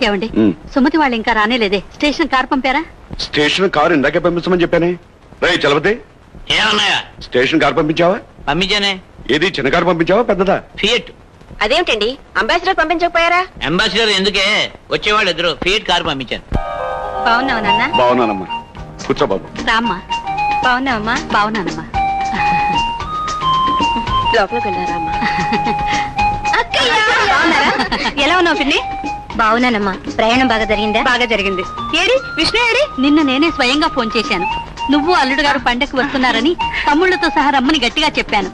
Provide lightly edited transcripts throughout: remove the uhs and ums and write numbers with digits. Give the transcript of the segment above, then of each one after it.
ఏమండి సుమతి వాళ్ళు ఇంకా రానేలేదే, స్టేషన్ కారు పంపారా? స్టేషన్ కారు ఇందాకే పంపించమని చెప్పానే. రే చలపతి, ఏమన్నాయా? స్టేషన్ కారు పంపించావా? పంపించానే. ఏది చిన్న కారు పంపించావా పెద్దదా? ఫియట్. అదేమిటండి అంబాసిడర్ పంపించకపోయారా? అంబాసిడర్ ఎందుకే, వచ్చేవాళ్ళు ఇద్దరు. ఫియట్ కారు పంపించాను. బాగున్నావు నాన్న? బాగున్నానమ్మా, కూర్చో బాబు. రామ్మా. బాగున్నావమ్మా? బాగున్నానమ్మా. లోపలికి వెళ్ళారమ్మా. ఎలా ఉన్నావు పిన్ని? బాగున్నానమ్మా. ప్రయాణం బాగా జరిగిందా? బాగా జరిగింది. ఏడి విష్ణు ఏడి? నిన్న నేనే స్వయంగా ఫోన్ చేశాను. నువ్వు అల్లుడు గారు పండగకు వస్తున్నారని తమ్ముళ్లతో సహా రమ్మని గట్టిగా చెప్పాను.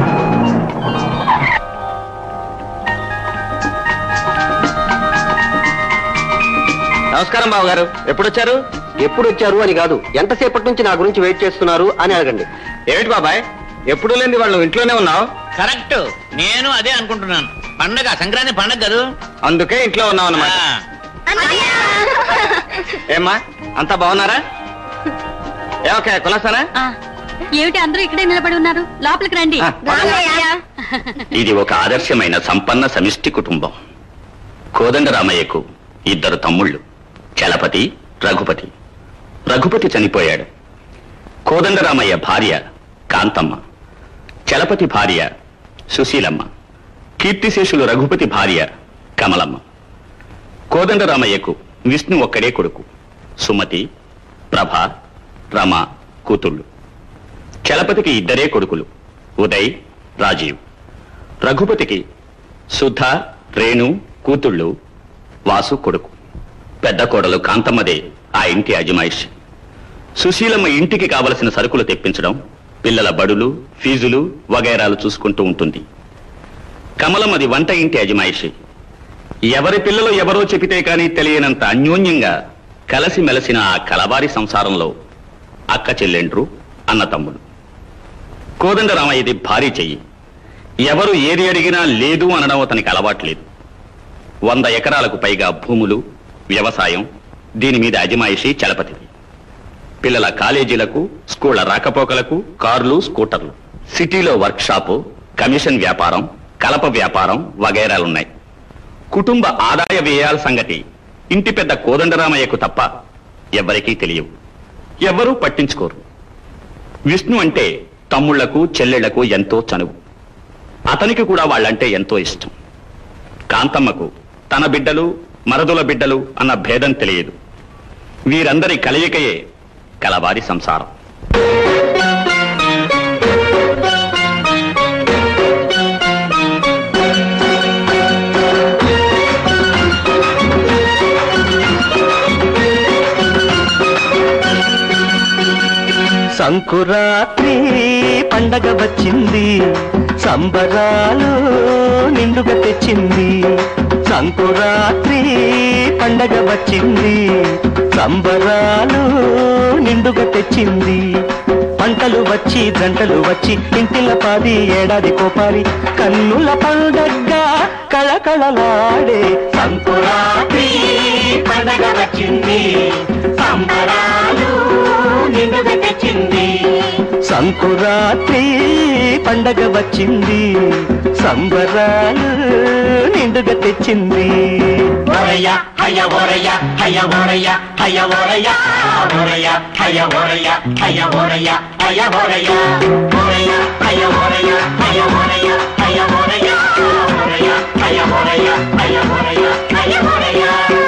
నమస్కారం బాబు గారు. ఎప్పుడు వచ్చారు? ఎప్పుడు వచ్చారు అని కాదు, ఎంతసేపటి నుంచి నా గురించి వెయిట్ చేస్తున్నారు అని అడగండి. ఏమిటి బాబాయ్, ఎప్పుడు లేని వాళ్ళు ఇంట్లోనే ఉన్నావు? కరెక్ట్, నేను అదే అనుకుంటున్నాను. పండగ సంక్రాంతి పండగ కదా, అందుకే ఇంట్లో ఉన్నావు అన్నమాట. ఏమ్మా అంతా బాగున్నారా? ఓకే కులాసానా? ఏమిటి అందరూ ఇక్కడే నిలబడి ఉన్నారు? లోపలికి రండి. ఇది ఒక ఆదర్శమైన సంపన్న సమిష్టి కుటుంబం. కోదండరామయ్యకు ఇద్దరు తమ్ముళ్ళు, చలపతి, రఘుపతి. రఘుపతి చనిపోయాడు. కోదండరామయ్య భార్య కాంతమ్మ, చలపతి భార్య సుశీలమ్మ, కీర్తిశేషులు రఘుపతి భార్య కమలమ్మ. కోదండరామయ్యకు విష్ణు ఒక్కడే కొడుకు, సుమతి, ప్రభ, రమ కూతుళ్ళు. చలపతికి ఇద్దరే కొడుకులు, ఉదయ్, రాజీవ్. రఘుపతికి సుధ, రేణు కూతుళ్ళు, వాసు కొడుకు. పెద్ద కోడలు కాంతమ్మదే ఆ ఇంటి అజమాయిషి. సుశీలమ్మ ఇంటికి కావలసిన సరుకులు తెప్పించడం, పిల్లల బడులు, ఫీజులు వగైరాలు చూసుకుంటూ ఉంటుంది. కమలమ్మది వంట ఇంటి అజమాయిషి. ఎవరి పిల్లలు ఎవరో చెబితే కానీ తెలియనంత అన్యోన్యంగా కలిసిమెలసిన ఆ కలవారి సంసారంలో అక్క చెల్లెండ్రు, అన్న తమ్ముడు. కోదండరామయ్యది భారీ చెయ్యి. ఎవరు ఏది అడిగినా లేదు అనడం అతనికి అలవాట్లేదు. 100 ఎకరాలకు పైగా భూములు, వ్యవసాయం, దీని మీద అజమాయిషీ చలపతిది. పిల్లల కాలేజీలకు, స్కూళ్ల రాకపోకలకు కార్లు, స్కూటర్లు. సిటీలో వర్క్షాపు, కమిషన్ వ్యాపారం, కలప వ్యాపారం వగైరాలున్నాయి. కుటుంబ ఆదాయ వ్యయాల సంగతి ఇంటి పెద్ద కోదండరామయ్యకు తప్ప ఎవరికీ తెలియవు, ఎవ్వరూ పట్టించుకోరు. విష్ణు అంటే తమ్ముళ్లకు, చెల్లెళ్లకు ఎంతో చనువు. అతనికి కూడా వాళ్ళంటే ఎంతో ఇష్టం. కాంతమ్మకు తన బిడ్డలు, మరదుల బిడ్డలు అన్న భేదం తెలియదు. వీరందరి కలయికయే కలవారి సంసారం. సంకురాత్రి పండగ వచ్చింది, సంబరాలు నిండుగా తెచ్చింది. సంకురాత్రి పండగ వచ్చింది, సంబరాలు నిండుగా తెచ్చింది. పంటలు వచ్చి జంటలు వచ్చి ఇంటిల పాది ఏడాది కోపారి కన్నుల పండగగా కళకళలాడే. సంకురాత్రి పండగ వచ్చింది, సంబరాలు నిండుగా తెచ్చింది. సంకురాత్రి పండగ వచ్చింది, సంబరాలు నిండుగా తెచ్చింది. ఓరయ్య హయ ఓరయ్య హయ ఓరయ్య హయ ఓరయ్య ఓరయ్య హయ ఓరయ్య హయ ఓరయ్య హయ ఓరయ్య ఓరయ్య హయ ఓరయ్య హయ ఓరయ్య హయ ఓరయ్య ఓరయ్య హయ ఓరయ్య హయ ఓరయ్య హయ ఓరయ్య.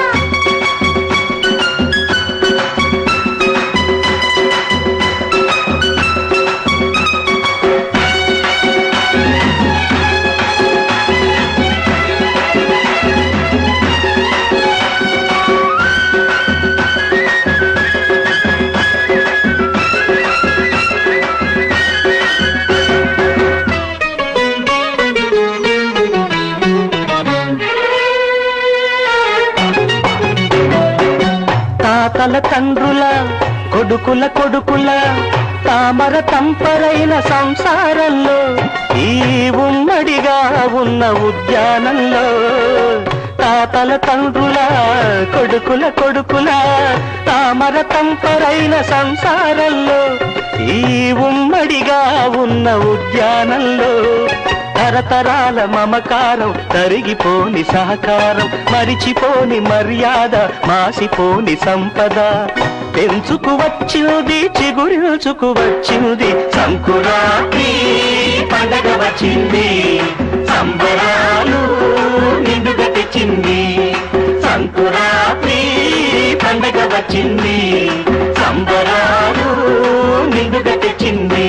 తాతల తండ్రుల కొడుకుల కొడుకుల తామర తంపరైన సంసారంలో ఈ ఉమ్మడిగా ఉన్న ఉద్యానంలో. తాతల తండ్రుల కొడుకుల కొడుకుల తామర తంపరైన సంసారంలో ఈ ఉమ్మడిగా ఉన్న ఉద్యానంలో తరతరాల మమకారం తరిగిపోని సహకారం మరిచిపోని మర్యాద మాసిపోని సంపద పెంచుకు వచ్చింది చిగురించుకు వచ్చింది సంకురాత్రి పండగ వచ్చింది సంబరాలు నిండుగా తెచ్చింది సంకురాత్రి పండగ వచ్చింది సంబరాలు నిండుగా తెచ్చింది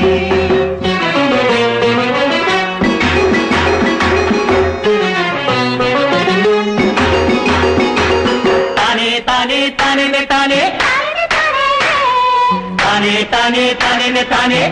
తానే తానే తానే తానే తానే తానే తానే తానే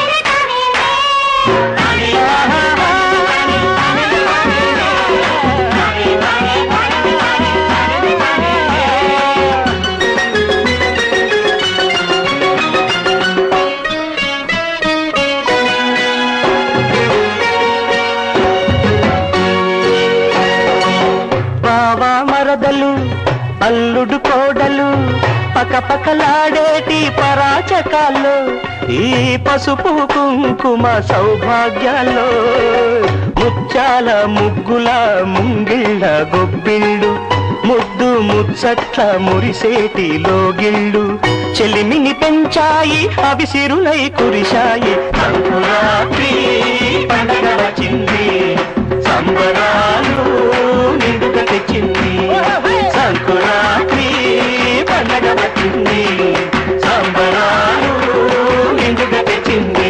బావా మరదలు అల్లుడు కోడలు పకపకలాడేటి పరాచకాల్లో ఈ పసుపు కుంకుమ సౌభాగ్యాల్లో ముత్యాల ముగ్గుల ముంగిళ్ళ గొబ్బిళ్ళు ముద్దు ముచ్చట్ల మురిసేటి లోగిళ్ళు చెలిమిని పెంచాయి అవి సిరులై కురిశాయి సంకురాత్రి పండగ వచ్చింది సంబరాలు నిండుగా తెచ్చింది సంకురాత్రి పండగ వచ్చింది సంబరాలు నిండుగా తెచ్చింది.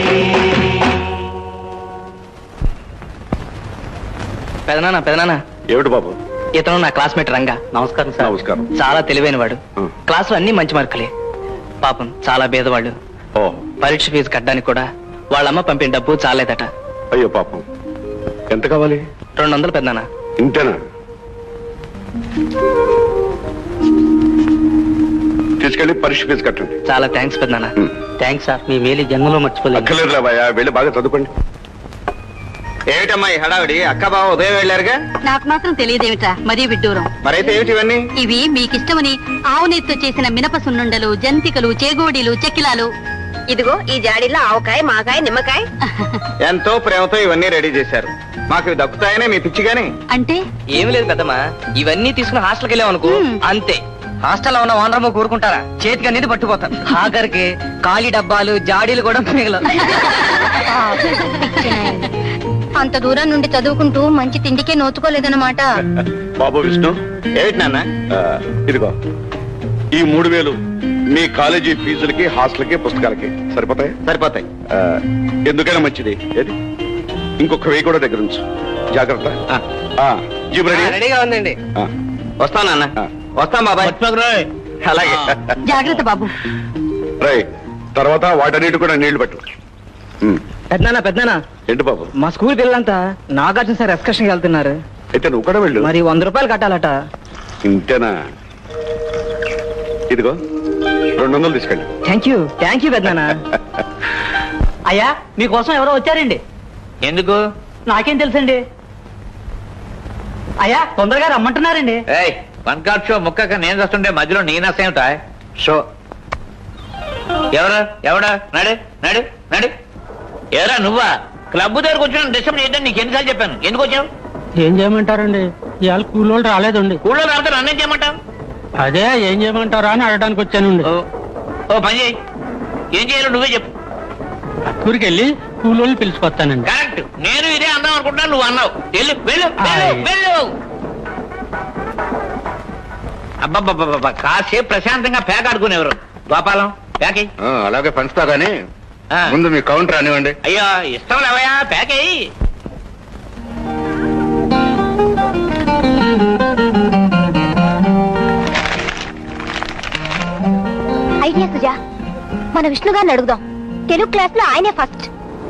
పెదనాన్న ఏమిటి బాబు? ఇతను నా క్లాస్మేట్ రంగా. నమస్కారం సార్. నమస్కారం. చాలా తెలివైన వాడు. ఆ. క్లాస్ లో అన్ని మంచి మార్కులే. పాపం చాలా పేదవాళ్ళు. ఓ పరీక్ష ఫీజు కట్టడానికి కూడా వాళ్ళమ్మ పంపిన డబ్బు చాలేదట. అయ్యో పాపం. ఎంత కావాలి? 200 పెదనాన్న. ఇంతేనా? తీసుకెళ్ళి పరీక్ష ఫీజు కట్టండి. చాలా థ్యాంక్స్ పెదనాన్న. థ్యాంక్స్ సార్, మీ మేలు జన్మలో మర్చిపోలేదు. అక్కర్లేదు బాయా, వెళ్ళి బాగా చదువుకోండి. ఏమిటమ్మా ఈ హడావిడి? అక్క బావ ఉదయం వెళ్ళారుగా? నాకు మాత్రం తెలియదేమిటా, మరీ విడ్డూరం. మరైతే ఏమిటి ఇవన్నీ? ఇవి మీకిష్టమని ఆవు నెయ్యితో చేసిన మినప సున్నుండలు, జంతికలు, చేగోడీలు, చెక్కిలాలు. ఇదిగో ఈ జాడీలో ఆవకాయ మాకాయ నిమ్మకాయ. ఎంతో ప్రేమతో ఇవన్నీ రెడీ చేశారు. మాకు ఇవి దక్కుతాయనే మీ పిచ్చిగాని. అంటే ఏమి లేదు పెద్దమ్మా, ఇవన్నీ తీసుకుని హాస్టల్కి వెళ్ళామనుకో అంతే. హాస్టల్లో ఉన్న ఓనరమ్మ కూరుకుంటారా? చేతికి అనేది పట్టుకుపోతారు. ఆఖరికి ఖాళీ డబ్బాలు జాడీలు కూడా మిగలవు. అంత దూరం నుండి చదువుకుంటూ మంచి తిండికే నోచుకోలేదన్నమాట. బాబు విష్ణు, ఏమిటి నాన్న? ఇదిగో ఈ 3000 మీ కాలేజీ ఫీజులకి హాస్టల్కి పుస్తకాలకి సరిపోతాయి? సరిపోతాయి. ఎందుకైనా మంచిది. ఏది ఇంకొక 1000 కూడా దగ్గర ఉంచు. జాగ్రత్త. Jeep ready? రెడీగా ఉందండి. వస్తాను నాన్న. వస్తాం బాబాయ్. అలాగే. జాగ్రత్త బాబు. రై, తర్వాత వాటన్నిటి కూడా నీళ్లు పెట్టు. పెద్దనా ఏంటి బాబు? మా స్కూల్ పిల్లలంతా నాగార్జున సార్ ఎక్స్కర్షన్కి వెళ్తున్నారు. అయితే నువ్వు కూడా వెళ్ళు. మరి 100 రూపాయలు కట్టాలట. ఇంతేనా? ఇదిగో 200 తీసుకెళ్ళి. థ్యాంక్ యూ పెద్దనా. అయ్యా మీకోసం ఎవరో వచ్చారండి. ఎందుకు? నాకేం తెలుసండి. అయ్యా తొందరగా రమ్మంటున్నారండి. వన్ కార్డ్ షో ముక్కక నేను వస్తుంటే మధ్యలో నీ నష్టేమిటా? షో ఎవడా? నడు నడు నడు. ఎవరా నువ్వా? క్లబ్ దగ్గరకు వచ్చిన డిస్టర్బ్ చేయడం నీకు ఎన్నిసార్లు చెప్పాను. ఎందుకు వచ్చావు? ఏం చేయమంటారండి, ఇవాళ కూలోళ్ళు రాలేదండి. ఊళ్ళో రావద్దు, నన్నేం చేయమంటావు? అదే ఏం చేయమంటారా అని అడగడానికి వచ్చానండి. ఓ పని చేయి. ఏం చేయాలో నువ్వే చెప్పు. ఊరికి వెళ్ళి కూలోళ్ళు పిలుచుకొస్తానండి. కరెక్ట్. నేను ఇదే అందాం అనుకుంటున్నా, నువ్వు అన్నావు. వెళ్ళు వెళ్ళు వెళ్ళు. అబ్బబ్బబ్బబ్బా, కాసేపు ప్రశాంతంగా ప్యాక్ ఆడుకునేవారు. గోపాలం ప్యాక్ అయ్యి. అలాగే పంచుతా గానీ ముందు మీ కౌంటర్ అనివ్వండి. అయ్యో ఇష్టం లేవయా, ప్యాక్ అయ్యి. ఐడియా సుజా, మన విష్ణు గారిని అడుగుదాం. తెలుగు క్లాస్ లో ఆయనే ఫస్ట్.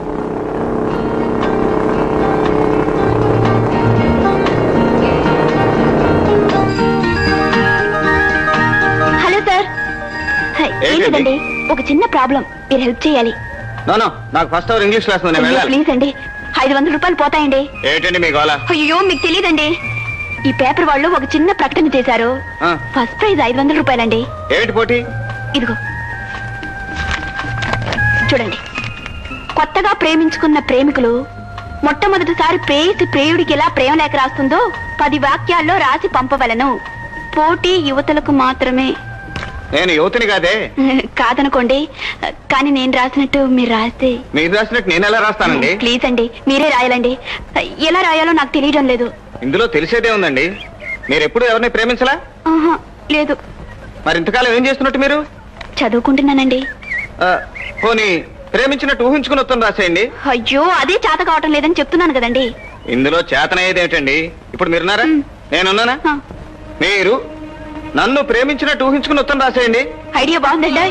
Hello sir. ఏంటండి, ఒక చిన్న ప్రాబ్లం, మీరు హెల్ప్ చేయాలి. నో నాకు first hour English class please అండి, 500 రూపాయలు పోతాయండి. ఏంటండి మీ గోల? అయ్యో మీకు తెలియదండి, ఈ పేపర్ వాళ్ళు ఒక చిన్న ప్రకటన చేశారు. ఫస్ట్ ప్రైజ్ 500 రూపాయలండి. ఏమిటి పోటీ? ఇదిగో చూడండి. కొత్తగా ప్రేమించుకున్న ప్రేమికులు మొట్టమొదటిసారి ప్రేయసి ప్రేయుడికి ఎలా ప్రేమ లేఖ రాస్తుందో 10 వాక్యాల్లో రాసి పంపవలను. పోటీ యువతలకు మాత్రమే. నేను యువతిని కాదే. కాదనుకోండి, కానీ నేను రాసినట్టు మీరు రాస్తే. మీరు రాసినట్టు నేను ఎలా రాస్తానండి? ప్లీజ్ అండి, మీరే రాయాలండి. ఎలా రాయాలో నాకు తెలియడం లేదు. ఇందులో తెలిసేదే ఉందండి. మీరు ఎప్పుడు ఎవరిని ప్రేమించలా? లేదు. మరి ఇంతకాలం ఏం చేస్తున్నట్టు మీరు? చదువుకుంటున్నానండి. పోనీ ప్రేమించినట్టు ఊహించుకుని ఉత్తరం రాసేయండి. అయ్యో, అదే చేత కావటం లేదని చెప్తున్నాను కదండి. ఇందులో చేతనయ్యేది ఏమిటండి? ఇప్పుడు మీరున్నారా, నేనున్నానా? మీరు నన్ను ప్రేమించినట్టు ఊహించుకుని ఉత్తరం రాసేయండి. ఐడియా బాగుందండి.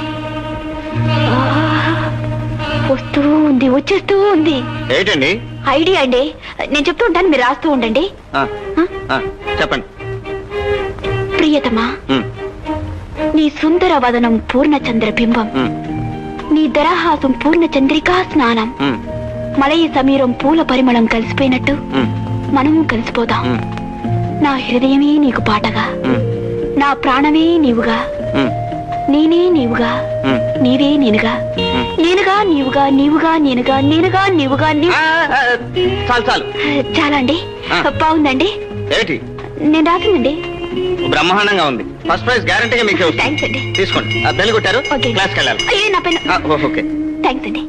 వస్తూ ఉంది, వచ్చేస్తూ ఉంది. ఏంటండి ఐడియా అండి? నేను చెప్తూ ఉంటాను, మీరు రాస్తూ ఉండండి. చెప్పండి. ప్రియతమా, నీ సుందర వదనం పూర్ణచంద్ర బింబం, నీ దరహాసం పూర్ణ చంద్రికా స్నానం, మలయ సమీరం పూల పరిమళం కలిసిపోయినట్టు మనము కలిసిపోదాం. నా హృదయమే నీకు పాటగా, నా ప్రాణమే నీవుగా, నేనే నీవుగా, నీవే నేనుగా, నేనుగా నీవుగా, నీవుగా నేనుగా, నేనుగా నీవుగా. చాలు చాలు. చాలా అండి. బాగుందండి. ఏంటి నేను రాసిందండి. బ్రహ్మాండంగా ఉంది. ఫస్ట్ ప్రైజ్ గ్యారంటీగా మీకు థ్యాంక్స్ అండి. తీసుకోండి. బెల్ కొట్టారు, క్లాస్కి వెళ్ళాలి. అయ్యే నా పెన్. ఓకే, థ్యాంక్స్ అండి.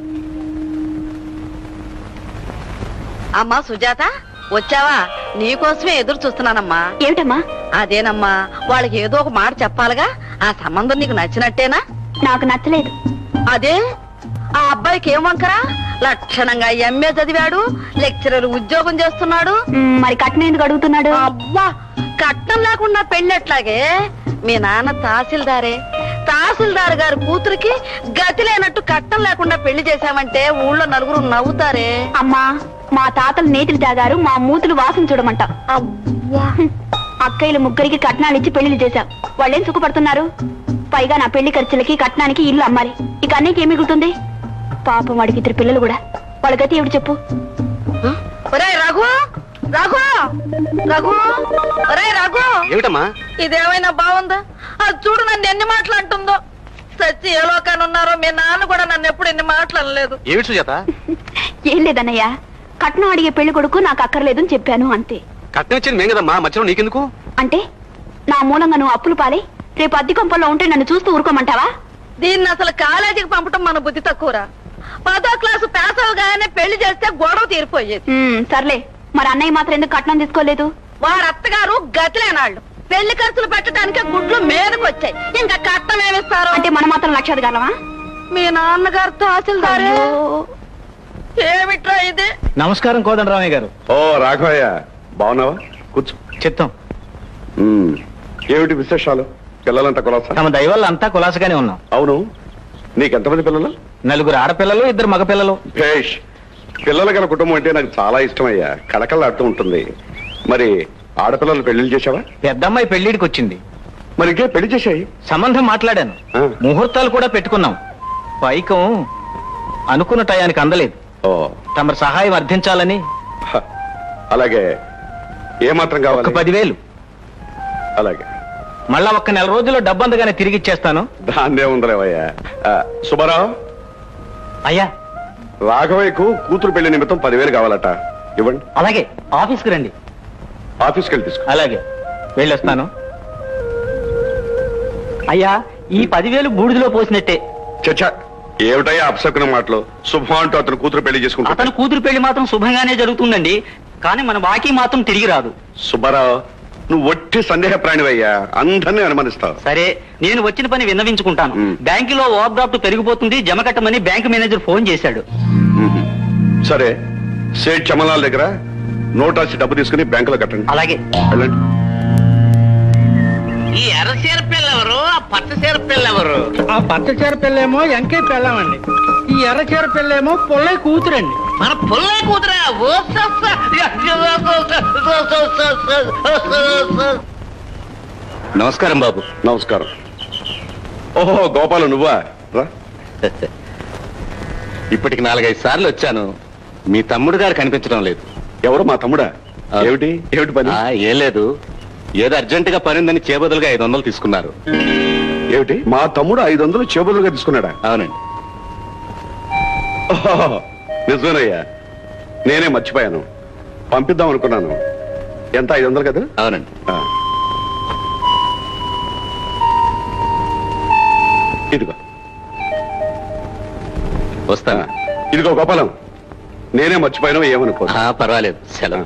అమ్మా సుజాత, వచ్చావా? నీకోసమే ఎదురు చూస్తున్నానమ్మా. ఏమిటమ్మా? అదేనమ్మా, వాళ్ళకి ఏదో ఒక మాట చెప్పాలిగా. ఆ సంబంధం నీకు నచ్చినట్టేనా? నాకు నచ్చలేదు. అదే, ఆ అబ్బాయికి ఏం వంకరా? లక్షణంగా ఎంఏ చదివాడు, లెక్చరర్ ఉద్యోగం చేస్తున్నాడు. మరి కట్నం ఎందుకు అడుగుతున్నాడు? అబ్బా, కట్నం లేకుండా పెళ్ళెట్లాగే? మీ నాన్న తహసీల్దారే. తహసీల్దార్ గారి కూతురికి గతి లేనట్టు కట్నం లేకుండా పెళ్లి చేశామంటే ఊళ్ళో నలుగురు నవ్వుతారే. అమ్మా, మా తాతలు నేతిలు తాగారు, మా మూతులు వాసన చూడమంట. అక్కయ్యలు ముగ్గురికి కట్నాలు ఇచ్చి పెళ్లిళ్ళు చేశాం. వాళ్ళేం సుఖపడుతున్నారు? పైగా నా పెళ్లి ఖర్చులకి కట్నానికి ఇల్లు అమ్మాలి. ఇక అన్నయ్యకి ఏం మిగులుతుంది? పాపం వాడికి 2 పిల్లలు కూడా. వాళ్ళ గతి ఏమిటి చెప్పు? రఘు, రఘు, రఘు, ఒరే రఘు. ఏమిటమ్మా? ఇదేమైనా బాగుందా? అది చూడు, నన్ను ఎన్ని మాటలు అంటుందో. సచ్చి ఏ లోకాన్ని ఉన్నారో. మీ నాన్న కూడా నన్ను ఎప్పుడు ఎన్ని మాటలు అనలేదు. ఏమిటి సుజాత? ఏం లేదన్నయ్య, కట్నం అడిగే పెళ్లి కొడుకు నాకు అక్కర్లేదని చెప్పాను అంతే. కట్నం ఇచ్చింది మేము కదమ్మా, మధ్యలో నీకెందుకు? అంటే నా మూలంగా నువ్వు అప్పులు పాలై రేపు అద్దె కొంపల్లో ఉంటే నన్ను చూస్తూ ఊరుకోమంటావా? దీన్ని అసలు కాలేజీకి పంపటం మన బుద్ధి తక్కువరా. 10వ క్లాసు పాస్ అవగానే పెళ్లి చేస్తే గొడవ తీరిపోయేది. సర్లే, మరి అన్నయ్య మాత్రం ఎందుకు కట్నం తీసుకోలేదు? వారి అత్తగారు గతిలేనాళ్ళు. పెళ్లి ఖర్చులు పెట్టడానికి గుడ్లు మీదకి వచ్చాయి. ఇంకా కట్నం ఏమిస్తారు? అంటే మనం మాత్రం లక్షాధికారమా? మీ నాన్నగారు తహసీల్దారే. ఏమిట్రా ఇది? నమస్కారం కోదండరామయ్య గారు. ఓ రాఘవయ్య, బాగున్నావా? కూర్చో. చిత్తం. ఏమిటి విశేషాలు? పిల్లలంతా కులాసా? తమ దయవల్ల అంతా కులాసగానే ఉన్నాం. అవును, నీకెంతమంది పిల్లలు? 4 ఆడపిల్లలు, 2 మగపిల్లలు. భేష్. పిల్లల గల కుటుంబం అంటే నాకు చాలా ఇష్టమయ్యా. కళకళలాడుతూ ఉంటుంది. మరి ఆడపిల్లలు పెళ్లిళ్ళు చేసావా? పెద్దమ్మాయి పెళ్లిడికి వచ్చింది. మరి ఇంకే పెళ్లి చేసాయి? సంబంధం మాట్లాడాను, ముహూర్తాలు కూడా పెట్టుకున్నాం. పైకం అనుకున్న టయానికి అందలేదు. ఓ, తమ సహాయం అర్థించాలని. అలాగే. ఏమాత్రం కావాలి? 10,000. అలాగే. మళ్ళా 1 నెల రోజుల్లో డబ్బు అందగానే తిరిగి ఇచ్చేస్తాను. దాన్నే ఉందలేవయ్యా. సుబ్బారావు, అయ్యా, రాఘవయ్యకు కూతురు పెళ్లి నిమిత్తం 10,000 కావాలట. ఇవ్వండి. అలాగే, ఆఫీస్కి రండి. ఆఫీస్కి వెళ్ళి తీసుకో. అలాగే, వెళ్ళొస్తాను. అయ్యా, ఈ 10,000 బూడిదలో పోసినట్టే. చచ్చా, ఏమిటయ్యా అపశకున మాటలు? శుభం అంటూ అతను కూతురు పెళ్లి చేసుకుంటా. అతను కూతురు పెళ్లి మాత్రం శుభంగానే జరుగుతుందండి, కానీ మన బాకీ మాత్రం తిరిగి రాదు. సుబ్బారావు, నువ్వు ఒట్టి సందేహ ప్రాణివయ్యా. అందరినీ అనుమానిస్తావు. సరే, నేను వచ్చిన పని విన్నవించుకుంటాను. బ్యాంకులో ఓవర్ డ్రాఫ్ట్ పెరిగిపోతుంది, జమ కట్టమని బ్యాంకు మేనేజర్ ఫోన్ చేశాడు. సరే, సేట్ చమలాల్ దగ్గర నోట్ రాసి డబ్బు తీసుకుని బ్యాంకులో కట్టండి. అలాగే, వెళ్ళండి. ఈ ఎర్రచీర పిల్లెవరు, ఆ పచ్చ చీర పిల్లెవరు? ఆ పచ్చ చీర పిల్లేమో ఎంకే పెళ్ళామండి, ఈ ఎర్ర చీర పిల్లేమో పొల్లై కూతురండి. మన పుల్లే కూతురా? నమస్కారం బాబు. నమస్కారం. ఓహో, గోపాలు నువ్వా? రా. ఇప్పటికి 4-5 సార్లు వచ్చాను. మీ తమ్ముడు గారు కనిపించడం లేదు. ఎవరు? మా తమ్ముడా? ఏమిటి ఏమిటి పని? ఏం లేదు, ఏదో అర్జెంటుగా పని ఉందని చేబదులుగా 500 తీసుకున్నారు. ఏమిటి? మా తమ్ముడు 500 చేబదులుగా తీసుకున్నాడా? అవునండి. ఓహో, నిజమేనయ్యా. నేనే మర్చిపోయాను, పంపిద్దాం అనుకున్నాను. ఎంత 500 కదా? అవునండి. ఇదిగో వస్తాను. ఇదిగో గోపాలం, నేనే మర్చిపోయాను, ఏమనుకో. పర్వాలేదు, సెలవు.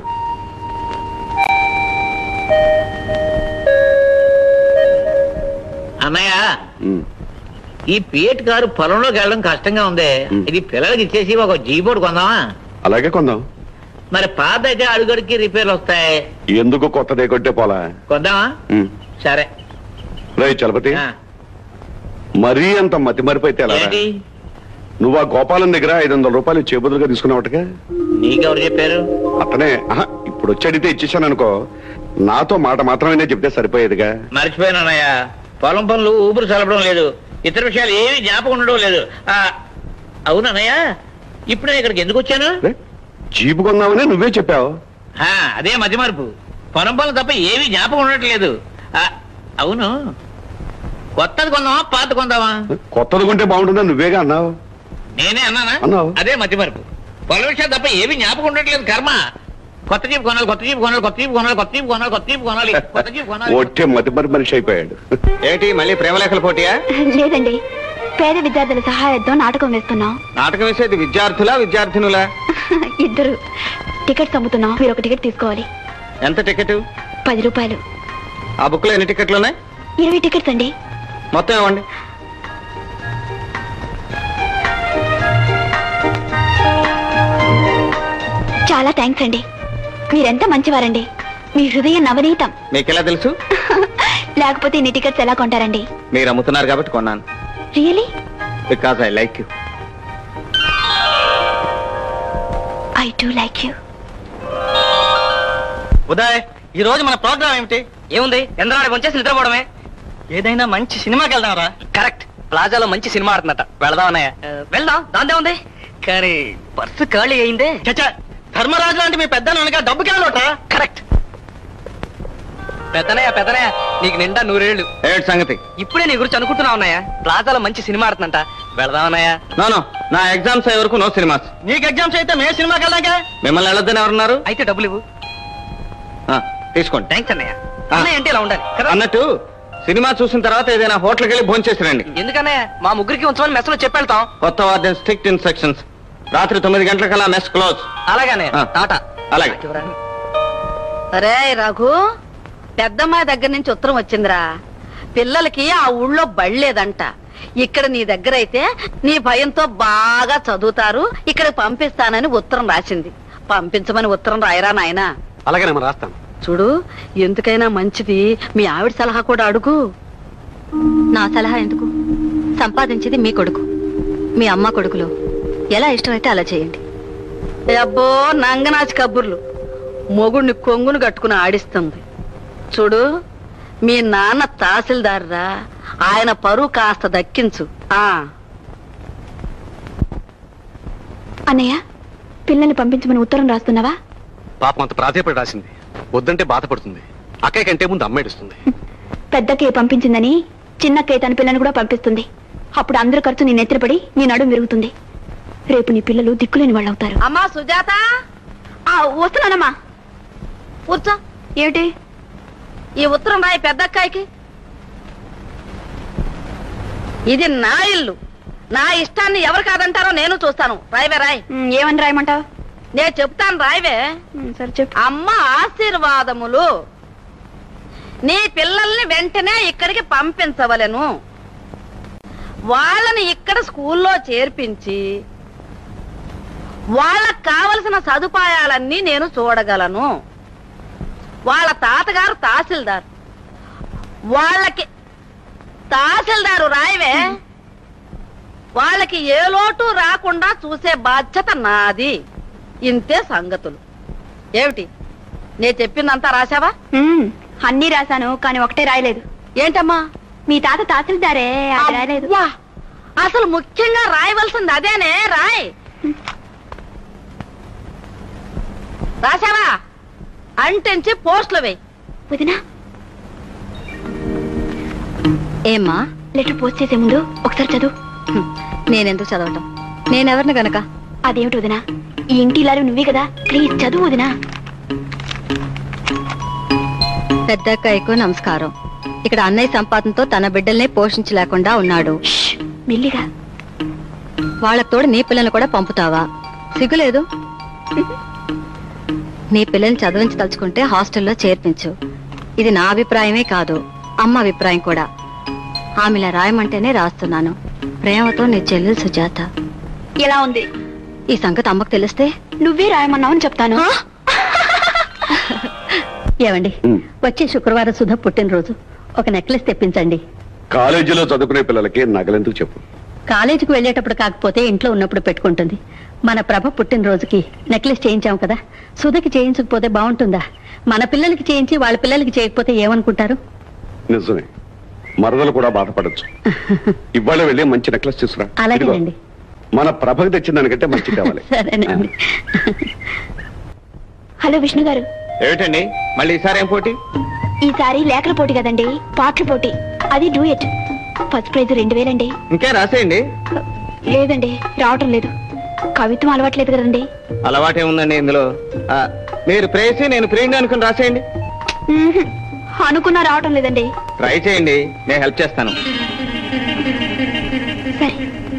అన్నయ్య, ఈ పియట్ కారు పొలంలోకి వెళ్ళడం కష్టంగా ఉంది. ఇది పిల్లలకి ఇచ్చేసి ఒక జీబోర్డు కొందామా? అలాగే కొందాం. మరి పాత అయితే అడుగడికి రిపేర్లు వస్తాయి. ఎందుకు కొత్తదే కొట్టే పోలా? కొందామా? సరే. రే చలపతి, మరీ అంత మతి మరిపోతే ఎలా? నువ్వు ఆ గోపాలం దగ్గర 500 రూపాయలు చేబదులుగా తీసుకున్నావటగా? నీకెవరు చెప్పారు? అతనే. ఇప్పుడు వచ్చి అడిగితే ఇచ్చేసాను అనుకో, నాతో మాట మాత్రమే చెప్తే సరిపోయేదిగా. మర్చిపోయాను అన్నయ్య, పొలం పనులు ఊపిరి చల్లడం లేదు, ఇతర విషయాలు ఏమీ జ్ఞాపకం ఉండడం లేదు. అవునన్నయ్య, ఇప్పుడు నేను ఇక్కడికి ఎందుకు వచ్చాను? జీపు కొందామని నువ్వే చెప్పావు. అదే మధ్య మార్పు. పొలం పనులు తప్ప ఏమీ జ్ఞాపకం ఉండట్లేదు. అవును, కొత్తది కొందామా పాత కొందామా? కొత్తది కొంటే బాగుంటుందని నువ్వేగా అన్నావు. నేనే అన్నానా? అన్నావు. అదే మధ్య మార్పు. పొలం విషయాలు తప్ప ఏమీ జ్ఞాపకం ఉండట్లేదు. కర్మ. కొత్త జీపు కొనాలి, కొత్త జీపు కొనాలి, కొత్త జీపు కొనాలి, కొత్త జీపు కొనాలి, కొత్త జీపు కొనాలి, కొత్త జీపు కొనాలి. ఒట్టే మతి మరి మనిషి అయిపోయాడు. ఏంటి మళ్ళీ ప్రేమలేఖల పోటీయా? లేదండి, పేద విద్యార్థుల సహాయంతో నాటకం వేస్తున్నాం. నాటకం వేసేది విద్యార్థులా విద్యార్థినులా? ఇద్దరు. టికెట్స్ అమ్ముతున్నాం, మీరు ఒక టికెట్ తీసుకోవాలి. ఎంత టికెట్? 10 రూపాయలు. ఆ బుక్ లో ఎన్ని టికెట్లు ఉన్నాయి? 20 టికెట్స్ అండి. మొత్తం ఇవ్వండి. చాలా థ్యాంక్స్ అండి, మీరెంత మంచివారండి. మీ హృదయం నవనీతం. మీకెలా తెలుసు? లేకపోతే ఇన్ని టికెట్స్ ఎలా కొంటారండి? మీరు అమ్ముతున్నారు కాబట్టి కొన్నాను. Really? Because I like you. I do like you. Uday, ఈ రోజు మన ప్రోగ్రామ్ ఏమిటి? ఏముంది, ఎందరాడి వంచేసి నిద్రపోవడమే. ఏదైనా మంచి సినిమాకి వెళ్దాంరా. కరెక్ట్, ప్లాజాలో మంచి సినిమా ఆడుతుందట, వెళదాం అన్నయ్య. వెళ్దాం, దాందే ఉంది. కానీ పర్సు ఖాళీ అయిందే. చచ్చా, ధర్మరాజు లాంటి మీ పెద్ద వెనక డబ్బు కేవలట. కరెక్ట్. పెద్దనయ్య నీకు నిండా 100 ఏళ్ళు. ఏంటి సంగతి? ఇప్పుడే నీ గురించి అనుకుంటున్నావు అన్నయ్య. ప్లాజాలో మంచి సినిమా ఆడుతుందంట, వెళదాం అన్నయ్య. నో, నా ఎగ్జామ్స్ అయ్యే వరకు నో సినిమాస్. నీకు ఎగ్జామ్స్ అయితే మే సినిమాకి వెళ్దాక. మిమ్మల్ని వెళ్ళొద్దని ఎవరున్నారు? అయితే డబ్బులు ఇవ్వు. తీసుకోండి. థ్యాంక్స్ అన్నయ్య. అన్నయ్య అంటే ఇలా ఉండాలి కదా. అన్నట్టు సినిమా చూసిన తర్వాత ఏదైనా హోటల్కి వెళ్ళి భోంచేసి రండి. ఎందుకన్నయ్య, మా ముగ్గురికి ఉంచమని మెస్ లో చెప్పెళ్తాం. కొత్త వార్డెన్ స్ట్రిక్ట్ ఇన్స్ట్రక్షన్స్. రాత్రి 9 గంటలకల్లా మెస్ క్లోజ్. అలాగనే టాటా. అలాగే. అరే రఘు, పెద్దమ్మాయి దగ్గర నుంచి ఉత్తరం వచ్చిందిరా. పిల్లలకి ఆ ఊళ్ళో బళ్ళేదంట. ఇక్కడ నీ దగ్గర అయితే నీ భయంతో బాగా చదువుతారు, ఇక్కడ పంపిస్తానని ఉత్తరం రాసింది. పంపించమని ఉత్తరం రాయరా నాయనా. అలాగే రాస్తాను. చూడు, ఎందుకైనా మంచిది మీ ఆవిడ సలహా కూడా అడుగు. నా సలహా ఎందుకు? సంపాదించేది మీ కొడుకు, మీ అమ్మ కొడుకులో ఎలా ఇష్టమైతే అలా చేయండి. అబ్బో నంగనాచి కబుర్లు. మొగుడిని కొంగును కట్టుకుని ఆడిస్తుంది. చూడు, మీ నాన్న తహసీల్దారురా, ఆయన పరువు కాస్త దక్కించు. అన్నయ్య, పిల్లల్ని పంపించమని ఉత్తరం రాస్తున్నావా? పాపం అంత ప్రాధాన్యపడి రాసింది, వద్దంటే బాధపడుతుంది. అక్కయ్య కంటే ముందు అమ్మాయిస్తుంది. పెద్దకే పంపించిందని చిన్నక్కయ్య తన పిల్లని కూడా పంపిస్తుంది. అప్పుడు అందరి ఖర్చు నీ నెత్తిరపడి నీ నడుము విరుగుతుంది. రేపు నీ పిల్లలు దిక్కులేని వాళ్ళు అవుతారు. అమ్మా సుజాత, వస్తున్నానమ్మా. కూర్చో. ఏమిటి? ఈ ఉత్తరం రాయి పెద్దక్కాయికి. ఇది నా ఇల్లు, నా ఇష్టాన్ని ఎవరు కాదంటారో నేను చూస్తాను. రాయివే, రాయి. ఏమని రాయమంటావు? నేను చెప్తాను, రాయివే. సరే చెప్పు. అమ్మ ఆశీర్వాదములు. నీ పిల్లల్ని వెంటనే ఇక్కడికి పంపించవలెను. వాళ్ళని ఇక్కడ స్కూల్లో చేర్పించి వాళ్ళకు కావలసిన సదుపాయాలన్నీ నేను చూడగలను. వాళ్ళ తాతగారు తహసీల్దారు. వాళ్ళకి తహసీల్దారు రాయవే. వాళ్ళకి ఏ లోటు రాకుండా చూసే బాధ్యత నాది. ఇంతే సంగతులు. ఏమిటి, నేను చెప్పిందంతా రాశావా? అన్నీ రాశాను, కానీ ఒకటే రాయలేదు. ఏంటమ్మా? మీ తాత తహసీల్దారే, అది రాయలేదు. అసలు ముఖ్యంగా రాయవలసింది అదేనే. రాయ్. రాశావా? అంటించి పోస్టులు వేయి. వదినా, ఏమ్మా, లెటర్ పోస్ట్ చేసే ముందు ఒకసారి చదువు. నేనెందుకు చదవటం? నేనెవరిని గనక? అదేమిటి వదినా, ఈ ఇంటి ఇల్లాలు నువ్వే కదా, ప్లీజ్ చదువు వదినా. పెద్దక్కయ్యకు నమస్కారం. ఇక్కడ అన్నయ్య సంపాదనతో తన బిడ్డల్ని పోషించలేకుండా ఉన్నాడు. మెల్లిగా. వాళ్ళకు తోడు నీ పిల్లల్ని కూడా పంపుతావా? సిగ్గులేదు? నీ పిల్లల్ని చదివించదలుచుకుంటే హాస్టల్లో చేర్పించు. ఇది నా అభిప్రాయమే కాదు, అమ్మ అభిప్రాయం కూడా. ఆమెలా రాయమంటేనే రాస్తున్నాను. ప్రేమతో నీ చెల్లెలు సుజాత. ఎలా ఉంది? ఈ సంగతి అమ్మకు తెలిస్తే నువ్వే రాయమన్నావని చెప్తాను. ఏమండి, వచ్చే శుక్రవారం సుధ పుట్టినరోజు, ఒక నెక్లెస్ తెప్పించండి. కాలేజీలో చదువుకునే పిల్లలకి నగలెందుకు చెప్పు. కాలేజీకి వెళ్ళేటప్పుడు కాకపోతే ఇంట్లో ఉన్నప్పుడు పెట్టుకుంటుంది. మన ప్రభ పుట్టినరోజుకి నెక్లెస్ చేయించాం కదా, సుధకి చేయించకపోతే బాగుంటుందా? మన పిల్లలకి చేయించి వాళ్ళ పిల్లలకి చేయకపోతే ఏమనుకుంటారు? నిజమే, మరదలు కూడా బాధపడచ్చు. ఇవాళ వెళ్ళి మంచి నెక్లెస్ తీసుకురా. అలాగేనండి. మన ప్రభకి తెచ్చిన దానికంటే మంచి కావాలి. సరేనండి. హలో విష్ణు గారు. ఏమిటండి మళ్ళీ ఈసారి ఏం పోటీ? ఈసారి లేఖల పోటీ కదండి, పాటల పోటీ. అది డూయట్. ఫస్ట్ ప్రైజ్ 2000 అండి. ఇంకే రాసేయండి. లేదండి, రావటం లేదు. కవిత్వం అలవాట్లేదు కదండి. అలవాటే ఉందండి ఇందులో. మీరు ప్రేసి నేను ప్రేండి అనుకుని రాసేయండి. అనుకున్నా రావటం లేదండి. ట్రై చేయండి, నేను హెల్ప్ చేస్తాను. సరే.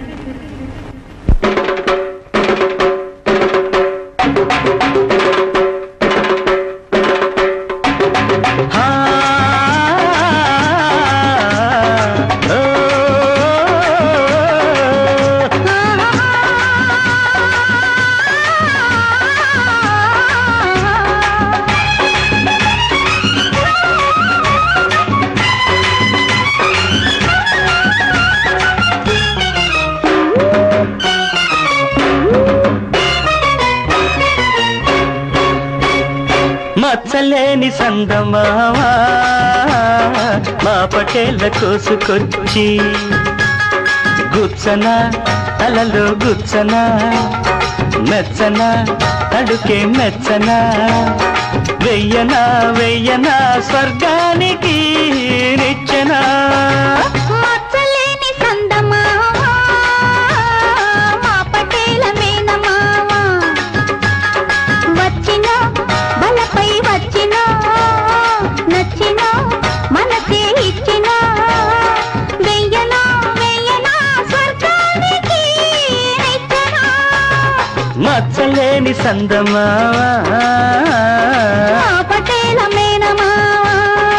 మచ్చలేని సందమావా మా పటేళ్ళ కోసుకొచ్చి గుచ్చన తలలో గుచ్చన మెచ్చన అడుకే మెచ్చన వెయ్యనా వెయ్యనా స్వర్గానికి నిచ్చెన. మచ్చలేని సందమావా మా పటేల మేనమావా వచ్చిన బలపై వచ్చిన నచ్చిన మనసే ఇచ్చిన వెయ్యనా వెయ్యనా స్వర్గానికి నిచ్చెన. మచ్చలేని సందమావా మా పటేల మేనమావా.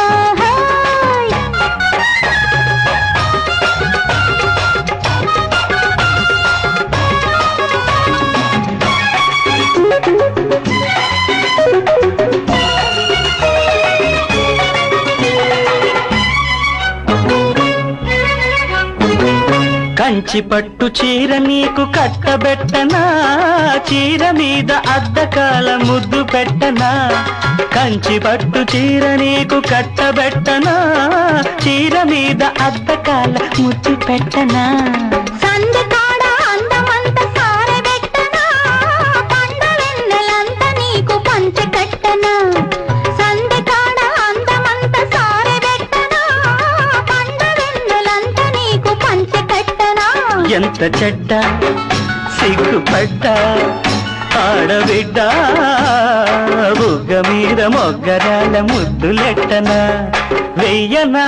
కంచి పట్టు చీర నీకు కట్టబెట్టనా, చీర మీద అద్దకాల ముద్దు పెట్టనా. కంచి పట్టు చీర నీకు కట్టబెట్టనా, చీర మీద అద్దకాల ముద్దు పెట్టనా. సందకాడ అందమంత సారెబెట్టనా, పండ వెన్నెలంత నీకు పంచె కట్టనా. సందకాడ అందమంత సారెబెట్టనా, పండ వెన్నెలంత నీకు పంచె కట్టనా. ఎంత చెడ్డ సిగ్గుపడ్డ ఆడబిడ్డ బుగ్గ మీద మొగ్గరాల ముద్దులెట్టనా. వెయ్యనా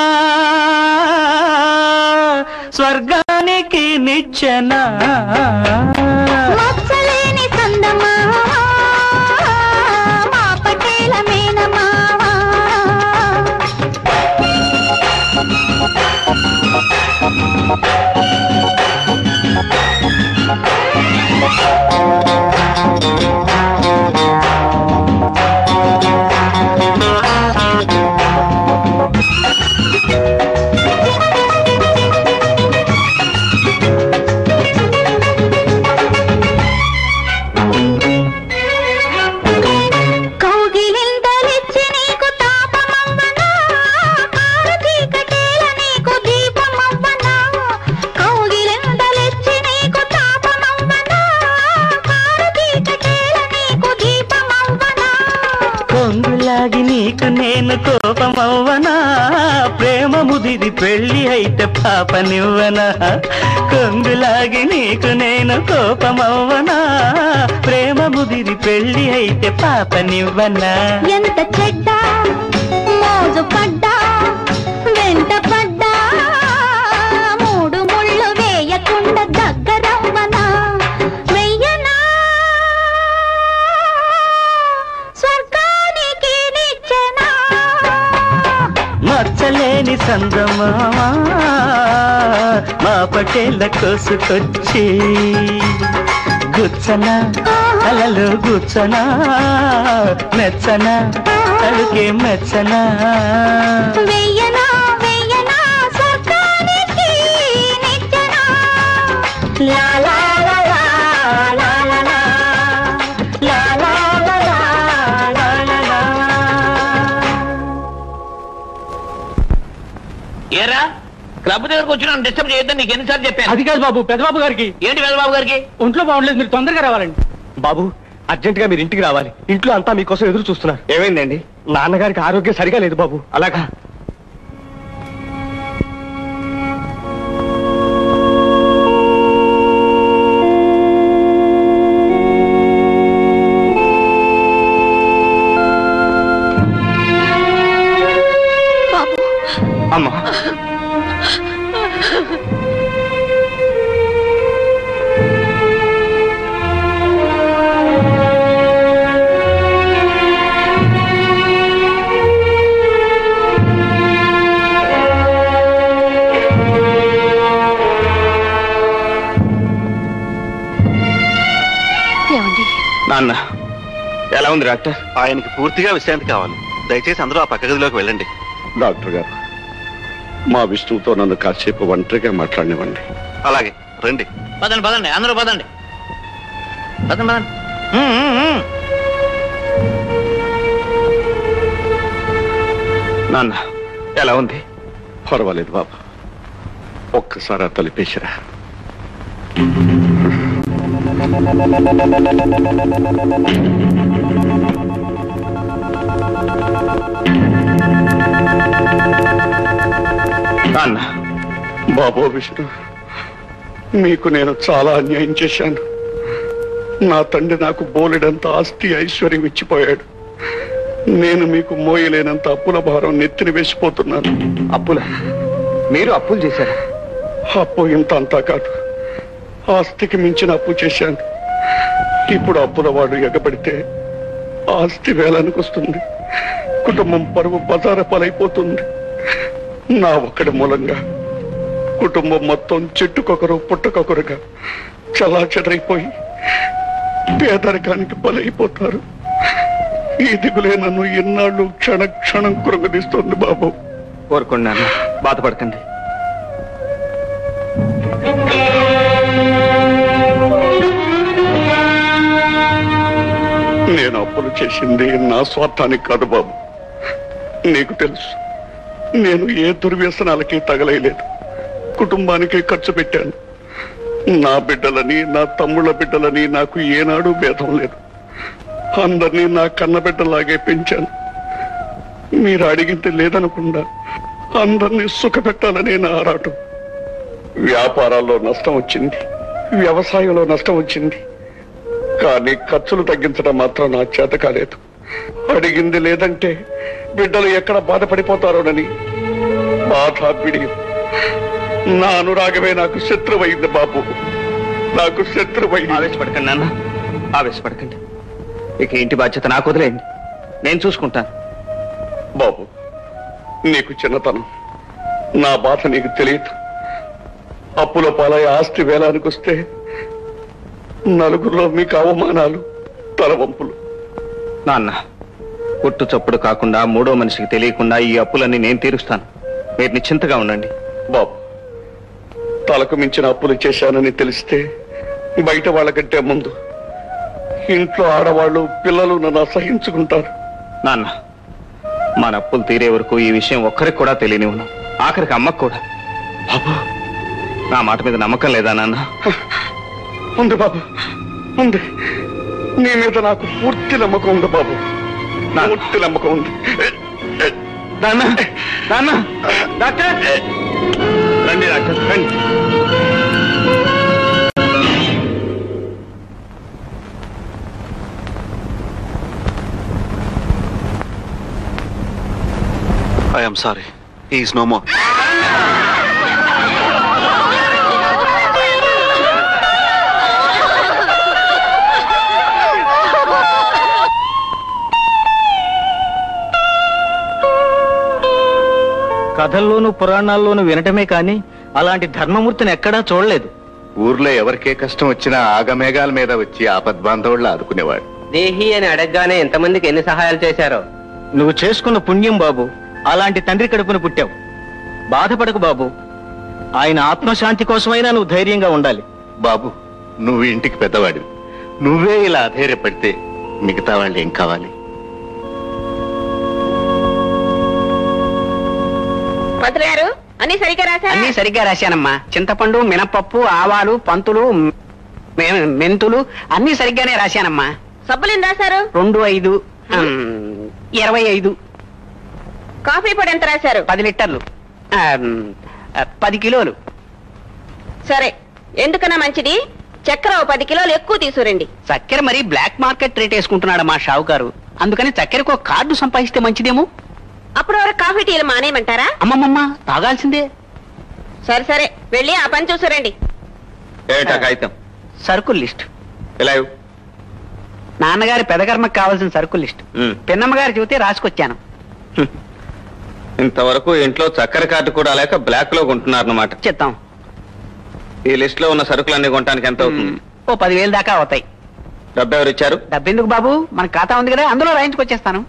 స్వర్గానికి నిచ్చెనా. మచ్చలేని సందమావా మా పటేల మేనమావా. కొంగులాగి నీకు నేను కోపమవ్వనా, ప్రేమ ముదిరి పెళ్లి అయితే పాపనివ్వనా. కొంగులాగి నీకు నేను కోపమవ్వనా, ప్రేమ ముదిరి పెళ్లి అయితే పాపనివ్వనా. ఎంత చెడ్డ మోజు పడ్డా వెంట పడ్డా, మూడు ముళ్ళు వేయకుండా దగ్గరవ్వనా. వెయ్యనా స్వర్గానికి నిచ్చెనా. మచ్చలేని సందమామా మా పటేళ్ళ కోసుకొచ్చి గుచ్చనా అలలో గుచ్చనా, మెచ్చనా అడుగే మెచ్చనా. వెయ్యనా వెయ్యనా స్వర్గానికి నిచ్చెనా. లా లా లా లా లా లా లా లా లా లా లా లా లా. ఏరా క్లబ్ దగ్గరకు వచ్చిన డిస్టర్బ్ చేయొద్దని నీకు ఎన్నిసార్లు చెప్పాను. అది కాదు బాబు, పెద్దబాబు గారికి ఏంటి పెద్దబాబు గారికి? ఒంట్లో బాగుండలేదు, మీరు తొందరగా రావాలండి. బాబు అర్జెంట్ గా మీరు ఇంటికి రావాలి. ఇంట్లో అంతా మీకోసం ఎదురు చూస్తున్నారు. ఏమైందండి? నాన్నగారికి ఆరోగ్యం సరిగా లేదు బాబు. అలాగా? అమ్మా నాన్న ఎలా ఉంది డాక్టర్? ఆయనకి పూర్తిగా విశ్రాంతి కావాలి. దయచేసి అందరూ ఆ పక్క గదిలోకి వెళ్ళండి. డాక్టర్ గారు, మా విష్ణువుతో నన్ను కాసేపు ఒంటరిగా మాట్లాడనివ్వండి. అలాగే రండి. పదండి పదండి, అందరూ పదండి పదండి పదండి. నాన్న ఎలా ఉంది? పర్వాలేదు బాబు, ఒక్కసారి ఆ తలిపేసిరా. నాన్న బాబు విష్ణు, మీకు నేను చాలా అన్యాయం చేశాను. నా తండ్రి నాకు బోలెడంత ఆస్తి ఐశ్వర్యం ఇచ్చిపోయాడు. నేను మీకు మోయలేనంత అప్పుల భారం నెత్తిని వేసిపోతున్నాను. అప్పుల? మీరు అప్పులు చేశారా? అప్పు ఇంత అంతా కాదు, ఆస్తికి మించిన అప్పు చేశాను. ఇప్పుడు అప్పుల వాడు ఎగబడితే ఆస్తి వేలానికి వస్తుంది, కుటుంబం పరువు బజార పాలైపోతుంది. నా ఒక్కడి మూలంగా కుటుంబం మొత్తం చెట్టుకొకరు పుట్టకొకరుగా చలాచెదరైపోయి పేదరికానికి బలైపోతారు. ఈ దిగులే నన్ను ఎన్నాళ్ళు క్షణ క్షణం కృంగదీస్తుంది బాబు. కోరుకోండి నాన్న, బాధపడకండి. నేను అప్పులు చేసింది నా స్వార్థానికి కాదు బాబు. నీకు తెలుసు, నేను ఏ దుర్వ్యసనాలకి తగలేయలేదు. కుటుంబానికి ఖర్చు పెట్టాను. నా బిడ్డలని, నా తమ్ముళ్ళ బిడ్డలని నాకు ఏనాడు భేదం లేదు. అందరినీ నా కన్నబిడ్డలాగే పెంచాను. మీరు అడిగింది లేదనకుండా అందరినీ సుఖపెట్టాలనే నా ఆరాటం. వ్యాపారాల్లో నష్టం వచ్చింది, వ్యవసాయంలో నష్టం వచ్చింది, కానీ ఖర్చులు తగ్గించడం మాత్రం నా చేత కాలేదు. అడిగింది లేదంటే బిడ్డలు ఎక్కడ బాధపడిపోతారోనని బాధ బిడియం. నా అనురాగమే నాకు శత్రువైంది బాబు, నాకు శత్రువైంది. ఆవేశపడకండి నాన్న, ఆవేశపడకండి. ఇక ఇంటి బాధ్యత నాకు వదిలేయండి, నేను చూసుకుంటాను. బాబు, నీకు చిన్నతనం, నా బాధ నీకు తెలియదు. అప్పుల పాలై ఆస్తి వేలానికి వస్తే నలుగురిలో మీకు అవమానాలు, తలవంపులు. నాన్న, పుట్టు చప్పుడు కాకుండా మూడో మనిషికి తెలియకుండా ఈ అప్పులన్నీ నేను తీరుస్తాను. మీరు నిశ్చింతగా ఉండండి. బాబు, తలకు మించిన అప్పులు చేశానని తెలిస్తే బయట వాళ్ళకంటే ముందు ఇంట్లో ఆడవాళ్ళు, పిల్లలు నన్ను అసహించుకుంటారు. నాన్న, మన అప్పులు తీరే వరకు ఈ విషయం ఒక్కరికి కూడా తెలియనివ్వను, ఆఖరికి అమ్మకు కూడా. బాబు, నా మాట మీద నమ్మకం లేదా నాన్న? ఉంది బాబు, ఉంది. నీ మీద నాకు పూర్తి నమ్మకం ఉంది బాబు. పూర్తి నమ్మకం ఉంది. నాన్న నాన్న డాక్టర్ రండి డాక్టర్ రండి. I am sorry, he is no more. కథల్లోనూ పురాణాల్లోనూ వినటమే కానీ అలాంటి ధర్మమూర్తిని ఎక్కడా చూడలేదు. ఊర్లో ఎవరికే కష్టం వచ్చినా ఆగమేఘాల మీద వచ్చి ఆపద్బాంధవుళ్ళు ఆదుకునేవాడు. దేహి అని అడగగానే ఎంతమందికి ఎన్ని సహాయాలు చేశారో. నువ్వు చేసుకున్న పుణ్యం బాబు, అలాంటి తండ్రి కడుపున పుట్టావు. బాధపడకు బాబు, ఆయన ఆత్మశాంతి కోసమైనా నువ్వు ధైర్యంగా ఉండాలి. బాబు, నువ్వు ఇంటికి పెద్దవాడివి. నువ్వే ఇలా అధైర్యపడితే మిగతా వాళ్ళు ఏం కావాలి? మంత్రి గారు అన్ని సరిగ్గా రాశారా? అన్ని సరిగ్గా రాశానమ్మా. చింతపండు, మినపప్పు, ఆవాలు, పంతులు, మెంతులు అన్ని సరిగ్గానే రాశానమ్మా. సబ్బులు ఎన్ని రాశారు? 2, 5, 25. కాఫీ పొడి ఎంత రాశారు? 10 లీటర్లు, 10 కిలోలు. సరే, ఎందుకన్నా మంచిది చక్కెర 10 కిలోలు ఎక్కువ తీసుకురండి. చక్కెర మరి బ్లాక్ మార్కెట్ రేట్ వేసుకుంటున్నాడు మా షావుకారు. అందుకని చక్కెరకు ఒక కార్డు సంపాదిస్తే మంచిదేమో. అప్పుడు వరకు కాఫీ టీలు మానేయమంటారా? అమ్మమ్మమ్మ, తాగాల్సిందే. సరే సరే, వెళ్ళి ఆ పని చూసారండి. ఏటా కాగితం? సరుకుల లిస్ట్. ఇలా నాన్నగారి పెదకర్మకు కావాల్సిన సరుకుల లిస్ట్. పిన్నమ్మగారు చెబితే రాసుకొచ్చాను. ఇంతవరకు ఇంట్లో చక్కెర కార్డు కూడా లేక బ్లాక్ లో కొంటున్నారు అన్నమాట. చెప్తాం. ఈ లిస్ట్ లో ఉన్న సరుకులన్నీ కొనడానికి ఎంత అవుతుంది? ఓ 10,000 దాకా అవుతాయి. డబ్బు ఎవరు ఇచ్చారు? డబ్బెందుకు బాబు, మన ఖాతా ఉంది కదా, అందులో రాయించుకొచ్చేస్తాను.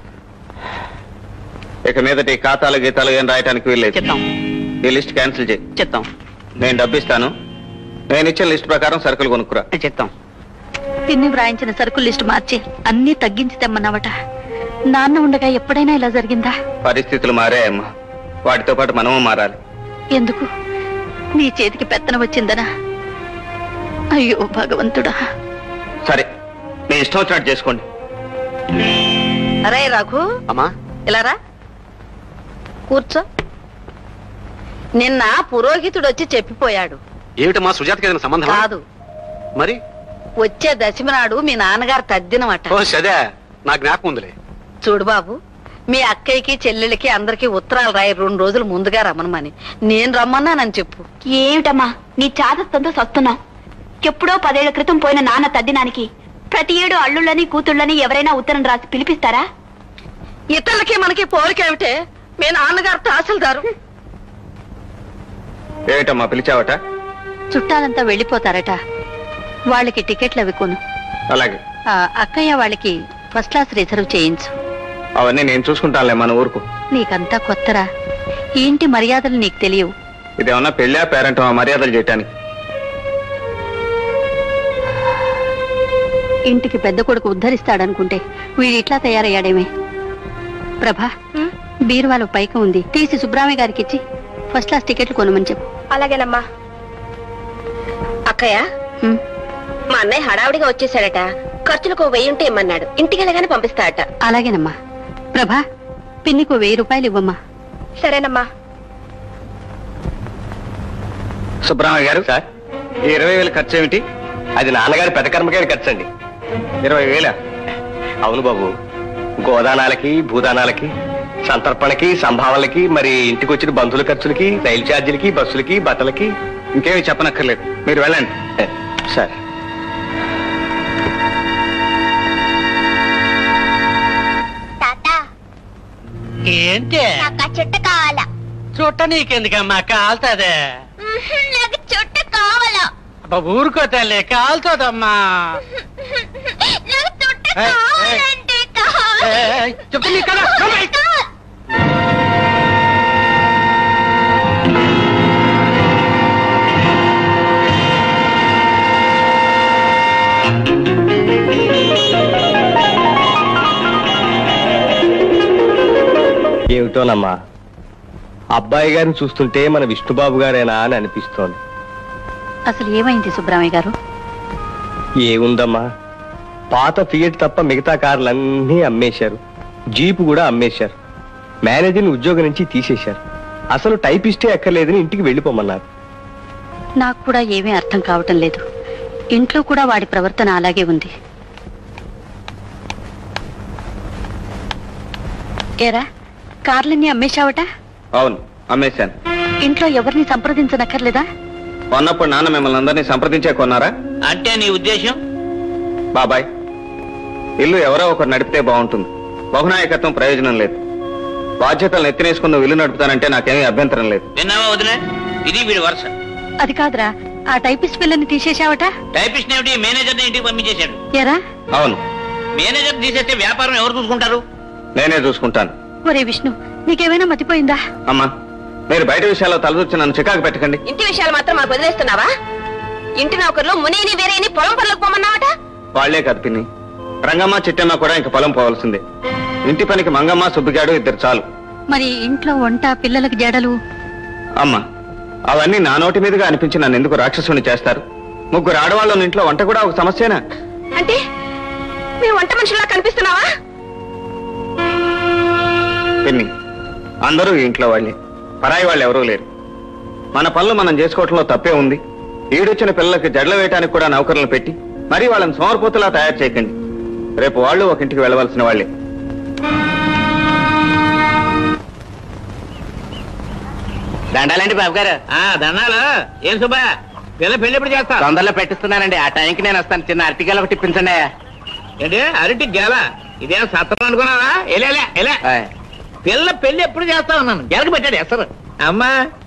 ఇక మీదటి ఖాతాలు గీతాలు ఏం రాయడానికి వీల్లేదు. చెప్తాం. ఈ లిస్ట్ క్యాన్సిల్ చేయి. చెప్తాం. నేను డబ్బు ఇస్తాను, నేను ఇచ్చిన లిస్ట్ ప్రకారం సరుకులు కొనుక్కురా. చెప్తాం. పిన్ని వ్రాయించిన సరుకుల లిస్టు మార్చి అన్ని తగ్గించి తెమ్మన్నావట. నాన్న ఉండగా ఎప్పుడైనా ఇలా జరిగిందా? పరిస్థితులు మారాయమ్మా, వాటితో పాటు మనము మారాలి. ఎందుకు? నీ చేతికి పెత్తనం వచ్చిందనా? అయ్యో భగవంతుడా. సరే, మీ ఇష్టం వచ్చినట్టు చేసుకోండి. అరే రఘు, అమ్మా, ఇలా రా, కూర్చో. నిన్న పురోహితుడు వచ్చి చెప్పిపోయాడు. ఏమిటమ్మా, సుజాతకి ఏదైనా సంబంధం? కాదు, మరి వచ్చే దశమి నాడు మీ నాన్నగారు తద్దినమట. ఓ సదే, నా జ్ఞాపకం ఉందిలే. చూడు బాబు, మీ అక్కయ్యకి చెల్లెళ్ళకి అందరికి ఉత్తరాలు రాయి 2 రోజులు ముందుగా రమ్మనమని. నేను రమ్మన్నానని చెప్పు. ఏమిటమ్మా నీ చాదస్తంతో సస్తున్నావు? ఎప్పుడో 10 ఏళ్ల క్రితం పోయిన నాన్న తద్దినానికి ప్రతి ఏడు అల్లుళ్ళని కూతుళ్ళని ఎవరైనా ఉత్తరం రాసి పిలిపిస్తారా? ఇతరులకి మనకి పోలికేమిటే? మీ నాన్నగారు తహసీల్దారు. ఏమిటమ్మా పిలిచావట? చుట్టాలంతా వెళ్ళిపోతారట, వాళ్ళకి టికెట్లు అవి కొను. అలాగే. అక్కయ్య వాళ్ళకి ఫస్ట్ క్లాస్ రిజర్వ్ చేయించు. అవన్నీ నేను చూసుకుంటానులే, మన ఊరుకు. నీకంతా కొత్తరా, ఈ ఇంటి మర్యాదలు నీకు తెలియవు. ఇదేమన్నా పెళ్ళా పేరెంట్ మర్యాదలు చేయటానికి? ఇంటికి పెద్ద కొడుకు ఉద్ధరిస్తాడనుకుంటే వీడు ఇట్లా తయారయ్యాడేమే. ప్రభా, బీరువాలో పైక ఉంది, తీసి సుబ్రామయ్య గారికి ఇచ్చి ఫస్ట్ క్లాస్ టికెట్లు కొనమని చెప్పు. అలాగేనమ్మా. అక్కయ్య, మా అన్నయ్య హడావుడిగా వచ్చేసాడట. ఖర్చులకు 1000 ఉంటే ఇమ్మన్నాడు. ఇంటికి వెళ్ళగానే పంపిస్తాడట. అలాగేనమ్మా. ప్రభా, పిన్నికి 1000 రూపాయలు ఇవ్వమ్మా. సరేనమ్మా. సుబ్రహ్మణ్య గారు, సార్, ఈ 20,000 ఖర్చు ఏమిటి? అది నాన్నగారి పెదకర్మగారి ఖర్చు అండి. 20,000? అవును బాబు, గోదానాలకి, భూదానాలకి, సంతర్పణకి, సంభావనలకి, మరి ఇంటికి వచ్చిన బంధువుల ఖర్చులకి, రైలు ఛార్జీలకి, బస్సులకి, బట్టలకి. ఇంకేమి చెప్పనక్కర్లేదు, మీరు వెళ్ళండి. సరే. ఏంటి చుట్ట కావాలా? చుట్ట నీకెందుకమ్మా, కాలుతాదే. నాకు చుట్ట కావాలా? ఊరుకో తల్లి, కాలుతుందమ్మా. నాకు చుట్ట ఏయ్, కావాలంటే చెప్తా నీ కదా. ఏమిటోనమ్మా, అబ్బాయి గారిని చూస్తుంటే మన విష్ణుబాబు గారేనా అని అనిపిస్తోంది. అసలు ఏమైంది సుబ్రామయ్య గారు? ఏముందమ్మా, పాత ఫియట్ తప్ప మిగతా కార్లన్నీ అమ్మేశారు. జీపు కూడా అమ్మేశారు. మేనేజర్ని ఉద్యోగం నుంచి తీసేశారు. అసలు టైపిస్టే ఎక్కర్లేదని ఇంటికి వెళ్ళిపోమన్నారు. నాకు కూడా ఏమీ అర్థం కావటం లేదు. ఇంట్లో కూడా వాడి ప్రవర్తన అలాగే ఉంది. ఏరా, కార్లన్నీ అమ్మేశావట? అవును, అమ్మేశాను. ఇంట్లో ఎవరిని సంప్రదించనక్కర్లేదా? కొన్నప్పుడు నాన్న మిమ్మల్ని అందరినీ సంప్రదించే కొన్నారా? అంటే నీ ఉద్దేశం? బాబాయ్, ఇల్లు ఎవరో ఒకరు నడిపితే బాగుంటుంది. బహునాయకత్వం ప్రయోజనం లేదు. బాధ్యతలు ఎత్తినేసుకుని ఇల్లు నడుపుతానంటే నాకేమీ అభ్యంతరం లేదు. విన్నావా వదిలే, ఇది వీడి వరుస. అది కాదురా, ఆ టైపిస్ట్ పిల్లని తీసేశావట? టైపిస్ట్ ఏమిటి, మేనేజర్ని ఇంటికి పంపించేశాడు. ఏరా? అవును. మేనేజర్ తీసేస్తే వ్యాపారం ఎవరు చూసుకుంటారు? నేనే చూసుకుంటాను. ఒరే విష్ణు, నీకేమైనా మతిపోయిందా? అమ్మా, మీరు బయట విషయాల్లో తలదూర్చి నన్ను చికాకు పెట్టకండి. ఇంటి విషయాలు మాత్రం మాకు వదిలేస్తున్నావా? ఇంటి నౌకర్లు మునిని వేరేని పొలం పనులకు పోమన్నావట? వాళ్లే కాదు పిన్ని, రంగమ్మ చిట్టమ్మ కూడా ఇంక పొలం పోవాల్సిందే. ఇంటి పనికి మంగమ్మ సుబ్బిగాడు ఇద్దరు చాలు. మరి ఇంట్లో వంట, పిల్లలకి జడలు? అమ్మా, అవన్నీ నా నోటి మీదుగా అనిపించి నన్ను ఎందుకు రాక్షసుని చేస్తారు? ముగ్గురు ఆడవాళ్ళ ఇంట్లో వంట కూడా ఒక సమస్యేనా? అంటే మేము వంట మనుషుల్లా కనిపిస్తున్నావా? పిన్ని, అందరూ ఈ ఇంట్లో వాళ్ళే, పరాయి వాళ్ళు ఎవరూ లేరు. మన పనులు మనం చేసుకోవటంలో తప్పే ఉంది. ఈడొచ్చిన పిల్లలకి జడ్ల వేయటానికి కూడా నౌకర్లను పెట్టి మరీ వాళ్ళని సోమరిపోతులా తయారు చేయకండి. రేపు వాళ్ళు ఒక ఇంటికి వెళ్ళవలసిన వాళ్ళే. దండాలండి బాబు గారు. దండాలు. ఏం సుబ్బా, పిల్ల పెళ్లి ఎప్పుడు చేస్తా? తొందరలో పెట్టిస్తున్నానండి. ఆ టైంకి నేను వస్తాను. చిన్న అరటిగల ఒకటి ఇప్పించండి. ఏంటి అరటి గెల? ఇదేం సత్రం అనుకున్నావా? ఎలా పిల్ల పెళ్లి ఎప్పుడు చేస్తా ఉన్నాను. గెలకు పెట్టాడు ఎసరు. అమ్మా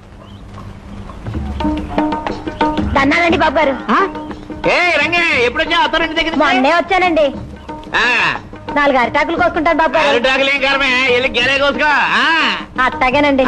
దన్నాలండి బాబు గారు. ఏ రంగే, ఎప్పుడు వచ్చా అత్తరింటి దగ్గర? మొన్నే వచ్చానండి. 4 అరిటాకులు కోసుకుంటాను బాబు గారు. అరిటాకులేం కారమే, వెళ్ళి గెలే కోసుకో. అట్టాగేనండి.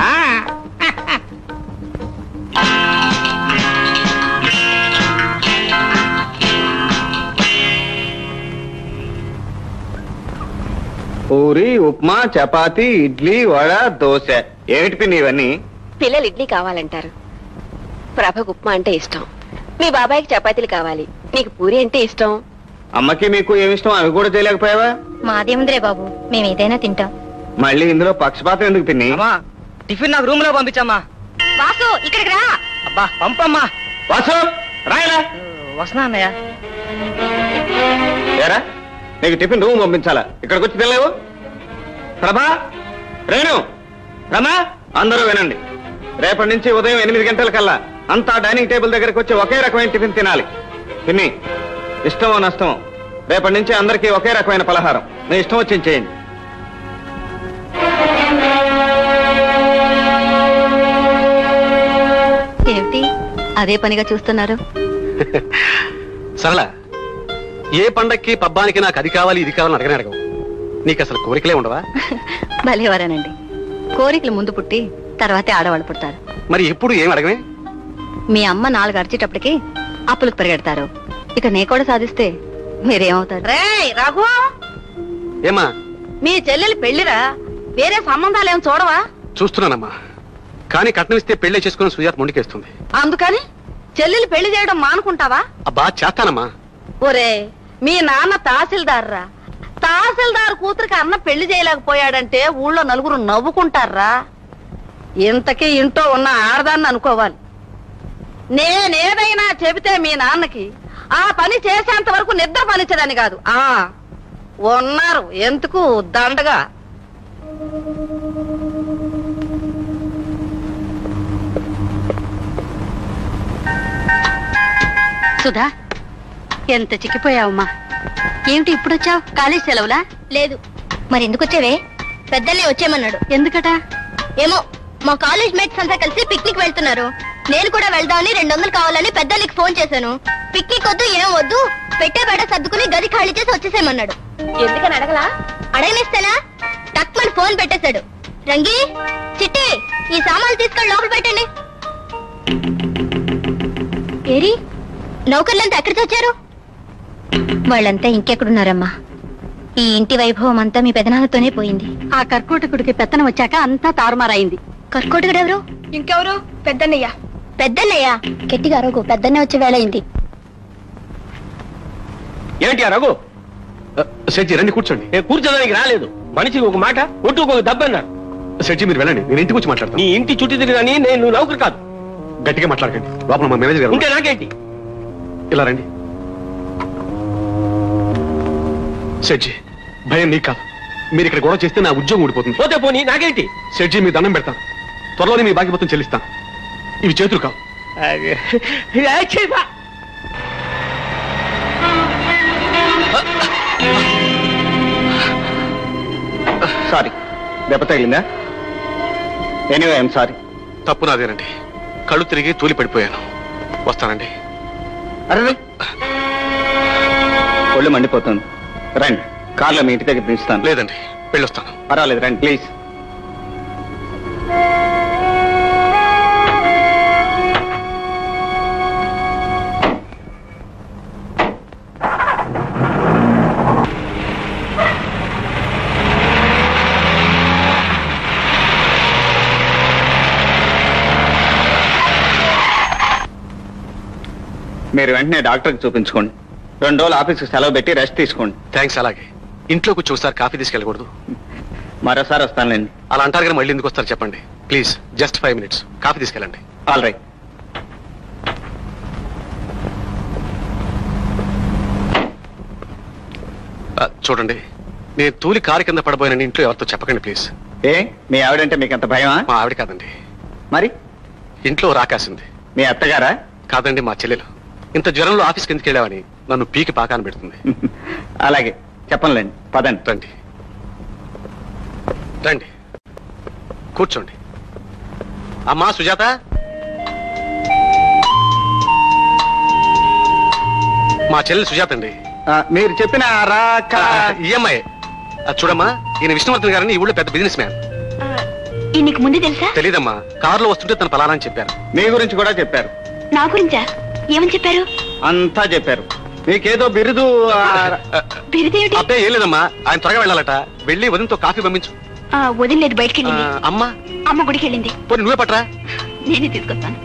పూరి, ఉప్మా, చపాతి, ఇడ్లీ, వడ, దోశ. ఏమిటి పిన్ని ఇవన్నీ? పిల్లలు ఇడ్లీ కావాలంటారు. ప్రభకు ఉప్మా అంటే ఇష్టం. మీ బాబాయికి చపాతీలు కావాలి. నీకు పూరి అంటే ఇష్టం. అమ్మకి మీకు ఏమిష్టం అవి కూడా చేయలేకపోయావా? మాదేముందిరే బాబు, మేము ఏదైనా తింటాం. మళ్ళీ ఇందులో పక్షపాతం ఎందుకు పిన్ని? టిఫిన్ నాకు రూమ్ లో పంపించమ్మా. వాసు, ఇక్కడికి రా. అబ్బా పంపమ్మా. వాసు, రాయలా. వస్తున్నా అన్నయ్య. ఏరా, నీకు టిఫిన్ రూమ్ పంపించాలా? ఇక్కడికి వచ్చి తినలేవు? ప్రభా, రేణు, రమా, అందరూ వినండి. రేపటి నుంచి ఉదయం 8 గంటల కల్లా అంతా డైనింగ్ టేబుల్ దగ్గరికి వచ్చి ఒకే రకమైన టిఫిన్ తినాలి. పిన్ని, ఇష్టమో నష్టమో రేపటి నుంచి అందరికీ ఒకే రకమైన పలహారం. మీ ఇష్టం వచ్చింది చేయండి. ఏమిటి అదే పనిగా చూస్తున్నారు? సరళ, ఏ పండక్కి పబ్బానికి నాకు అది కావాలి ఇది కావాలని అడగవు. నీకు అసలు కోరికలే ఉండవా? భలేవారేనండి. కోరికలు ముందు పుట్టి తర్వాతే ఆడవాళ్ళు పుడతారు. మరి ఎప్పుడు ఏం అడగనే? మీ అమ్మ 4 అరిచేటప్పటికి అప్పులకు పరిగెడతారు. ఇక నే కూడా సాధిస్తే మీరేమవుతారు? రేయ్ రఘు, ఏమా? మీ చెల్లెలు పెళ్లిరా, వేరే సంబంధాలు ఏం చూడవా? చూస్తున్నానమ్మా, కానీ కట్నం ఇస్తే పెళ్లి చేసుకుని సుజాత మొండికేస్తుంది. అందుకని చెల్లెలు పెళ్లి చేయడం మానుకుంటావా? అబ్బా చేస్తానమ్మా. ఒరే, మీ నాన్న తహసీల్దార్ రా. తహసీల్దార్ కూతురికి అన్న పెళ్లి చేయలేకపోయాడంటే ఊళ్ళో నలుగురు నవ్వుకుంటారా. ఇంతకీ ఇంట్లో ఉన్న ఆడదాన్ని అనుకోవాలి. నేనేదైనా చెబితే మీ నాన్నకి ఆ పని చేసేంత వరకు నిద్ర పనిచ్చదని కాదు. ఉన్నారు ఎందుకు దండగా. సుధా, ఎంత చిక్కిపోయావమ్మా. ఏమిటి ఇప్పుడు వచ్చావు? కాలేజ్ సెలవులా? లేదు. మరి ఎందుకు వచ్చావే? పెద్దల్ని వచ్చేయమన్నాడు. ఎందుకట? ఏమో, మా కాలేజ్ మేట్స్ అంతా కలిసి పిక్నిక్ వెళ్తున్నారు. నేను కూడా వెళ్దామని 200 కావాలని పెద్దలకి ఫోన్ చేశాను. పిక్నిక్ వద్దు, ఏం వద్దు, పెట్టే బేడ సర్దుకుని గది ఖాళీ చేసి వచ్చేసేయమన్నాడు. ఎందుకని అడగలా? అడగనిస్తేనా? టక్మని ఫోన్ పెట్టేశాడు. రంగి, చిట్టి, ఈ సామాన్లు తీసుకొని లోపల పెట్టండి. ఏరి, నౌకర్లంతా ఎక్కడికి వచ్చారు? వాళ్ళంతా ఇంకెక్కడున్నారమ్మా? ఈ ఇంటి వైభవం అంతా మీ పెదనాన్నతోనే పోయింది. ఆ కర్కోటకుడికి పెత్తనం వచ్చాక అంతా తారుమారైంది. కర్కోటకుడు ఎవరు? ఇంకెవరు? పెద్దన్నయ్య. పెద్దన్నయ్య? గట్టిగా రఘు, పెద్దన్న వచ్చే వేళ అయింది. ఏంటి రఘు? సెడ్జి రండి కూర్చోండి. కూర్చోడానికి రాలేదు. మనిషికి ఒక మాట ఒట్టుకు ఒక దెబ్బ అన్నారు. సెడ్జి మీరు వెళ్ళండి, నేను ఇంటికి వచ్చి మాట్లాడతాను. నీ ఇంటి చుట్టూ తిరిగాని నేను నౌకరు కాదు. గట్టిగా మాట్లాడకండి, లోపల మా మేనేజర్ గారు ఉంటే నాకేంటి? ఇలా రండి. సెడ్జి భయం నీకు కాదు, మీరు ఇక్కడ గొడవ చేస్తే నా ఉద్యోగం ఊడిపోతుంది. పోతే పోనీ నాకేంటి? సెడ్జి మీ దండం పెడతాను, త్వరలోనే మీ బాకీ మొత్తం చెల్లిస్తాను. ఇవి చేతులు కావు. సారీ, దెబ్బ తగిలిందా? Anyway I'm sorry. తప్పు నాదేనండి, కళ్ళు తిరిగి తూలి పడిపోయాను. వస్తానండి. అరే ఒళ్ళు మండిపోతుంది, రండి కార్లో మీ ఇంటి దగ్గర పిలుస్తాను. లేదండి, వెళ్ళొస్తాను. పర్వాలేదు రండి ప్లీజ్. మీరు వెంటనే డాక్టర్కి చూపించుకోండి. 2 రోజులు ఆఫీస్కి సెలవు పెట్టి రెస్ట్ తీసుకోండి. థ్యాంక్స్. అలాగే ఇంట్లో కూర్చో, ఒకసారి కాఫీ తీసుకెళ్ళకూడదు? మరోసారి వస్తానులేండి. అలా అంటారు కానీ మళ్ళీ ఎందుకు వస్తారు చెప్పండి ప్లీజ్. జస్ట్ 5 minutes కాఫీ తీసుకెళ్ళండి. All right. చూడండి, నేను తూలి కారు కింద పడబోయినని ఇంట్లో ఎవరితో చెప్పకండి ప్లీజ్. ఏ మీ ఆవిడంటే మీకు అంత భయమా? మా ఆవిడ కాదండి. మరి ఇంట్లో రాకాసింది. మీ అత్తగారా? కాదండి, మా చెల్లెలు. ఇంత జ్వరంలో ఆఫీస్కి ఎందుకు వెళ్ళావని నన్ను పీకి పాకాన్ని పెడుతుంది. అలాగే చెప్పనులేండి, పదండి. రండి రండి, కూర్చోండి. అమ్మా సుజాత, మా చెల్లెలు సుజాత అండి. మీరు చెప్పిన ఈఎంఐ చూడమ్మా, ఈయన విష్ణువర్ధన్ గారని ఈ ఊళ్ళో పెద్ద బిజినెస్ మ్యాన్. నీకు ముందు తెలుసా? తెలీదమ్మా, కారులో వస్తుంటే తన పలానా అని చెప్పారు. మీ గురించి కూడా చెప్పారు. నా గురించా? ఏమని చెప్పారు? అంతా చెప్పారు. మీకేదో బిరుదు. బిరుదేమిటి? అబ్బే ఏం లేదమ్మా, ఆయన త్వరగా వెళ్ళాలట. వెళ్ళి వదినతో కాఫీ పంపించు. వదిలేదు, బయటికి వెళ్ళింది. అమ్మా? అమ్మ గుడికి వెళ్ళింది. పోనీ నువ్వే పట్రా. నేనే తీసుకొస్తాను.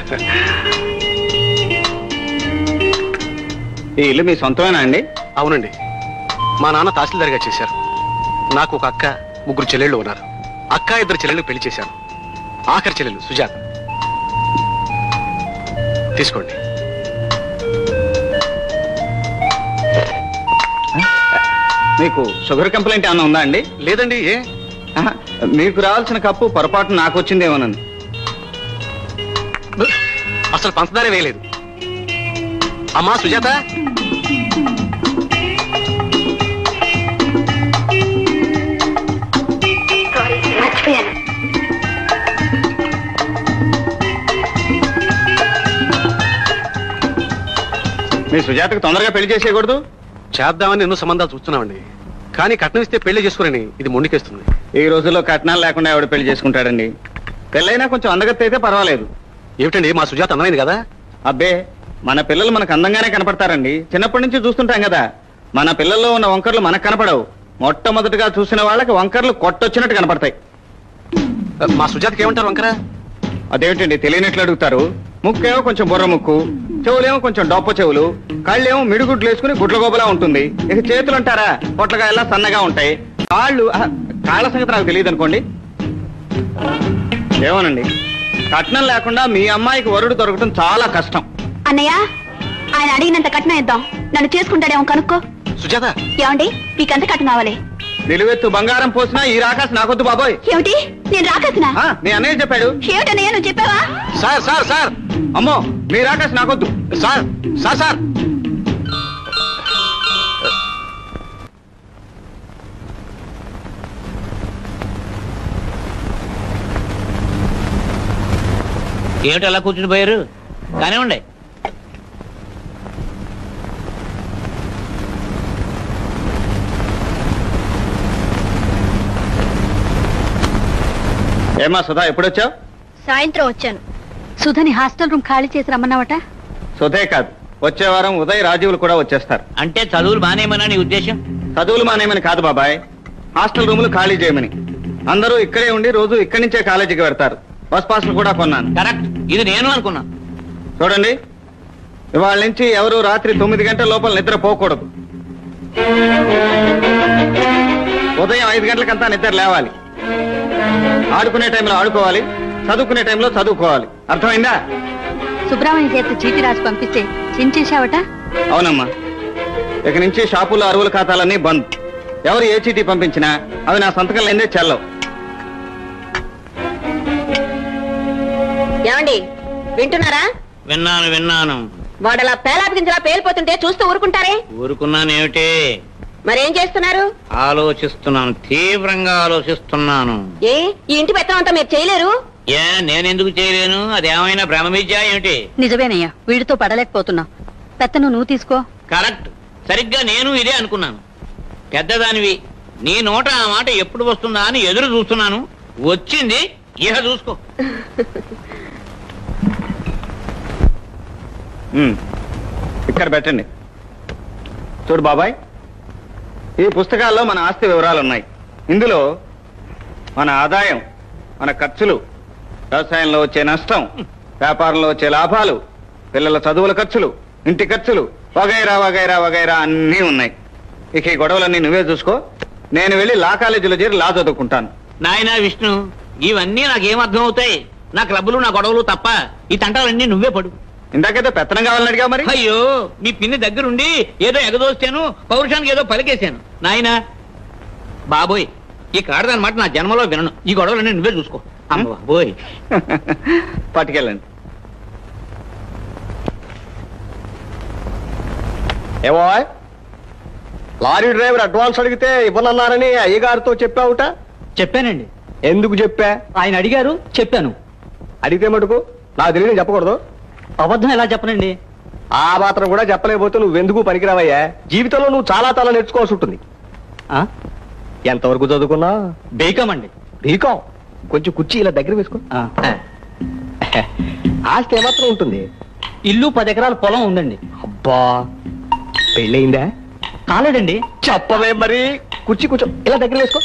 ఈ ఇల్లు మీ సొంతమేనా అండి? అవునండి, మా నాన్న తహసీల్దార్గా చేశారు. నాకు ఒక అక్క, 3 చెల్లెళ్ళు ఉన్నారు. అక్క 2 చెల్లెళ్ళు పెళ్లి చేశాను. ఆఖరి చెల్లెలు సుజాత. తీసుకోండి. మీకు షుగర్ కంప్లైంట్ ఏమన్నా ఉందా అండి? లేదండి. ఏ? మీకు రావాల్సిన కప్పు పొరపాటు నాకు వచ్చిందేమోనండి. అసలు పంచదారే వేయలేదు. అమ్మా సుజాత, మీ సుజాతకు తొందరగా పెళ్లి చేసేయకూడదు? చేద్దామని ఎన్నో సంబంధాలు చూస్తున్నామండి, కానీ కట్నం ఇస్తే పెళ్లి చేసుకుని ఇది మొండికేస్తుంది. ఈ రోజుల్లో కట్నాలు లేకుండా ఎవడు పెళ్లి చేసుకుంటాడండి? పెళ్ళైనా కొంచెం అందగత్తి అయితే పర్వాలేదు. ఏమిటండి, మా సుజాత అందమైంది కదా? అబ్బే, మన పిల్లలు మనకు అందంగానే కనపడతారండి. చిన్నప్పటి నుంచి చూస్తుంటాం కదా. మన పిల్లల్లో ఉన్న వంకర్లు మనకు కనపడవు. మొట్టమొదటిగా చూసిన వాళ్ళకి వంకర్లు కొట్టొచ్చినట్టు కనపడతాయి. మా సుజాతకి ఏమంటారు వంకర? అదేమిటండి తెలియనట్లు అడుగుతారు. ముక్కేమో కొంచెం బుర్ర ముక్కు, చెవులేమో కొంచెం డొప్ప చెవులు, కళ్ళేమో మిడిగుడ్లు వేసుకుని గుడ్ల గోబలా ఉంటుంది. ఇక చేతులు అంటారా, పొట్లగా ఎలా సన్నగా ఉంటాయి. కాళ్ళ సంగతి నాకు తెలియదు అనుకోండి. ఏమోనండి, కట్నం లేకుండా మీ అమ్మాయికి వరుడు దొరకటం చాలా కష్టం. అన్నయ్య, ఆయన అడిగినంత కట్నం ఇద్దాం. నన్ను చేసుకుంటాడేమో కనుక్కో. సుజాత, ఏమండి, మీకెంత కట్నం కావాలి? నిలువెత్తు బంగారం పోసినా ఈ రాకాసి నాకొద్దు బాబోయ్. ఏమిటి, నేను రాకాసినా? నీ అన్నయ్య చెప్పాడు. ఏమిటన్నయ్య, నువ్వు చెప్పావా? సార్ సార్ సార్, అమ్మో, మీ రాకాసి నాకొద్దు. సార్ సార్ సార్, ఏమిటి అలా కూర్చుని పోయారు? కానివ్వండి. ఏమా సుధా, ఎప్పుడొచ్చావు? సాయంత్రం వచ్చాను. సుధని హాస్టల్ రూమ్ ఖాళీ చేసి రమ్మన్నావట? సుధే కాదు, వచ్చే వారం ఉదయ్ రాజీవులు కూడా వచ్చేస్తారు. అంటే చదువులు మానేమన్నా నీ ఉద్దేశం? చదువులు మానేమని కాదు బాబాయ్, హాస్టల్ రూములు ఖాళీ చేయమని. అందరూ ఇక్కడే ఉండి రోజు ఇక్కడి నుంచే కాలేజీకి వెళ్తారు. బస్ పాస్లు కూడా కొన్నాను. కరెక్ట్, ఇది నేను అనుకున్నా. చూడండి, ఇవాళ నుంచి ఎవరు రాత్రి 9 గంటల లోపల నిద్ర పోకూడదు. ఉదయం 5 గంటలకంతా నిద్ర లేవాలి, ఆడుకునే టైంలో ఆడుకోవాలి, చదువుకునే టైంలో చదువుకోవాలి. అర్థమైందా? సుబ్రహ్మణ్య చేతి చీటీ రాసి పంపిస్తే చించేశావట? అవునమ్మా. ఇక నుంచి షాపుల్లో అరువుల ఖాతాలన్నీ బంద్. ఎవరు ఏ చీటీ పంపించినా అవి నా సంతకం లేదే చెల్లవు. ఏమండి వింటున్నారా? విన్నాను. వాడలా పేలాపించలా పేలిపోతుంటే చూస్తూ ఊరుకుంటారే? ఊరుకున్నానేమిటి? మరేం చేస్తున్నారు? ఆలోచిస్తున్నాను, తీవ్రంగా ఆలోచిస్తున్నాను. ఏ ఈ ఇంటి పెత్తనం అంతా మీరు చేయలేరు? నేనెందుకు చేయలేను? అదేమైనా భ్రమ విద్య ఏమిటి? నిజమేనయ్యా, వీడితో పడలేకపోతున్నా. పెత్తను నువ్వు తీసుకో. కరెక్ట్, సరిగ్గా నేను ఇదే అనుకున్నాను. పెద్దదానివి, నీ నోట ఆ మాట ఎప్పుడు వస్తుందా అని ఎదురు చూస్తున్నాను. వచ్చింది, ఇహ చూసుకో. ఇక్కడ పెట్టండి. చూడు బాబాయ్, ఈ పుస్తకాల్లో మన ఆస్తి వివరాలు ఉన్నాయి. ఇందులో మన ఆదాయం, మన ఖర్చులు, వ్యవసాయంలో వచ్చే నష్టం, వ్యాపారంలో వచ్చే లాభాలు, పిల్లల చదువుల ఖర్చులు, ఇంటి ఖర్చులు, వగైరా వగైరా వగైరా అన్నీ ఉన్నాయి. ఇక ఈ గొడవలన్నీ నువ్వే చూసుకో. నేను వెళ్ళి లా కాలేజీలో చేరి లా చదువుకుంటాను. నాయనా విష్ణు, ఇవన్నీ నాకేం అర్థం అవుతాయి? నా క్లబ్బులు, నా గొడవలు తప్ప ఈ తంటాలన్నీ నువ్వే పడు. ఇందాకైతే పెత్తనం కావాలని అడిగా మరి. అయ్యో, మీ పిన్ని దగ్గరుండి ఏదో ఎగదోస్తాను, పౌరుషానికి ఏదో పలికేశాను. నాయనా బాబోయ్, ఈ కాడదన్నమాట నా జన్మలో వినను. ఈ గొడవలన్నీ నువ్వే చూసుకో. అమ్మ బాబోయ్. పట్టుకెళ్ళండి. ఏమో లారీ డ్రైవర్ అడ్వాన్స్ అడిగితే ఇవ్వనన్నారని అయ్యగారితో చెప్పావుట? చెప్పానండి. ఎందుకు చెప్పా? ఆయన అడిగారు, చెప్పాను. అడిగితే మటుకు నాకు తెలియని చెప్పకూడదు. అబద్ధం ఎలా చెప్పనండి? ఆ మాత్రం కూడా చెప్పలేకపోతే నువ్వెందుకు పనికిరావయ్యా? జీవితంలో నువ్వు చాలా నేర్చుకోవాల్సి ఉంటుంది. ఎంతవరకు చదువుకున్నా? బీకాం అండి. బీకాం? కొంచెం కుర్చీ ఇలా దగ్గర వేసుకో. ఆస్తి ఏమాత్రం ఉంటుంది? ఇల్లు 10 ఎకరాల పొలం ఉందండి. అబ్బా, పెళ్ళయిందా? కాలేదండి. చెప్పవే మరి. కుర్చీ కూర్చో, ఇలా దగ్గర వేసుకో.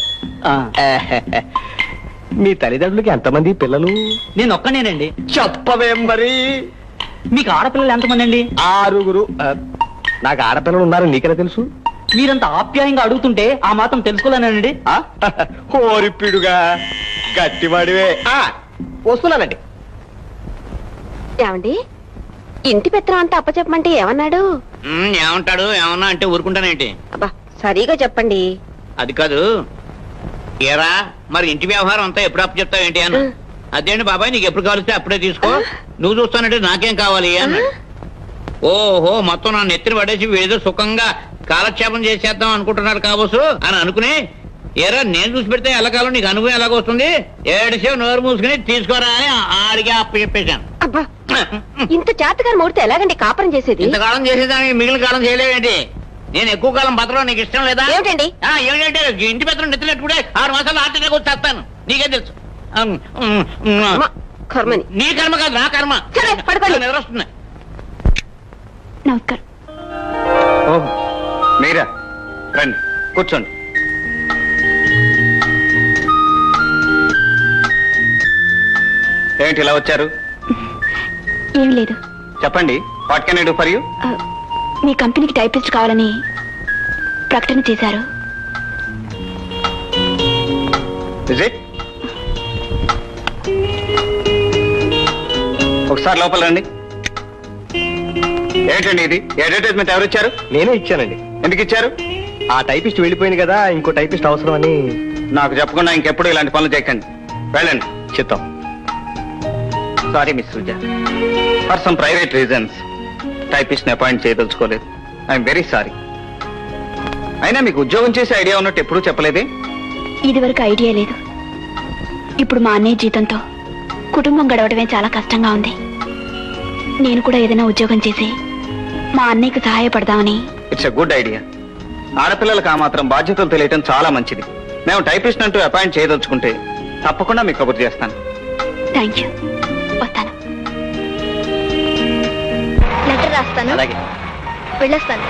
మీ తల్లిదండ్రులకి ఎంతమంది పిల్లలు? నేను ఒక్కనేనండి. చెప్పవే మరి. మీకు ఆడపిల్లలు ఎంతమంది అండి? 6. నాకు ఆడపిల్లలు ఉన్నారని నీకెలా తెలుసు? మీరంత ఆప్యాయంగా అడుగుతుంటే ఆ మాత్రం తెలుసుకోలేనండి. ఓరిపిడుగా గట్టివాడివే. వస్తున్నానండి. ఏమండి, ఇంటి పెత్తనం అంతా అప్పచెప్పమంటే ఏమన్నాడు? ఏమంటాడు? ఏమన్నా అంటే ఊరుకుంటానేంటి? అబ్బా సరిగా చెప్పండి. అది కాదు. ఏరా, మరి ఇంటి వ్యవహారం అంతా ఎప్పుడు అప్పు చెప్తావేంటి అన్న. అదేంటి బాబాయ్, నీకు ఎప్పుడు కావలిస్తే అప్పుడే తీసుకో, నువ్వు చూస్తానంటే నాకేం కావాలి అన్నాడు. ఓహో, మొత్తం నా నెత్తిని పడేసి ఏదో సుఖంగా కాలక్షేపం చేసేద్దాం అనుకుంటున్నారు కాబోసు అని అనుకుని, ఏరా నేను చూసి పెడితే ఎల్లకాలం నీకు అనుభవం ఎలాగొస్తుంది, ఏడిసే నోరు మూసుకుని తీసుకోరా అని ఆడికి అప్పు చెప్పేశాను. అబ్బా, ఇంత చేతగాని మూడితే ఎలాగండి కాపురం చేసేది? ఇంతకాలం చేసేదానికి మిగిలిన కాలం చేయలేవేంటి? నేను ఎక్కువ కాలం బతకడం నీకు ఇష్టం లేదా? ఏమిటండి? ఏమిటంటే ఇంటి పెత్తనం నెత్తినట్టుకుంటే 6 మాసాలు ఆటనే వచ్చేస్తాను. నీకేం తెలుసు? కర్మని. నీ కర్మ కాదు, నా కర్మ. సరే, పడుకోండి. ఎవరొస్తుంది? నమస్కారం. ఓహో, మీరా? రండి, కూర్చోండి. ఏంటి ఇలా వచ్చారు? ఏం లేదు. చెప్పండి. What can I do for you? మీ కంపెనీకి టైపిస్ట్ కావాలని ప్రకటన చేశారు. Is it? ఒకసారి లోపల రండి. ఏంటండి ఇది? అడ్వర్టైజ్మెంట్ ఎవరు ఇచ్చారు? నేనే ఇచ్చానండి. ఎందుకు ఇచ్చారు? ఆ టైపిస్ట్ వెళ్ళిపోయింది కదా, ఇంకో టైపిస్ట్ అవసరం అని. నాకు చెప్పకుండా ఇంకెప్పుడు ఇలాంటి పనులు చేయకండి. వెళ్ళండి. చిత్తం. Sorry miss Suja, for some private reasons typist ని అపాయింట్ చేయదలుచుకోలేదు. I'm very sorry. అయినా మీకు ఉద్యోగం చేసే ఐడియా ఉన్నట్టు ఎప్పుడూ చెప్పలేదే? ఇది వరకు ఐడియా లేదు. ఇప్పుడు మా అన్నయ్య జీతంతో కుటుంబం గడవడమే చాలా కష్టంగా ఉంది. నేను కూడా ఏదైనా ఉద్యోగం చేసి మా అన్నయ్యకి సహాయపడదామని. It's a good idea. ఆడపిల్లలకు ఆ మాత్రం బాధ్యతలు తెలియటం చాలా మంచిది. మేము టైపిస్ట్ అంటూ అపాయింట్ చేయదలుచుకుంటే తప్పకుండా మీకు కబుర్ చేస్తాను. Thank you. వస్తాను. లెటర్ రాస్తాను. అలాగే. వెళ్ళొస్తాను.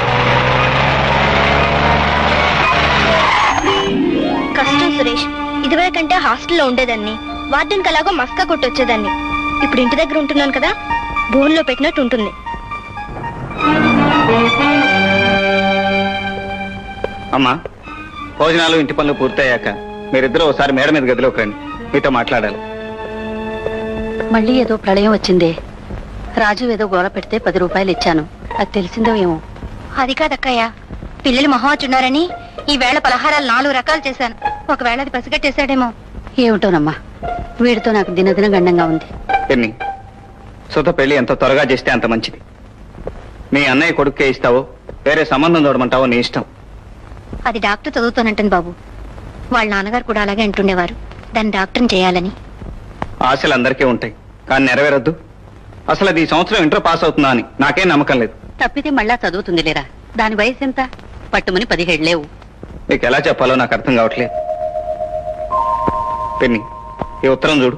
కష్టం సురేష్. ఇదివరకంటే హాస్టల్లో ఉండేదాన్ని. వార్డెన్కి అలాగో మస్కా కొట్టొచ్చేదాన్ని. ఇప్పుడు ఇంటి దగ్గర ఉంటున్నాను కదా, భూమిలో పెట్టినట్టు ఉంటుంది. అమ్మా, భోజనాలు ఇంటి పనులు పూర్తయ్యాక మీరిద్దరూ ఒకసారి మేడ మీద గదిలోకి రండి, మీతో మాట్లాడాలి. మళ్ళీ ఏదో ప్రళయం వచ్చిందే. రాజు ఏదో గోల పెడితే 10 రూపాయలు ఇచ్చాను. అది తెలిసిందో ఏమో. అది కాదక్కయ్య, పిల్లలు మొహమచ్చున్నారని ఈ వేళ పలహారాలు 4 రకాలు చేశాను. ఒకవేళ అది పసిగట్టేశాడేమో. ఏమిటోనమ్మా, వీడితో నాకు దినదిన గండంగా ఉంది. పిన్ని, సుధ పెళ్లి ఎంత త్వరగా చేస్తే అంత మంచిది. మీ అన్నయ్య కొడుక్కే ఇస్తావో వేరే సంబంధం చూడమంటావో నీ ఇష్టం. అది డాక్టర్ చదువుతానంటుంది బాబు. వాళ్ళ నాన్నగారు కూడా అలాగే అంటుండేవారు, దాన్ని డాక్టర్ని చేయాలని. ఆశలు అందరికీ ఉంటాయి, కానీ నెరవేరొద్దు. అసలు అది ఈ సంవత్సరం ఇంటర్ పాస్ అవుతుందా అని నాకేం నమ్మకం లేదు. తప్పితే మళ్ళా చదువుతుంది లేరా? దాని వయసు ఎంత? పట్టుమని 17 లేవు. నీకు ఎలా చెప్పాలో నాకు అర్థం కావట్లేదు. పిన్ని, ఈ ఉత్తరం చూడు.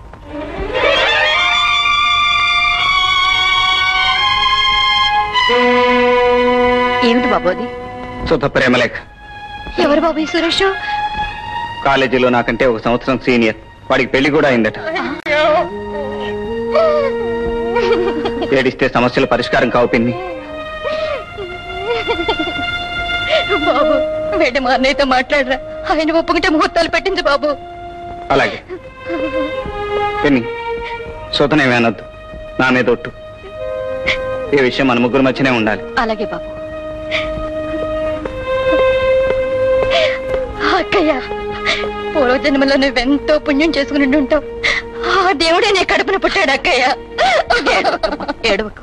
ఏమిటి బాబు అది? సుధ ప్రేమలేఖ. ఎవరు బాబు ఈ సురేష్? కాలేజీలో నాకంటే 1 సంవత్సరం సీనియర్. వాడికి పెళ్లి కూడా అయిందట. ఏడిస్తే సమస్యల పరిష్కారం కావు పిన్ని. బాబు వెళ్ళి మా అన్నయ్యతో మాట్లాడరా, ఆయన ఒప్పుకుంటే ముహూర్తాలు పెట్టించు బాబు. అలాగే పిన్ని, సుధనేమీ అనొద్దు, నా మీద ఒట్టు. ఈ విషయం మన ముగ్గురు మధ్యనే ఉండాలి. అలాగే బాబు. అక్కయ్య, పూర్వజన్మలో నువ్వెంతో పుణ్యం చేసుకుని ఉంటావు. ఆ దేవుడే నీ కడుపున పుట్టాడు అక్కయ్య. ఏడవకు.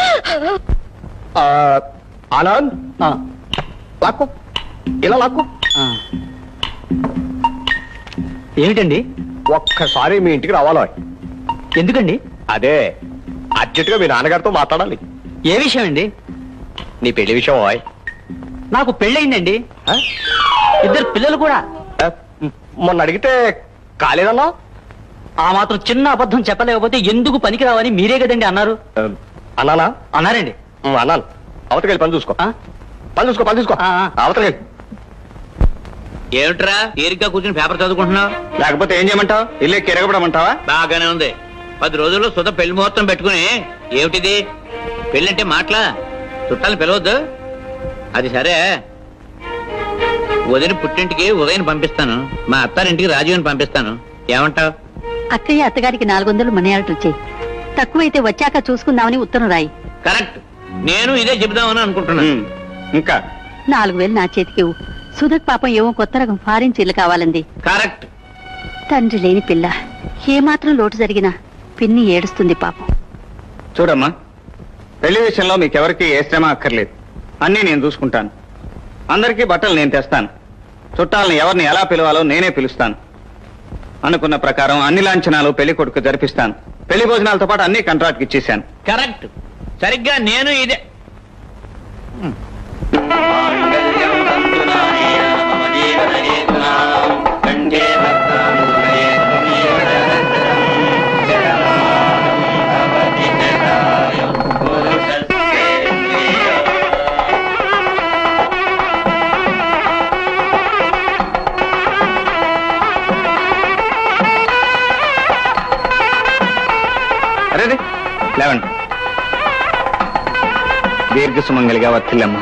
ఆనంద్, లాక్కు, ఇలా లాక్కు. ఏమిటండి? ఒక్కసారి మీ ఇంటికి రావాలో. ఎందుకండి? అదే అర్జెంటుగా మీ నాన్నగారితో మాట్లాడాలి. ఏ విషయం అండి? నీ పెళ్లి విషయం. నాకు పెళ్ళయిందండి, 2 పిల్లలు కూడా. మొన్న అడిగితే కాలేదన్నా. ఆ మాత్రం చిన్న అబద్ధం చెప్పలేకపోతే ఎందుకు పనికిరావని మీరే కదండి అన్నారు. అన్నానా? అన్నారండి. అన్నాను. అవతలకి వెళ్ళి పని చూసుకో. పని చూసుకో. అవతలకి వెళ్ళి. ఏమిట్రా తీరిగ్గా కూర్చుని పేపర్ చదువుకుంటున్నావు? లేకపోతే ఏం చేయమంటావు? ఇల్లే కిరగబడమంటావా? బాగానే ఉంది. 10 రోజుల్లో సుధ పెళ్లి ముహూర్తం పెట్టుకుని ఏమిటిది పెళ్ళంటే మాటలా? చుట్టాలను పిలవద్దు. అది సరే, ఉదయం పుట్టింటికి ఉదయం పంపిస్తాను, మా అత్తారింటికి రాజీవ్ని పంపిస్తాను. ఏమంటావు? అక్కయ్య అత్తగారికి 400 మనీ ఆర్డర్ ఇచ్చేయి. తక్కువైతే వచ్చాక చూసుకుందామని ఉత్తరం రాయి. కరెక్ట్, నేను ఇదే చెబుదామని అనుకుంటున్నాను. ఇంకా 4000 నా చేతికి ఇవ్వు. సుధక్ పాపం ఏమో కొత్త రకం ఫారిన్ చీరలు కావాలంది. కరెక్ట్. తండ్రి లేని పిల్ల, ఏమాత్రం లోటు జరిగినా పిన్ని ఏడుస్తుంది పాపం. చూడమ్మా, పెళ్లి విషయంలో మీకెవరికి ఏ శ్రమ అక్కర్లేదు. అన్నీ నేను చూసుకుంటాను. అందరికీ బట్టలు నేను తెస్తాను. చుట్టాలను ఎవరిని ఎలా పిలవాలో నేనే పిలుస్తాను. అనుకున్న ప్రకారం అన్ని లాంఛనాలు పెళ్లి కొడుకు జరిపిస్తాను. పెళ్లి భోజనాలతో పాటు అన్ని కాంట్రాక్ట్కి ఇచ్చేశాను. కరెక్ట్, సరిగ్గా నేను ఇదే. అరే లేవండి. దీర్ఘ సుమంగలిగా వర్తిల్లమ్మా.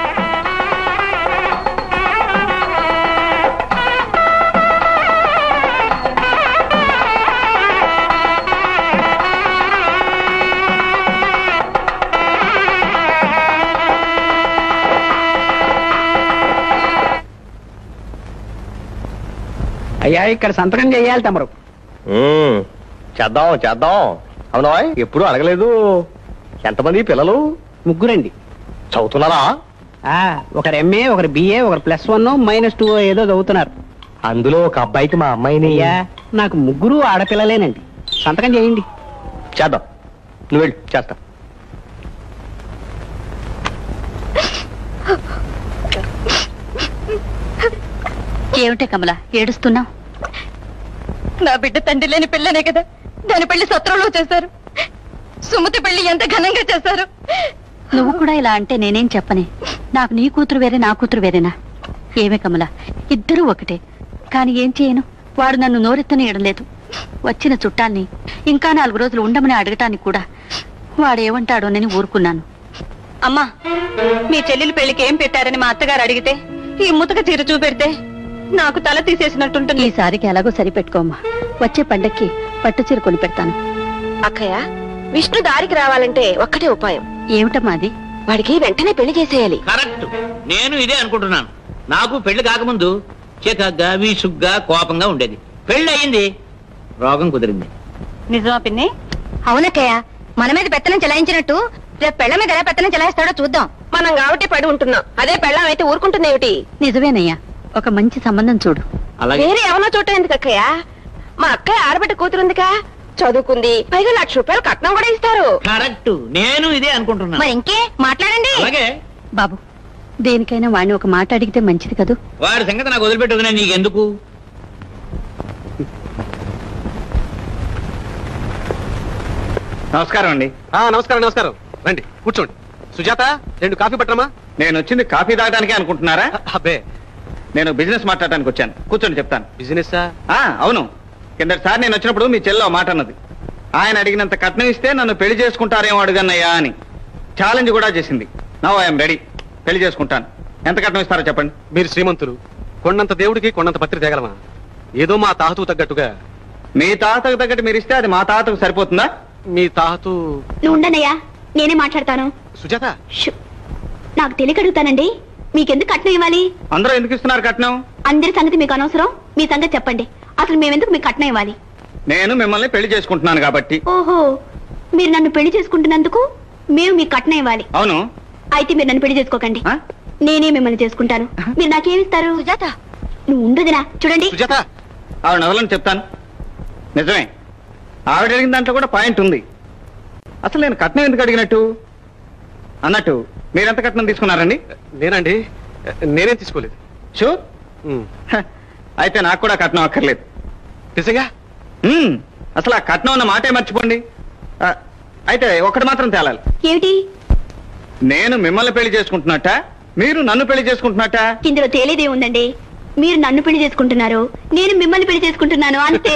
అయ్యా, ఇక్కడ సంతకం చేయాలి తమరు. చేద్దాం. అవునా, ఎప్పుడు అడగలేదు. ఎంతమంది పిల్లలు? 3 చదువుతున్నారా? ఒకరు MA, ఒకరు BA, ఒకరు +1, -2 ఏదో చదువుతున్నారు. అందులో ఒక అబ్బాయికి మా అమ్మాయిని. అయ్యా, నాకు 3 ఆడపిల్లలేనండి. సంతకం చేయండి. చేద్దాం, నువ్వు వెళ్ళు, చేస్తా. ఏమిటే కమలా ఏడుస్తున్నావు? నా బిడ్డ తండ్రి లేని పిల్లనే కదా, దాని పెళ్లి సత్రంలో చేశారు. సుమతి పెళ్లి ఎంత ఘనంగా చేశారు. నువ్వు కూడా ఇలా అంటే నేనేం చెప్పనే. నాకు నీ కూతురు వేరే, నా కూతురు వేరేనా? ఏమే కమలా, ఇద్దరూ ఒకటే. కానీ ఏం చేయను, వాడు నన్ను నోరెత్తనీయడం లేదు. వచ్చిన చుట్టాన్ని ఇంకా 4 రోజులు ఉండమని అడగటానికి కూడా వాడేమంటాడోనని ఊరుకున్నాను. అమ్మా, మీ చెల్లెలి పెళ్లికి ఏం పెట్టారని మా అత్తగారు అడిగితే ఈ ముతక చీర చూపెడితే నాకు తల తీసేసినట్టుంటుంది. ఈసారికి ఎలాగో సరిపెట్టుకోమ్మా. వచ్చే పండక్కి పట్టు చీర కొని పెడతాను. అక్కయ్య, విష్ణు దారికి రావాలంటే ఒక్కటే ఉపాయం. ఏమిటమ్మా అది? వాడికి వెంటనే పెళ్లి చేసేయాలి. కరెక్ట్, నేను ఇదే అనుకుంటున్నాను. నాకు పెళ్లి కాకముందు చికగ్గా విసుగ్గా కోపంగా ఉండేది. పెళ్లి అయింది, రోగం కుదిరింది. నిజమా పిన్ని? అవునక్కయ్య, మన మీద పెత్తనం చెలాయించినట్టు రేపు పెళ్ల మీద ఎలా పెత్తనం చెలాయిస్తాడో చూద్దాం. మనం కాబట్టి పడి ఉంటున్నాం, అదే పెళ్ళం అయితే ఊరుకుంటుందేమిటి? నిజమేనయ్యా, ఒక మంచి సంబంధం చూడు. అలాగే వేరే ఎవరో చోట ఎందుకు అక్కయ్య? మా అక్కయ్య ఆడబిడ్డ కూతురుందిగా, చదువుకుంది, పైగా ₹1,00,000 కట్నం కూడా ఇస్తారు. కరెక్ట్, నేను ఇదే అనుకుంటున్నాను. మరి ఇంకే మాట్లాడండి. అలాగే బాబు, దేనికైనా వాడిని ఒక మాట అడిగితే మంచిది కదూ. వాడి సంగతి నాకు వదిలిపెట్టుకున్నా నీకెందుకు? నమస్కారం అండి. నమస్కారం నమస్కారం. రండి కూర్చోండి. సుజాత, 2 కాఫీ పట్టరమా? నేను వచ్చింది కాఫీ తాగడానికే అనుకుంటున్నారా? అబ్బే, నేను బిజినెస్ మాట్లాడడానికి వచ్చాను. కూర్చోండి, చెప్తాను. బిజినెస్ అవును. కిందటిసారి నేను వచ్చినప్పుడు మీ చెల్లె మాట అన్నది. ఆయన అడిగినంత కట్నం ఇస్తే నన్ను పెళ్లి చేసుకుంటారేమో అడుగన్నయ్యా అని ఛాలెంజ్ కూడా చేసింది. నౌ ఐఎమ్ రెడీ, పెళ్లి చేసుకుంటాను. ఎంత కట్నం ఇస్తారో చెప్పండి. మీరు శ్రీమంతులు, కొండంత దేవుడికి కొండంత పత్రి తేగలమా? ఏదో మా తాహతు తగ్గట్టుగా. మీ తాతకు తగ్గట్టు మీరు ఇస్తే అది మా తాతకు సరిపోతుందా? మీ తాహతు. నువ్వు ఉండనయ్యా, నేనే మాట్లాడతాను. సుజాత, నాకు తెలియక అడుగుతానండి, మీకెందుకు కట్నం ఇవ్వాలి? అందరూ ఎందుకు ఇస్తున్నారు కట్నం? అందరి సంగతి మీకు అనవసరం, మీ సంగతి చెప్పండి. అసలు మేమెందుకు మీకు కట్నం ఇవ్వాలి? నేను మిమ్మల్ని పెళ్లి చేసుకుంటున్నాను కాబట్టి. ఓహో, మీరు నన్ను పెళ్లి చేసుకుంటున్నందుకు మేము మీకు కట్నం ఇవ్వాలి. అవును. అయితే మీరు నన్ను పెళ్లి చేసుకోకండి, నేనే మిమ్మల్ని చేసుకుంటాను. మీరు నాకేమిస్తారు? సుజాత, నువ్వు ఉండదునా? చూడండి సుజాత, ఆవిడ నవలని చెప్తాను. నిజమే, ఆవిడ అడిగిన దాంట్లో కూడా పాయింట్ ఉంది. అసలు నేను కట్నం ఎందుకు అడిగినట్టు? అన్నట్టు మీరెంత కట్నం తీసుకున్నారండి? నేనండి, నేనేం తీసుకోలేదు. షూర్? అయితే నాకు కూడా కట్నం అక్కర్లేదు. నిజంగా? అసలు ఆ కట్నం అన్న మాటే మర్చిపోండి. అయితే ఒకటి మాత్రం తేలాలి. ఏమిటి? నేను మిమ్మల్ని పెళ్లి చేసుకుంటున్నట్ట, మీరు నన్ను పెళ్లి చేసుకుంటున్నట్ట? ఇందులో తేలేదే ఉందండి. మీరు నన్ను పెళ్లి చేసుకుంటున్నారు, నేను మిమ్మల్ని పెళ్లి చేసుకుంటున్నాను, అంతే.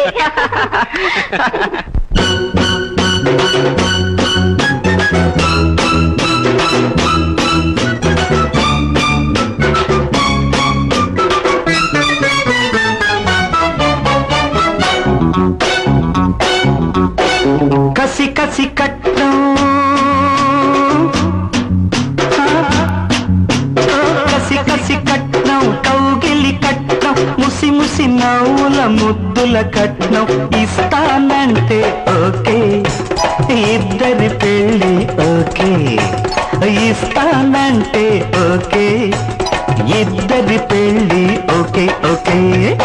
కసి కసి కట్నం, కసి కసి కట్నం, కౌగిలి కట్నం, ముసి ముసి నవ్వుల ముద్దుల కట్నం ఇస్తానంటే ఓకే, ఇద్దరి పెళ్ళి ఓకే. ఇస్తానంటే ఓకే, ఇద్దరి పెళ్ళి ఓకే ఓకే.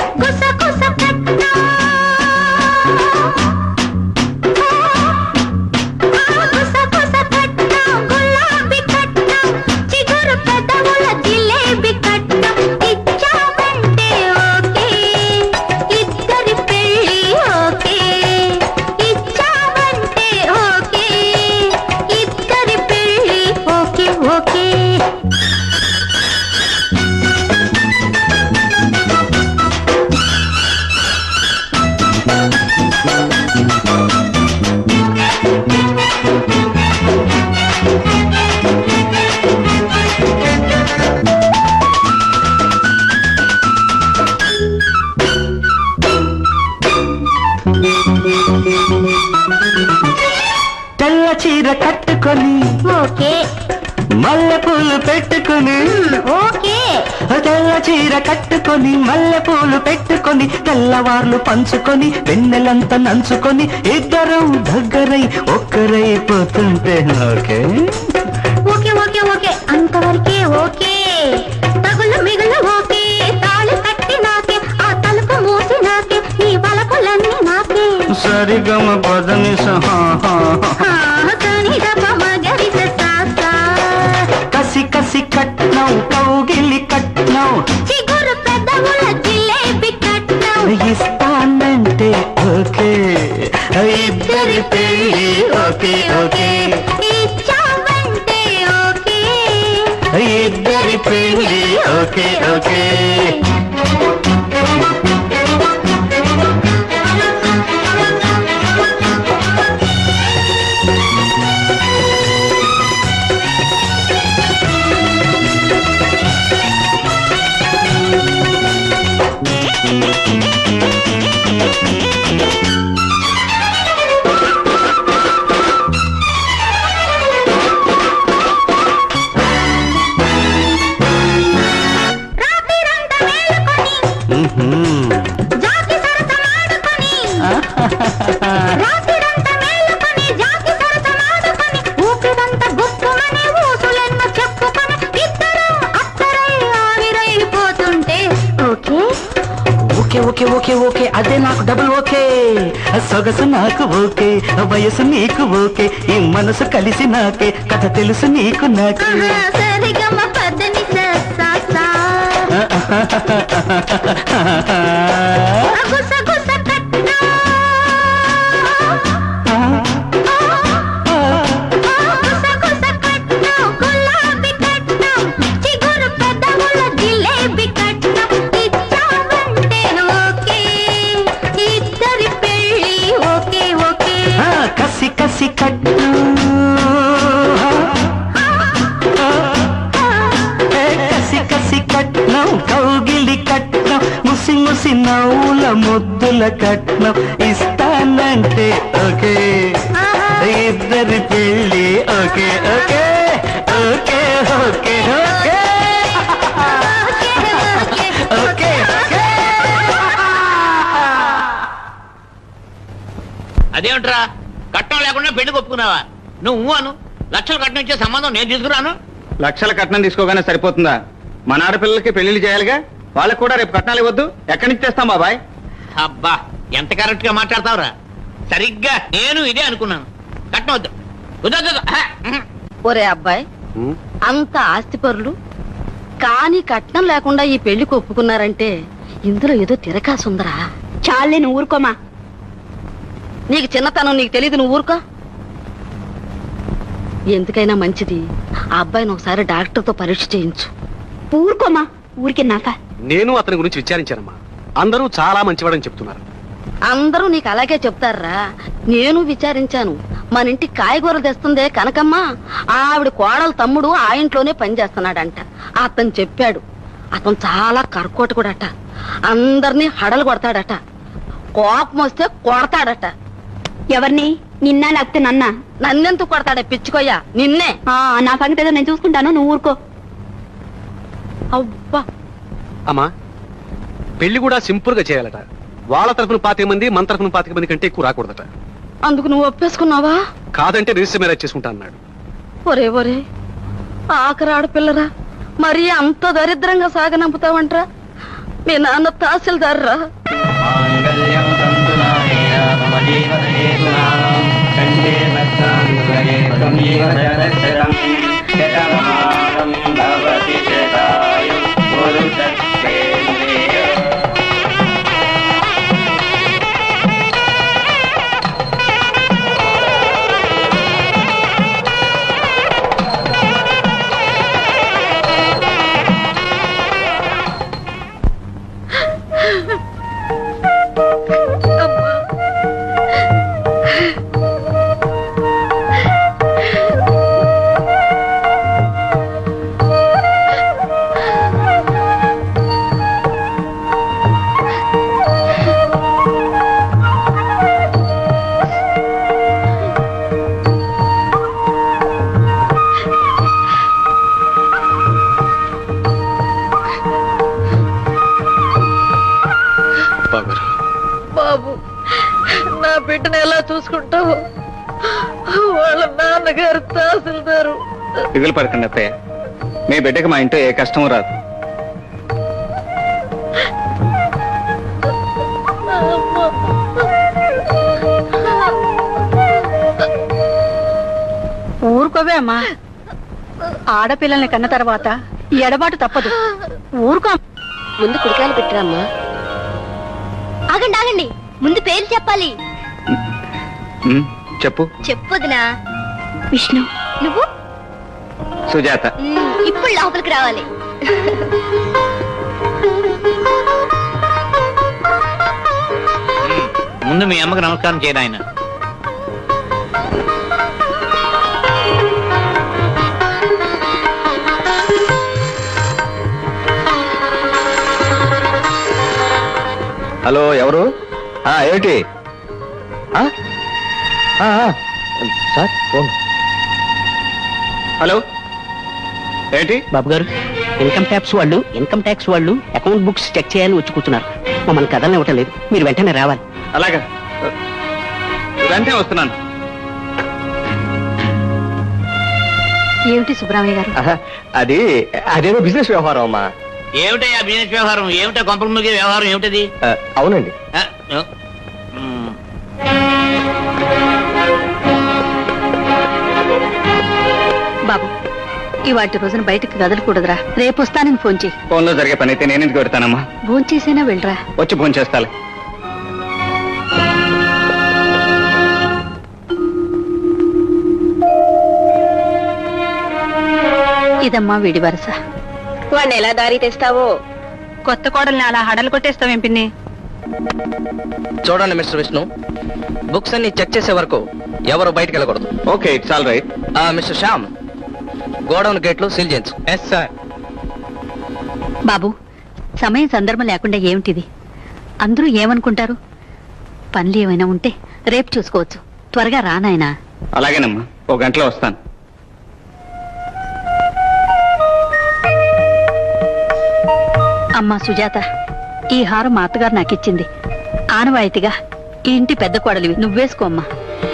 తెల్ల చీర కట్టుకొని ఓకే, మల్లె పూలు పెట్టుకొని ఓకే. తెల్ల చీర కట్టుకొని మల్లె పూలు పెట్టుకొని తెల్లవార్లు పంచుకొని వెన్నెలంతా నంచుకొని ఇద్దరం దగ్గరై ఒక్కరైపోతుంటే ఓకే ఓకే ఓకే ఓకే, అంతవరకే ఓకే. తగులు మిగులు ఓకే, తాళి కట్టి నాకే, ఆ తలుపు మూసి నాకే, ఈ వలపులన్నీ నాకే. సరిగమ పదని కసి కసి కట్నం, కౌగిలి కట్నం, చిగురు పెద్దవుల జిలేబీ కట్నం ఇస్తానంటే ఓకే, ఇద్దరి పెళ్ళి ఓకే ఓకే. ఇచ్చావంటే ఓకే, ఇద్దరి పెళ్ళి ఓకే ఓకే. ఓకే అదే నాకు డబుల్ ఓకే సొగసు నాకు ఓకే వయసు నీకు ఓకే ఈ మనసు కలిసి నాకే కథ తెలుసు నీకు నాకే సరిగమ పదని సా గుస గుస కట్నా గుస గుస కట్నా గులాబీ కట్నా చిగురు పెదవుల జిలేబీ కట్నా ఇచ్చావంటే ఓకే ఇద్దరి పెళ్ళి ఓకే ఓకే కసి కసి కట్టు కసి కసి కట్నం కౌగిలి కట్నం ముసి ముసి నవ్వుల ముద్దుల కట్నం ఇస్తానంటే ఓకే ఇద్దరి పెళ్ళి okay okay okay okay okay okay అదేమిట్రా కట్నం లేకుండా పెళ్లి ఒప్పుకున్నావా? నువ్వు అను, లక్షలు కట్నం ఇచ్చే సంబంధం నేను తీసుకురాను. లక్షల కట్నం తీసుకోగానే సరిపోతుందా? మన ఆడపిల్లలకి పెళ్లిళ్ళు చేయాలిగా, వాళ్ళకి కూడా రేపు కట్నాలు ఇవ్వద్దు. ఎక్కడి నుంచి తెస్తాం బాబాయ్? అబ్బా ఎంత కరెక్ట్ గా మాట్లాడతావురా. సరిగ్గా నేను ఇదే అనుకున్నాను. కట్నం వద్దు. ఒరే అబ్బాయి, అంత ఆస్తిపరులు కానీ కట్నం లేకుండా ఈ పెళ్లికి ఒప్పుకున్నారంటే ఇందులో ఏదో తిరకాసుందరా. చాలే నువ్వు ఊరుకోమా. నీకు చిన్నతనం నీకు తెలీదు, నువ్వు ఊరుకో. ఎందుకైనా మంచిది ఆ అబ్బాయిని ఒకసారి డాక్టర్తో పరీక్ష చేయించు. ఊరుకోమా, ఊరికే నాక. నేను అతని గురించి విచారించానమ్మా. అందరూ చాలా మంచివాడని చెప్తున్నారు. అందరూ నీకు అలాగే చెప్తారా? నేను విచారించాను. మన ఇంటి కాయగూరలు తెస్తుందే కనకమ్మ, ఆవిడ కోడలు తమ్ముడు ఆ ఇంట్లోనే పనిచేస్తున్నాడంట. అతను చెప్పాడు. అతను చాలా కర్కోటకుడట. అందరినీ హడలు కొడతాడట. కోపం వస్తే కొడతాడట. ఎవరిని? నిన్న లేకపోతే నన్న? నన్నెందుకు కొడతాడే పిచ్చుకోయ్యా, నిన్నే. నా సంగతి ఏదో నేను చూసుకుంటాను, నువ్వు ఊరుకో. అబ్బా అమ్మా, పెళ్లి కూడా సింపుల్ గా చేయాలట. వాళ్ళ తరఫున 25 మంది, మన తరఫున 25 మంది కంటే ఎక్కువ రాకూడదట. అందుకు నువ్వు ఒప్పేసుకున్నావా? కాదంటే రిజిస్టర్ మ్యారేజ్ చేసుకుంటా అన్నాడు. ఒరే ఒరే, ఆఖరి ఆడపిల్లరా, మరి అంత దరిద్రంగా సాగనంపుతావంట్రా? మీ నాన్న తహసీల్దార్రా. బాబు, నా బిడ్డను ఎలా చూసుకుంటావు? వాళ్ళ నాన్నగారు తహసీల్దారు. దిగులు పడకండి అత్తయ్య, మీ బిడ్డకి మా ఇంట్లో ఏ కష్టం రాదు. ఊరుకోవే అమ్మా, ఆడపిల్లల్ని కన్న తర్వాత ఈ ఎడబాటు తప్పదు. ఊరుకో. ముందు కుడికాయలు పెట్టిరమ్మా. ఆగండి ఆగండి, ముందు పేరు చెప్పాలి. చెప్పు. చెప్పొదినా. విష్ణు. నువ్వు? సుజాత. ఇప్పుడు లోపలికి రావాలి. ముందు మీ అమ్మకి నమస్కారం చేయను. ఆయన హలో, ఎవరు? ఏమిటి సార్? ఫోన్. హలో, ఏంటి? బాబు గారు, ఇన్కమ్ ట్యాక్స్ వాళ్ళు అకౌంట్ బుక్స్ చెక్ చేయాలని వచ్చి కూర్చున్నారు. మమ్మల్ని కథలను ఇవ్వటం లేదు, మీరు వెంటనే రావాలి. అలాగా, వెంటనే వస్తున్నాను. ఏమిటి సుబ్రహ్మణ్య గారు? అదేదో బిజినెస్ వ్యవహారం అమ్మా. ఏమిటయ్యా బిజినెస్ వ్యవహారం? ఏమిటా కొంపలు ముగే వ్యవహారం ఏమిటది? అవునండి. బాబు ఇవాటి రోజున బయటకు కదలకూడదురా. రేపు వస్తానని ఫోన్ చేయి. ఫోన్ లో జరిగే పని అయితే నేనెందుకు పెడతానమ్మా? ఫోన్ చేసైనా వెళ్ళరా. వచ్చి ఫోన్ చేస్తాలే. ఇదమ్మా వీడి వరస. వాడిని ఎలా దారి తెస్తావో. కొత్త కోడల్ని అలా హడలు కొట్టేస్తావేం పిన్ని? చూడండి మిస్టర్ విష్ణు, బుక్స్ అన్ని చెక్ చేసే వరకు ఎవరు బయటకు వెళ్ళకూడదు. Okay, it's all right. Mister Shyam, godown గేట్లు సీల్ చేయించు. Yes sir. బాబు సమయం సందర్భం లేకుండా ఏమిటిది? అందరూ ఏమనుకుంటారు? పనులు ఏమైనా ఉంటే రేపు చూసుకోవచ్చు. త్వరగా రా నాయనా. అలాగేనమ్మా, ఓ గంటలో వస్తాను. అమ్మా సుజాత, ఈ హారం మా అత్తగారు నాకిచ్చింది. ఆనవాయితీగా ఈ ఇంటి పెద్ద కోడలివి, నువ్వేసుకో అమ్మా.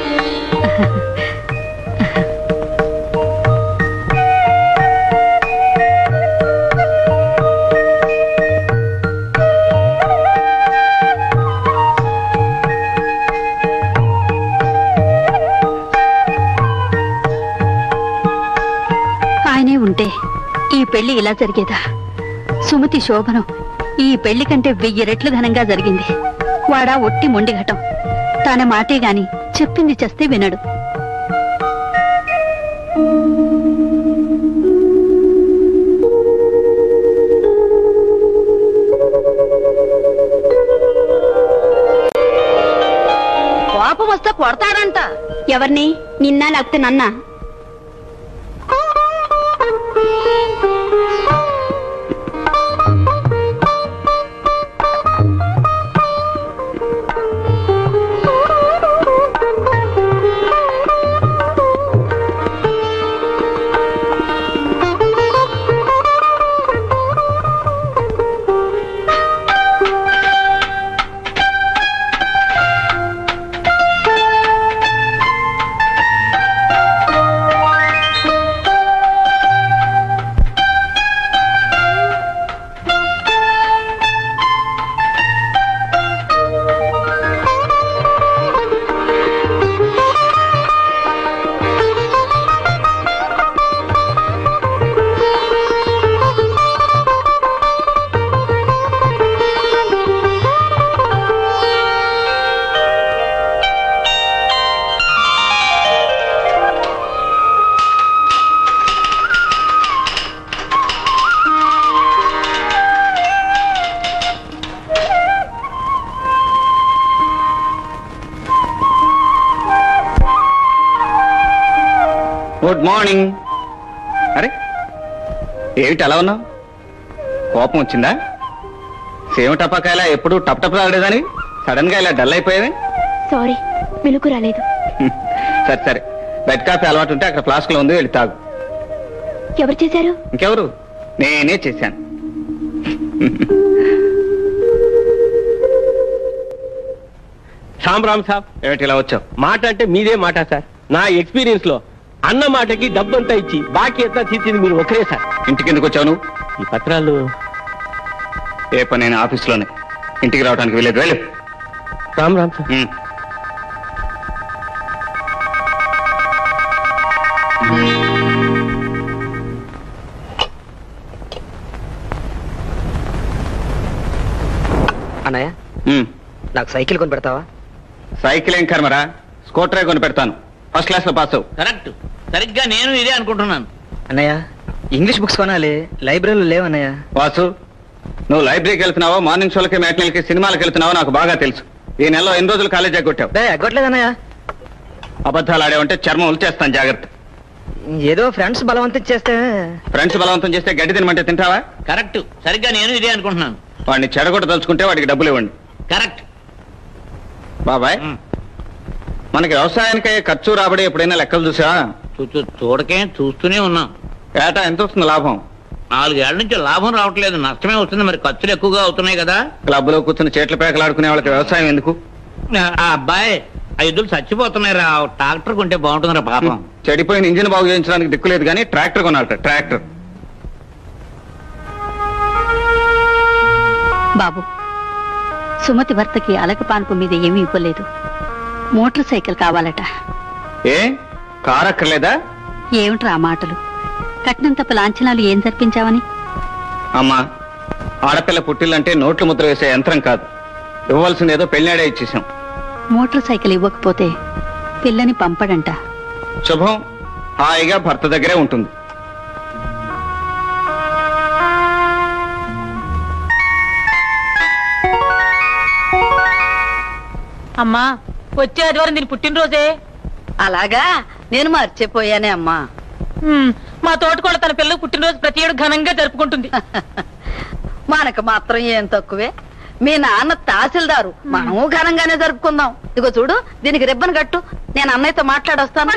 ఆయనే ఉంటే ఈ పెళ్లి ఇలా జరిగేదా? సుమతి శోభనం ఈ పెళ్లి కంటే 1000 రెట్లు ఘనంగా జరిగింది. వాడా ఒట్టి మొండిఘటం. తన మాటే గాని చెప్పింది చేస్తే వినడు. కోపం వస్తే కొడతాడంట. ఎవరిని? నిన్న లేకపోతే నన్న? Good morning. అరే ఏమిటి అలా ఉన్నావు? కోపం వచ్చిందా? సేమ టపాకాయలా ఎప్పుడు టప్ టప్ రాలేదని సడన్ గా ఇలా డల్ అయిపోయేది? సారీ, వెలుగు రాలేదు. సరే సరే, బెడ్ కాఫీ అలవాటు ఉంటే అక్కడ ఫ్లాస్క్ లో ఉంది, వెళ్ళి తాగు. ఎవరు చేశారు? ఇంకెవరు? నేనే చేశాను. రామ్ సాబ్, ఏమిటి ఇలా వచ్చావు? మాట అంటే మీదే మాట సార్. నా ఎక్స్పీరియన్స్ లో అన్న మాటకి డబ్బంతా ఇచ్చి బాకీ ఎంత తీర్చింది మీరు ఒకరే సార్. ఇంటికి ఎందుకు వచ్చావు నువ్వు? ఈ పత్రాలు ఏ పని నేను ఆఫీస్లోనే, ఇంటికి రావడానికి వెళ్ళేది. వెళ్ళు. రామ్ సార్. అన్నయ్య, నాకు సైకిల్ కొని పెడతావా? సైకిల్ ఏం కర్మరా, స్కూటరే కొని పెడతాను. ఫస్ట్ క్లాస్ లో పాస్ అవు. కరెక్ట్, సరిగ్గా నేను ఇదే అనుకుంటున్నాను. అన్నయ్య, ఇంగ్లీష్ బుక్స్ కొనాలి, లైబ్రరీలో లేవన్నయ్య. వాసు, నువ్వు లైబ్రరీకి వెళ్తున్నావో, మార్నింగ్ షోలకి, మ్యాట్నీలకి, సినిమాలకు వెళ్తున్నావో నాకు బాగా తెలుసు. ఈ నెలలో ఎన్ని రోజులు కాలేజ్ ఎగ్గొట్టావు? ఎగ్గొట్టలేదన్నయ్య. అబద్ధాలు ఆడేవంటే చర్మం ఉల్చేస్తాను, జాగ్రత్త. ఏదో ఫ్రెండ్స్ బలవంతం చేస్తే. ఫ్రెండ్స్ బలవంతం చేస్తే గడ్డి తినమంటే తింటావా? కరెక్ట్, సరిగ్గా నేను ఇదే అనుకుంటున్నాను. వాడిని చెడగొట్ట తలుచుకుంటే వాడికి డబ్బులు ఇవ్వండి. కరెక్ట్ బాబాయ్. మనకి వ్యవసాయానికి ఖర్చు రాబడి ఎప్పుడైనా లెక్కలు చూసా? చూడకే చూస్తూనే ఉన్నాం. ఏటా ఎంత వస్తుంది లాభం? 4 ఏళ్ల నుంచి లాభం రావట్లేదు, నష్టమే వస్తుంది. మరి ఖర్చులు ఎక్కువగా అవుతున్నాయి కదా. క్లబ్ లో కూర్చుని చేట్ల పేకలాడుకునే వాళ్ళకి వ్యవసాయం ఎందుకు? ఆ అబ్బాయి, ఆ ఎద్దులు చచ్చిపోతున్నాయి రా. ట్రాక్టర్ కొంటే బాగుంటుందిరా పాపం. చెడిపోయిన ఇంజిన్ బాగు చేయించడానికి దిక్కులేదు కానీ ట్రాక్టర్ కొనాలట. ట్రాక్టర్ బాబు, సుమతి భర్తకి అలకపాన్పు మీద ఏమీ ఇవ్వలేదు. మోటార్ సైకిల్ కావాలట. ఏ కారక్కర్లేదా? ఏమిట్రా ఆ మాటలు? కట్నం తప్ప లాంఛనాలు ఏం జరిపించావని? అమ్మా, ఆడపిల్ల పుట్టిల్లంటే నోట్లు ముద్ర వేసే యంత్రం కాదు. ఇవ్వాల్సిందేదో పెళ్ళాడే ఇచ్చేసాం. మోటార్ సైకిల్ ఇవ్వకపోతే పిల్లని పంపడంట. శుభం హాయిగా భర్త దగ్గరే ఉంటుంది. అమ్మా, వచ్చే ఆదివారం దీని పుట్టినరోజే. అలాగా, నేను మర్చిపోయానే అమ్మా. మా తోటకోళ్ళ తన పిల్లలు పుట్టినరోజు ప్రతి ఏడు ఘనంగా జరుపుకుంటుంది. మనకు మాత్రం ఏం తక్కువే. మీ నాన్న తహసీల్దారు, మనము ఘనంగానే జరుపుకుందాం. ఇదిగో చూడు, దీనికి రిబ్బన్ కట్టు. నేను అన్నయ్యతో మాట్లాడొస్తాను.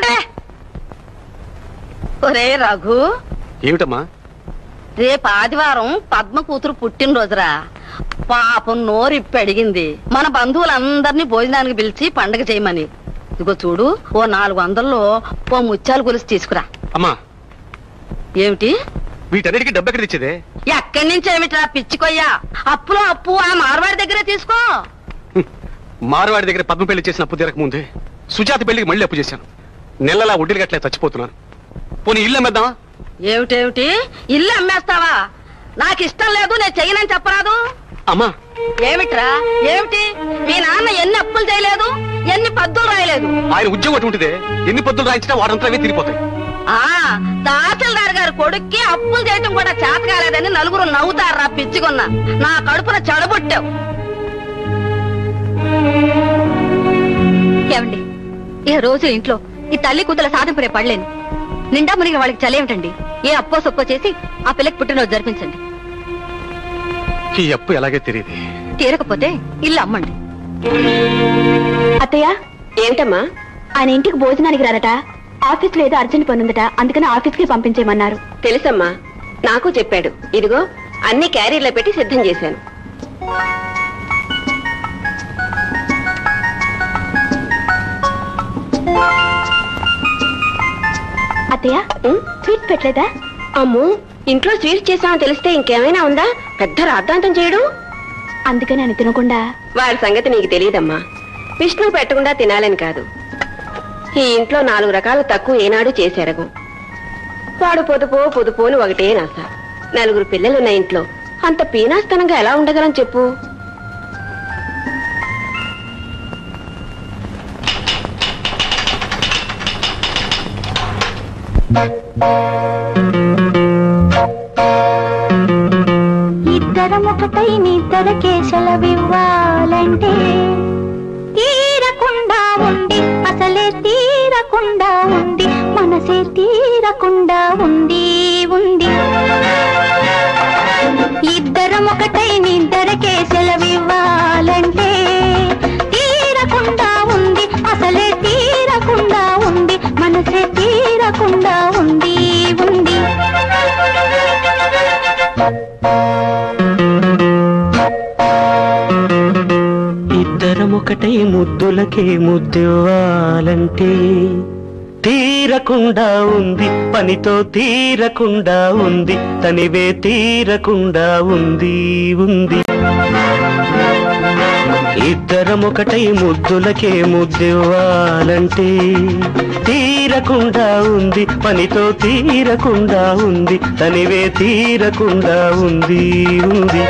ఒరే రఘు, ఏమిటమ్మా? రేపు ఆదివారం పద్మ కూతురు పుట్టినరోజురా. పాపం నోరిప్పి అడిగింది మన బంధువులందరినీ భోజనానికి పిలిచి పండగ చేయమని. ఇదిగో చూడు, ఓ 400లో ఓ ముత్యాలు గొలుసు తీసుకురా. అమ్మా, ఏమిటి? వీటన్నిటికీ డబ్బు ఎక్కడ తెచ్చేదే? ఎక్కడి నుంచి ఏమిట్రా పిచ్చికొయ్యా? అప్పులో అప్పు ఆ మార్వాడి దగ్గరే తీసుకో. మారవాడి దగ్గర పద్మ పెళ్లి చేసిన అప్పు తీరక ముందే సుజాత పెళ్లికి మళ్ళీ అప్పు చేశాను. నెలలా వడ్డీలు గట్లే చచ్చిపోతున్నాను. పోనీ ఇల్లు అమ్మేద్దామా? ఏమిటేమిటి? ఇల్లు అమ్మేస్తావా? నాకు ఇష్టం లేదు, నేను చెయ్యనని చెప్పరాదు. అమ్మా, ఏమిట్రా ఏమిటి? మీ నాన్న ఎన్ని అప్పులు చేయలేదు, ఎన్ని పద్దులు రాయలేదు. ఆయన ఉద్యోగం అటువంటిదే. ఎన్ని పొద్దులు రాయించినా వాడంతా అవే తిరిగిపోతాయి. తహసీల్దార్ గారి కొడుక్కి అప్పులు చేయటం కూడా చేత కాలేదని నలుగురు నవ్వుతారా పిచ్చిగొన్నా. నా కడుపున చెడబుట్టావు. ఏమండి, ఈ రోజు ఇంట్లో ఈ తల్లి కూతుల సాధింపునే పడలేను. నిండా మునిగి వాళ్ళకి చలేమిటండి? ఏ అప్పో సొప్పో చేసి ఆ పిల్లకి పుట్టినరోజు జరిపించండి. ఈ అప్పు ఎలాగే తెలియదు. తీరకపోతే ఇల్లు అమ్మండి. అత్తయ్య, ఏమిటమ్మా? ఆయన ఇంటికి భోజనానికి రారట. ఆఫీస్ లో ఏదో అర్జెంట్ పని ఉందట, అందుకని ఆఫీస్ కి పంపించేయమన్నారు. తెలుసమ్మా, నాకు చెప్పాడు. ఇదిగో అన్ని క్యారీర్లో పెట్టి సిద్ధం చేశాను. అత్తయ్య, స్వీట్ పెట్టలేదా? అమ్మో, ఇంట్లో స్వీట్ చేసామని తెలిస్తే ఇంకేమైనా ఉందా? పెద్ద రాద్ధాంతం చేయడు. అందుకని ఆయన తినకుండా. వాడి సంగతి నీకు తెలియదమ్మా. విష్ణు పెట్టకుండా తినాలని కాదు, ఈ ఇంట్లో 4 రకాలు తక్కువ ఏనాడు చేసేరగం. వాడు పొదుపోని ఒకటే నాస. 4 పిల్లలున్న ఇంట్లో అంత పీనాస్తనంగా ఎలా ఉండగలం చెప్పు? ఇద్దరం ఒకటై నిద్దరకే సెలవివ్వాలంటే తీరకుండా ఉంది, అసలే తీరకుండా ఉంది, మనసే తీరకుండా ఉంది ఉంది. ఇద్దరం ఒకటై నిద్దరకే సెలవివ్వాలంటే తీరకుండా ఉంది, అసలే తీరకుండా ఉంది, మనసే తీరకుండా ఉంది ఉంది. ఇద్దరం ఒకటై ముద్దులకే ముద్దివ్వాలంటే తీరకుండా ఉంది, పనితో తీరకుండా ఉంది, తనివే తీరకుండా ఉంది ఉంది. ఇద్దరం ఒకటై ముద్దులకే ముద్దివ్వాలంటే తీరకుండా ఉంది, పనితో తీరకుండా ఉంది, తనివే తీరకుండా ఉంది ఉంది.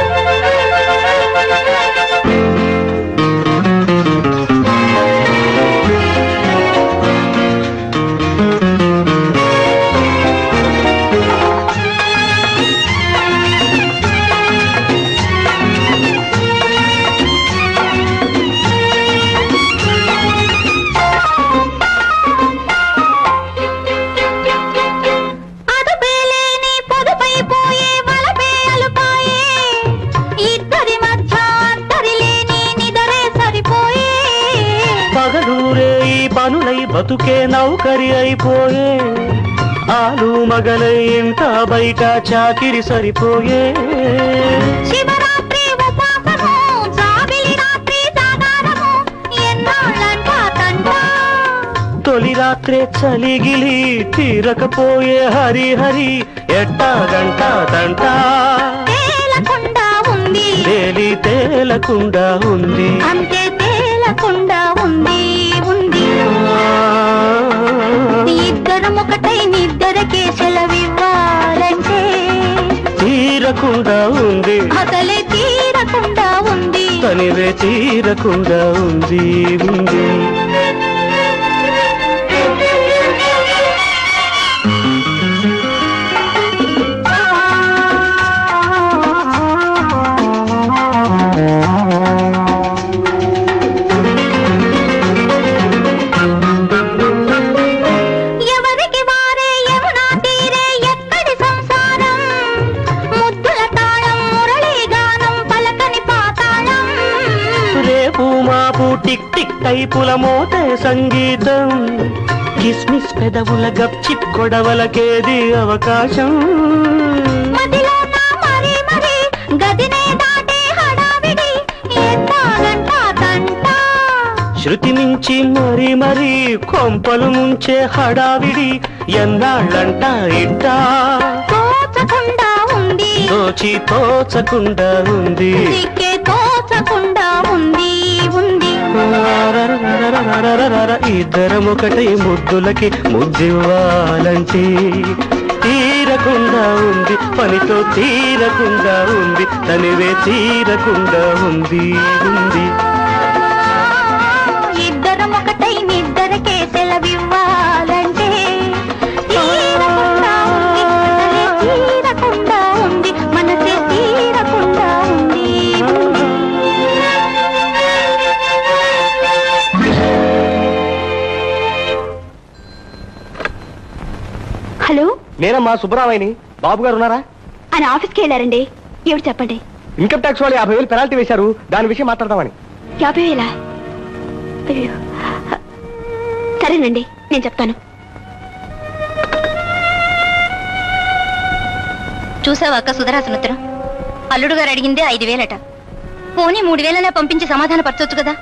బతుకే నౌకరి అయిపోయే, ఆలు మగలై ఇంట బయట చాకిరి సరిపోయే. శివరాత్రి ఉపాసము, జాబిలి రాత్రి జాగారము, ఎన్నాళ్ళంట తంట. తొలి రాత్రే చలిగిలి తీరకపోయే హరి హరి ఎట్టా గంట తంట. తేలకుండా ఉంది తేలి తేలకుండా ఉంది అంతే తేలకుండా ఉంది ఉంది ఇద్దరం ఒకటై నిద్దరకే సెలవివ్వాలంటే తీరకుండా ఉంది అసలే తీరకుండా ఉంది తనివే తీరకుండా ఉంది ఉంది ఎవరికి వారే యమునా తీరే ఎక్కడి సంసారం ముద్దుల తాళం మురళీ గానం పలకని పాతాళం రేపు మాపు టిక్ టిక్ టైపుల మోతే సంగీతం కిస్మిస్ పెదవుల గప్చిప్ కొడవలకేది అవకాశం మదిలో నా మరి మరి గదినే దాటే హడావిడి ఎత్తాలంటా తంట శృతి మించి మరి మరి కొంపలు ముంచే హడావిడి ఎన్నాళ్ళంట ఇట్టా తోచకుండా ఉంది తోచి తోచకుండా ఉంది దిక్కే తోచకుండా ఉంది ఉంది ఇద్దరం ఒకటై ముద్దులకి ముద్దివ్వాలంటే తీరకుండా ఉంది పనితో తీరకుండా ఉంది తనివే తీరకుండా ఉంది ఉంది ఇద్దరం ఒకటై నిద్దరకే సెలవివ్వాలంటే తీరకుండా ఉంది అసలే తీరకుండా ఉంది మనసే తీరకుండా ఉంది ఉంది హలో నేనమ్మా సుబ్బరామయ్యని. బాబు గారు ఉన్నారా? ఆయన ఆఫీస్కి వెళ్ళారండి. ఏమిటి చెప్పండి. ఇన్కమ్ ట్యాక్స్ వాళ్ళు 50,000 పెనాల్టీ వేశారు, దాని విషయం మాట్లాడదామని. 50,000? అయ్యో, సరేనండి, నేను చెప్తాను. చూసావా అక్క సుధరాసన ఉత్తరం? అల్లుడు గారు అడిగిందే 5,000 పోనీ 3,000 పంపించి సమాధాన పరచొచ్చు కదా.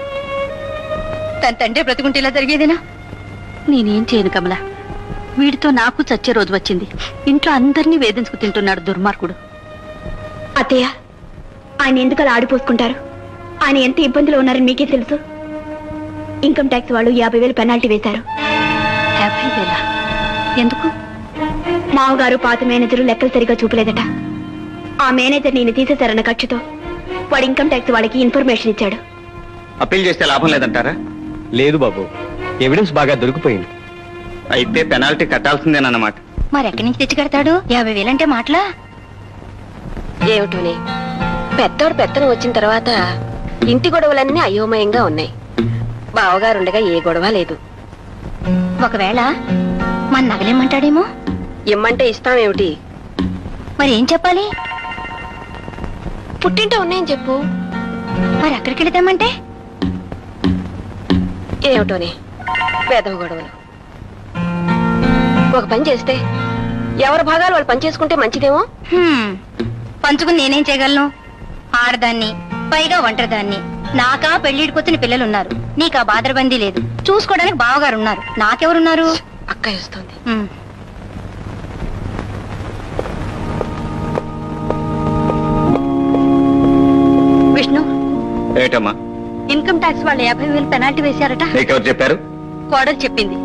తన తండ్రి బ్రతుకుంటేలా జరిగేదేనా? నేనేం చేయను కమల. వీడితో నాకు చచ్చే రోజు వచ్చింది. ఇంట్లో అందరినీ వేధించుకు తింటున్నాడు దుర్మార్గుడు. అత్తయ్య, ఆయన ఎందుకు అలా ఆడిపోసుకుంటారు? ఆయన ఎంత ఇబ్బందులు ఉన్నారని మీకే తెలుసు. ఇన్కమ్ ట్యాక్స్ వాళ్ళు 50,000 పెనాల్టీ వేశారు. 50,000? ఎందుకు? మామగారు పాత మేనేజరు లెక్కలు సరిగా చూపలేదట. ఆ మేనేజర్ నేను తీసేశారన్న ఖర్చుతో వాడు ఇన్కమ్ ట్యాక్స్ వాళ్ళకి ఇన్ఫర్మేషన్ ఇచ్చాడు. అప్పీల్ చేస్తే లాభం లేదంటారా? లేదు బాబు, ఎవిడెన్స్ బాగా దొరికిపోయింది. అయితే పెనాల్టీ కట్టాల్సిందేనన్నమాట. మరి ఎక్కడి నుంచి తెచ్చి కడతాడు? 50,000 అంటే మాటలా? ఏమిటోనే, పెద్దోడు పెత్తనం వచ్చిన తర్వాత ఇంటి గొడవలన్నీ అయోమయంగా ఉన్నాయి. బావగారుండగా ఏ గొడవ లేదు. ఒకవేళ మన నగలేమంటాడేమో. ఇమ్మంటే ఇస్తామేమిటి? మరి ఏం చెప్పాలి? పుట్టింటో ఉన్నాయని చెప్పు. మరి అక్కడికి వెళితేమంటే? ఏమిటోనే పేదవ గొడవలు. ఒక పని చేస్తే ఎవరి భాగాలు వాళ్ళు పని చేసుకుంటే మంచిదేమో. పంచుకుని నేనేం చేయగలను? ఆడదాన్ని, పైగా ఒంటరిదాన్ని. నాకా పెళ్లిడికొచ్చిన పిల్లలున్నారు, నీకా బాదరబందీ లేదు. చూసుకోవడానికి బావగారు ఉన్నారు, నాకెవరున్నారు? అక్క వస్తుంది. విష్ణు, ఏటమ్మా? ఇన్కమ్ ట్యాక్స్ వాళ్ళు 50,000 పెనాల్టీ వేశారట. నీకెవరు చెప్పారు? కోడలు చెప్పింది.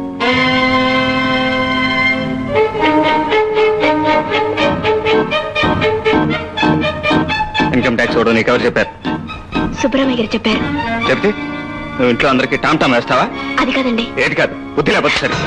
ఇన్కమ్ ట్యాక్స్ వాడు నీకెవరు చెప్పారు? సుబ్రహ్మణ్య గారు చెప్పారు. చెప్తే నువ్వు ఇంట్లో అందరికి టామ్ టామ్ వేస్తావా? అది కాదండి. ఏటి కాదు, బుద్ధి లేకపోతే సరే.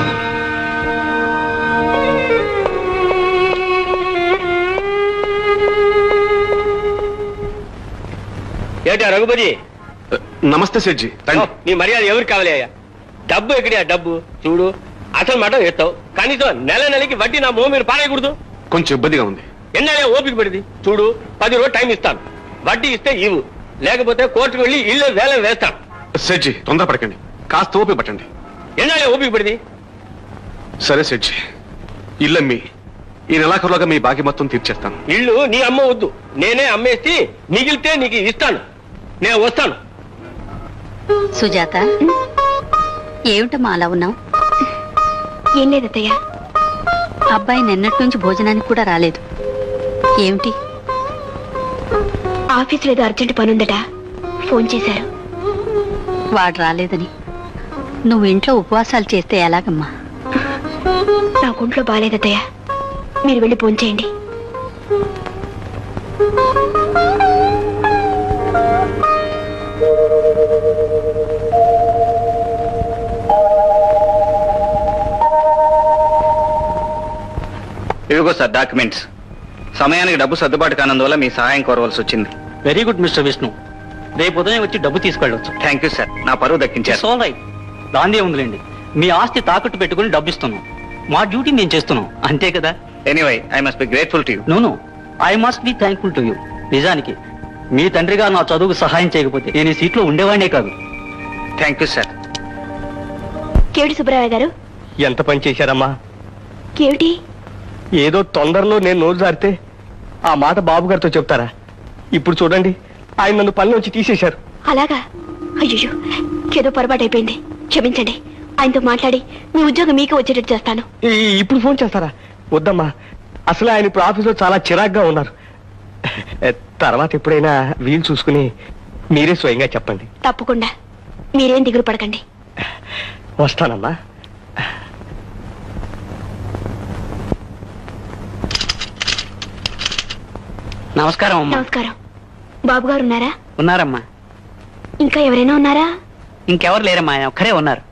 ఏటా రఘుపతి? నమస్తే సెడ్జీ. నీ మర్యాద ఎవరికి కావాలి అయ్యా? డబ్బు ఎక్కడియా? డబ్బు చూడు, అసలు మాట వేస్తావు, కనీసం నెలకి వడ్డీ నా మో మీరు పారేయకూడదు. కొంచెం ఇబ్బందిగా ఉంది. ఎన్నాళ్ళే ఓపిక పడింది చూడు. 10 రోజులు టైం ఇస్తాను, వడ్డీ ఇస్తే ఇవ్వు, లేకపోతే కోర్టుకు వెళ్ళి ఇల్లు వేలం వేస్తాను. సెడ్జీ, తొందరపడకండి, కాస్త ఓపిక పట్టండి. ఎన్నాళ్ళే ఓపిక పడింది? సరే సెడ్జీ, ఇల్లమ్మి ఈ నెలాఖరులోగా మీ బాకీ మొత్తం తీర్చేస్తాను. ఇల్లు నీ అమ్మ వద్దు, నేనే అమ్మేసి మిగిలితే నీకు ఇస్తాను. నేను వస్తాను. సుజాత, ఏమిటమ్మా అలా ఉన్నావు? ఏం లేదత్తయ్య. అబ్బాయి నిన్నటి నుంచి భోజనానికి కూడా రాలేదు. ఏమిటి? ఆఫీస్లో ఏదో అర్జెంట్ పనుందట, ఫోన్ చేశారు. వాడు రాలేదని నువ్వు ఇంట్లో ఉపవాసాలు చేస్తే ఎలాగమ్మా? నాకు ఒంట్లో బాగాలేదత్తయ్య, మీరు వెళ్ళి ఫోన్ చేయండి. ఇదిగో సార్ డాక్యుమెంట్స్. సమయానికి డబ్బు సర్దుబాటు కానందువల్ల మీ సహాయం కోరవలసి వచ్చింది. Very good mister Vishnu. రేపు ఉదయం వచ్చి డబ్బు తీసుకెళ్ళవచ్చు. థ్యాంక్ యూ సార్, నా పరువు దక్కించారు. All right. దాందే ఉందిలేండి. మీ ఆస్తి తాకట్టు పెట్టుకుని డబ్బు ఇస్తున్నాం. మా డ్యూటీ మేము చేస్తున్నాం, అంతే కదా? Anyway I must be grateful to you. No, I must be thankful to you. నిజానికి మీ తండ్రి గారు నా చదువుకు సహాయం చేయకపోతే నేను ఈ సీట్లో ఉండేవాడినే కాదు. Thank you sir. కేవిటి సుబ్బరామయ్య గారు? ఎంత పని చేశారమ్మా. కేవిటి? ఏదో తొందరలో నేను నోరు జారితే ఆ మాట బాబు గారితో చెప్తారా? ఇప్పుడు చూడండి, ఆయన నన్ను పని నుంచి తీసేశారు. అలాగా? అయ్యో, ఏదో పొరపాటు అయిపోయింది, క్షమించండి. ఆయనతో మాట్లాడి మీ ఉద్యోగం మీకే వచ్చేటట్టు చేస్తాను. ఇప్పుడు ఫోన్ చేస్తారా? వద్దమ్మా, అసలు ఆయన ఇప్పుడు ఆఫీస్లో చాలా చిరాగ్గా ఉన్నారు. తర్వాత ఎప్పుడైనా వీలు చూసుకుని మీరే స్వయంగా చెప్పండి. తప్పకుండా, మీరేం దిగులు పడకండి. వస్తానమ్మా. నమస్కారం అమ్మా. నమస్కారం. బాబు గారు ఉన్నారా? ఉన్నారమ్మా. ఇంకా ఎవరైనా ఉన్నారా? ఇంకెవరు లేరమ్మా, ఆయన ఒక్కరే ఉన్నారు.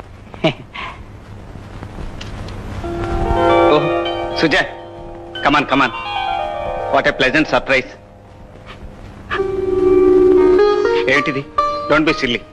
Oh Suja, come on come on. What a pleasant surprise. ఏమిటిది? Don't be silly.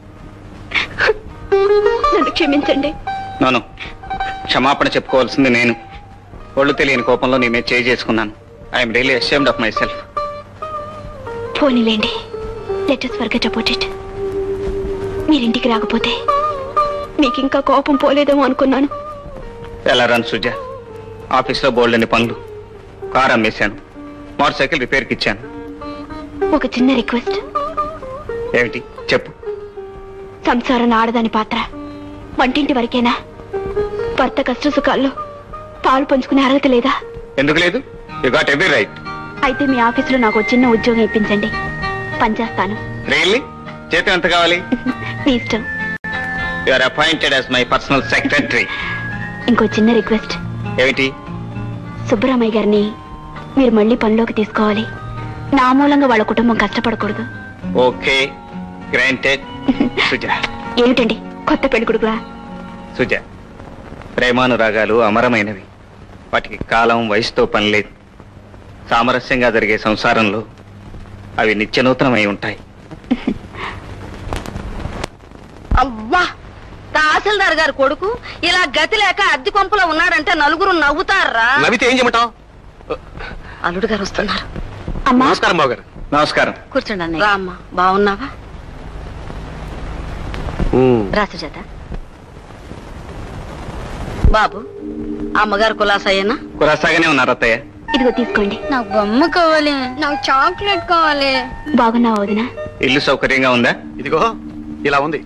నన్ను క్షమించండి. నోను, క్షమాపణ చెప్పుకోవాల్సింది నేను. ఒళ్ళు తెలియని కోపంలో నీ మీద చేయి చేసుకున్నాను. I'm really ashamed of my self. పోనీలేండి, let us forget about it. మీరింటికి రాకపోతే మీకు ఇంకా కోపం పోలేదేమో అనుకున్నాను. ఎలా రాను సుజా, ఆఫీస్లో బోల్డని పనులు. కారు అమ్మేశాను, మోటార్ సైకిల్ రిపేర్కి ఇచ్చాను. ఒక చిన్న రిక్వెస్ట్. ఏమిటి చెప్పు. సంసారం ఆడదాని పాత్ర వంటింటి వరకేనా? భర్త కష్ట సుఖాల్లో పాలు పంచుకునే అర్హత లేదా? ఎందుకు లేదు? You got every right. అయితే మీ ఆఫీసులో నాకు చిన్న ఉద్యోగం ఇప్పించండి, పనిచేస్తాను. రియల్లీ? చేతి ఎంత కావాలి? మీ ఇష్టం. You are appointed as my personal secretary. ఇంకో చిన్న రిక్వెస్ట్. ఏమిటి? సుబ్బరామయ్య గారిని మీరు మళ్ళీ పనిలోకి తీసుకోవాలి. నా మూలంగా వాళ్ళ కుటుంబం కష్టపడకూడదు. Okay, granted. సుజా. ఏమిటండి కొత్త పెళ్లి కొడుకులా? సుజా, ప్రేమానురాగాలు అమరమైనవి. వాటికి కాలం వయసుతో పని లేదు. సామరస్యంగా జరిగే సంసారంలో అవి నిత్యనూతనమై ఉంటాయి. అవ్వా, తహసీల్దార్ గారి కొడుకు ఇలా గతి లేక అద్దె కొంపలో ఉన్నాడంటే నలుగురు నవ్వుతారా? నవ్వితే ఏం చేయమంటావు? అల్లుడు గారు వస్తున్నారు. నమస్కారం బాబు గారు. నమస్కారం. కూర్చోండి అన్నయ్య. రా అమ్మా, బాగున్నావా? రాసు చేత బాబు, అమ్మగారు కులాసయ్యనా? కులాసాగానే ఉన్నారు అత్తయ్య. ఇదిగో తీసుకోండి. నాకు బొమ్మ కావాలి. నాకు చాక్లెట్ కావాలి. బాగున్నావా వదినా? ఇల్లు సౌకర్యంగా ఉందా? ఇదిగో ఇలా ఉంది.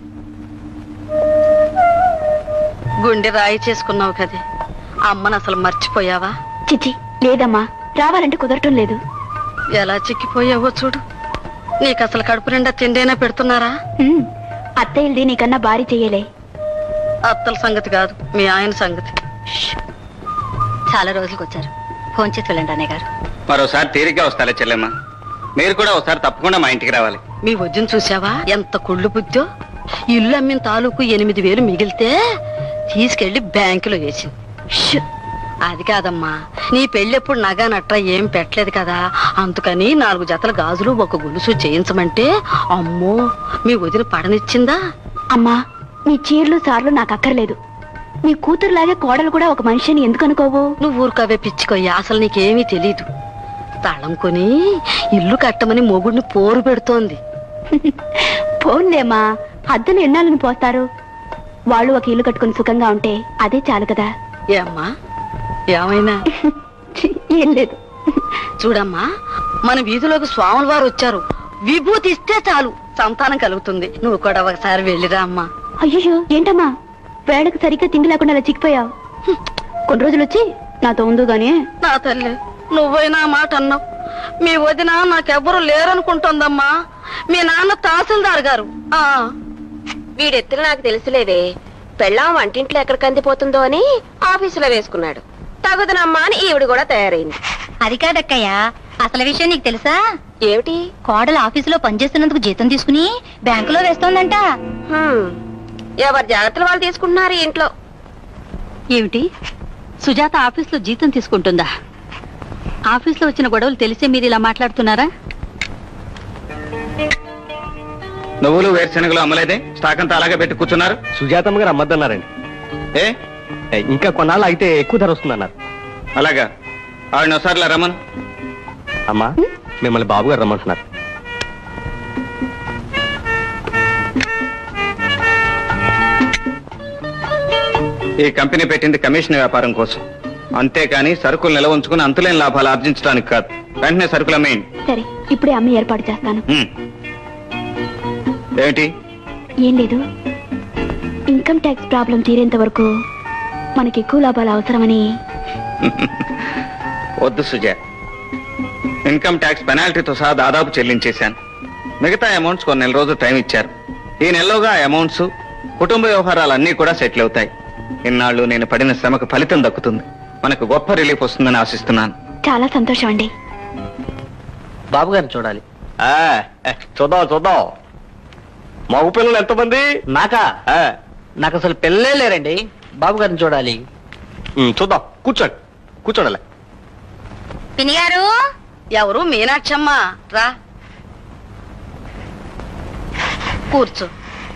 గుండె రాయి చేసుకున్నావు కదే, అమ్మను అసలు మర్చిపోయావా? చిచ్చి లేదమ్మా, రావాలంటే కుదరటం లేదు. ఎలా చిక్కిపోయావో చూడు. నీకు అసలు కడుపు నిండా తిండైనా పెడుతున్నారా? అత్తయ్యది నీకన్నా భారీ చెయ్యలే. అత్తల సంగతి కాదు, మీ ఆయన సంగతి. చాలా రోజులకు వచ్చారు, ఫోన్ చేసి వెళ్ళండి అన్నయ్య గారు. మరోసారి తీరిగ్గా వస్తాలే చెల్లెమ్మ. మీరు కూడా ఒకసారి తప్పకుండా మా ఇంటికి రావాలి. మీ వద్యను చూసావా ఎంత కుళ్ళు బుద్ధో? ఇల్లు అమ్మిన తాలూకు 8,000 మిగిలితే తీసుకెళ్లి బ్యాంకులో వేసింది. అది కాదమ్మా, నీ పెళ్ళెప్పుడు నగా నట్రా ఏం పెట్టలేదు కదా, అందుకని 4 జతల గాజులు 1 గొలుసు చేయించమంటే అమ్మో మీ వదిన పడనిచ్చిందా? అమ్మా, నీ చీరలు సార్లు నాకు అక్కర్లేదు. నీ కూతురులాగే కోడలు కూడా ఒక మనిషిని ఎందుకు అనుకోవు? నువ్వు ఊరుకవే పిచ్చుకోయ్యా, అసలు నీకేమీ తెలీదు. తాళం కొని ఇల్లు కట్టమని మొగుడిని పోరు పెడుతోంది. పోన్లేమ్మా, అద్దెలు ఎన్నాళ్ళని పోస్తారు? వాళ్ళు ఒక ఇల్లు కట్టుకుని సుఖంగా ఉంటే అదే చాలు కదా. ఏమ్మా, ఏమైనా? ఏం లేదు. చూడమ్మా, మన వీధిలోకి స్వాముల వారు వచ్చారు. విభూతి ఇస్తే చాలు సంతానం కలుగుతుంది. నువ్వు కూడా ఒకసారి వెళ్ళిరా అమ్మా. అయ్యో ఏంటమ్మా, వేళకు సరిగ్గా తిండి లేకుండా అలా చిక్కిపోయావు. కొన్ని రోజులు వచ్చి నాతో ఉందో గానీ. నా తల్లి, నువ్వైనా మాట అన్నావు. మీ వదిన నాకెవ్వరు లేరనుకుంటోందమ్మా. మీ నాన్న తహసీల్దార్ గారు. వీడెత్తులు నాకు తెలుసులేవే. పెళ్ళాం వంటింట్లో ఎక్కడ కందిపోతుందో అని ఆఫీసులో వేసుకున్నాడు. తగుదనమ్మా అని ఈవిడ కూడా తయారైంది. అది కాదక్కయ్యా, అసలు విషయం నీకు తెలుసా? ఏమిటి? కోడలు ఆఫీసులో పనిచేస్తున్నందుకు జీతం తీసుకుని బ్యాంకులో వేస్తోందంట. ఎవరి జాగ్రత్తలు వాళ్ళు తీసుకుంటున్నారు ఇంట్లో. ఏమిటి, సుజాత ఆఫీస్లో జీతం తీసుకుంటుందా? ఆఫీస్లో వచ్చిన గొడవలు తెలిసే మీరు ఇలా మాట్లాడుతున్నారా? నువ్వులు వేరుశనగలు అమ్మలేదే? స్టాక్ అంతా అలాగే పెట్టి కూర్చున్నారు. సుజాతమ్మ గారు అమ్మద్దన్నారండి. ఇంకా కొన్నాళ్ళు అయితే ఎక్కువ ధర వస్తుందన్నారు. అలాగా, ఆవిడ ఒకసారిలా రమ్మను. అమ్మా, మిమ్మల్ని బాబు గారు రమ్మంటున్నారు. ఈ కంపెనీ పెట్టింది కమిషన్ వ్యాపారం కోసం, అంతేకాని సరుకులు నిల్వ ఉంచుకుని అంతులేని లాభాలు ఆర్జించడానికి కాదు. వెంటనే సరుకులు అమ్మేయండి. సరే, ఇప్పుడే అమ్మ ఏర్పాటు చేస్తాను. ఏమిటి? ఏం లేదు, ఇన్కమ్ ట్యాక్స్ ప్రాబ్లం తీరేంత వరకు మనకి ఎక్కువ లాభాలు అవసరమని. వద్దు సుజా, ఇన్కమ్ ట్యాక్స్ పెనాల్టీతో సహా దాదాపు చెల్లించేశాను. మిగతా అమౌంట్స్ కొన్ని నెల రోజులు టైం ఇచ్చారు. ఈ నెలలోగా అమౌంట్స్, కుటుంబ వ్యవహారాలన్నీ కూడా సెటిల్ అవుతాయి. ఇన్నాళ్ళు నేను పడిన శ్రమకు ఫలితం దక్కుతుంది. మనకు గొప్ప రిలీఫ్ వస్తుందని ఆశిస్తున్నాను. చాలా సంతోషం అండి. బాబు గారిని చూడాలి. చూద్దాం. మగ పిల్లలు ఎంతమంది? నాకు అసలు పిల్లలే లేరండి. బాబు గారిని చూడాలి. చూద్దాం. కూర్చోండి. పిన్ని గారు. ఎవరు? మీనాక్షమ్మ, రా కూర్చో.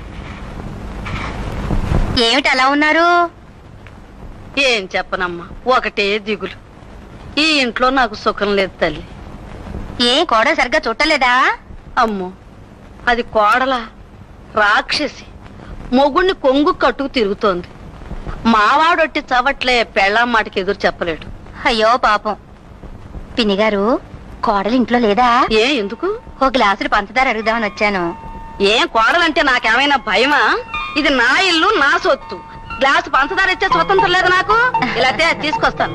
ఏమిటి అలా ఉన్నారు? ఏం చెప్పనమ్మా, ఒకటే దిగులు. ఈ ఇంట్లో నాకు సుఖం లేదు తల్లి. ఏ కోడ సరిగ్గా చుట్టలేదా? అమ్మో, అది కోడలా? రాక్షసి. మొగుణ్ణి కొంగు కట్టుకు తిరుగుతోంది. మావాడొట్టి చవట్లే, పెళ్ళాం మాటకి ఎదురు చెప్పలేడు. అయ్యో పాపం. పిన్ని గారు, కోడలు ఇంట్లో లేదా? ఏ, ఎందుకు? ఓ గ్లాసులు పంచదార అడుగుదామని వచ్చాను. ఏం కోడలంటే నాకేమైనా భయమా? ఇది నా ఇల్లు, నా సొత్తు. గ్లాసు పంచదార ఇచ్చే స్వతంత్రం లేదు నాకు. ఇలా తీసుకొస్తాను.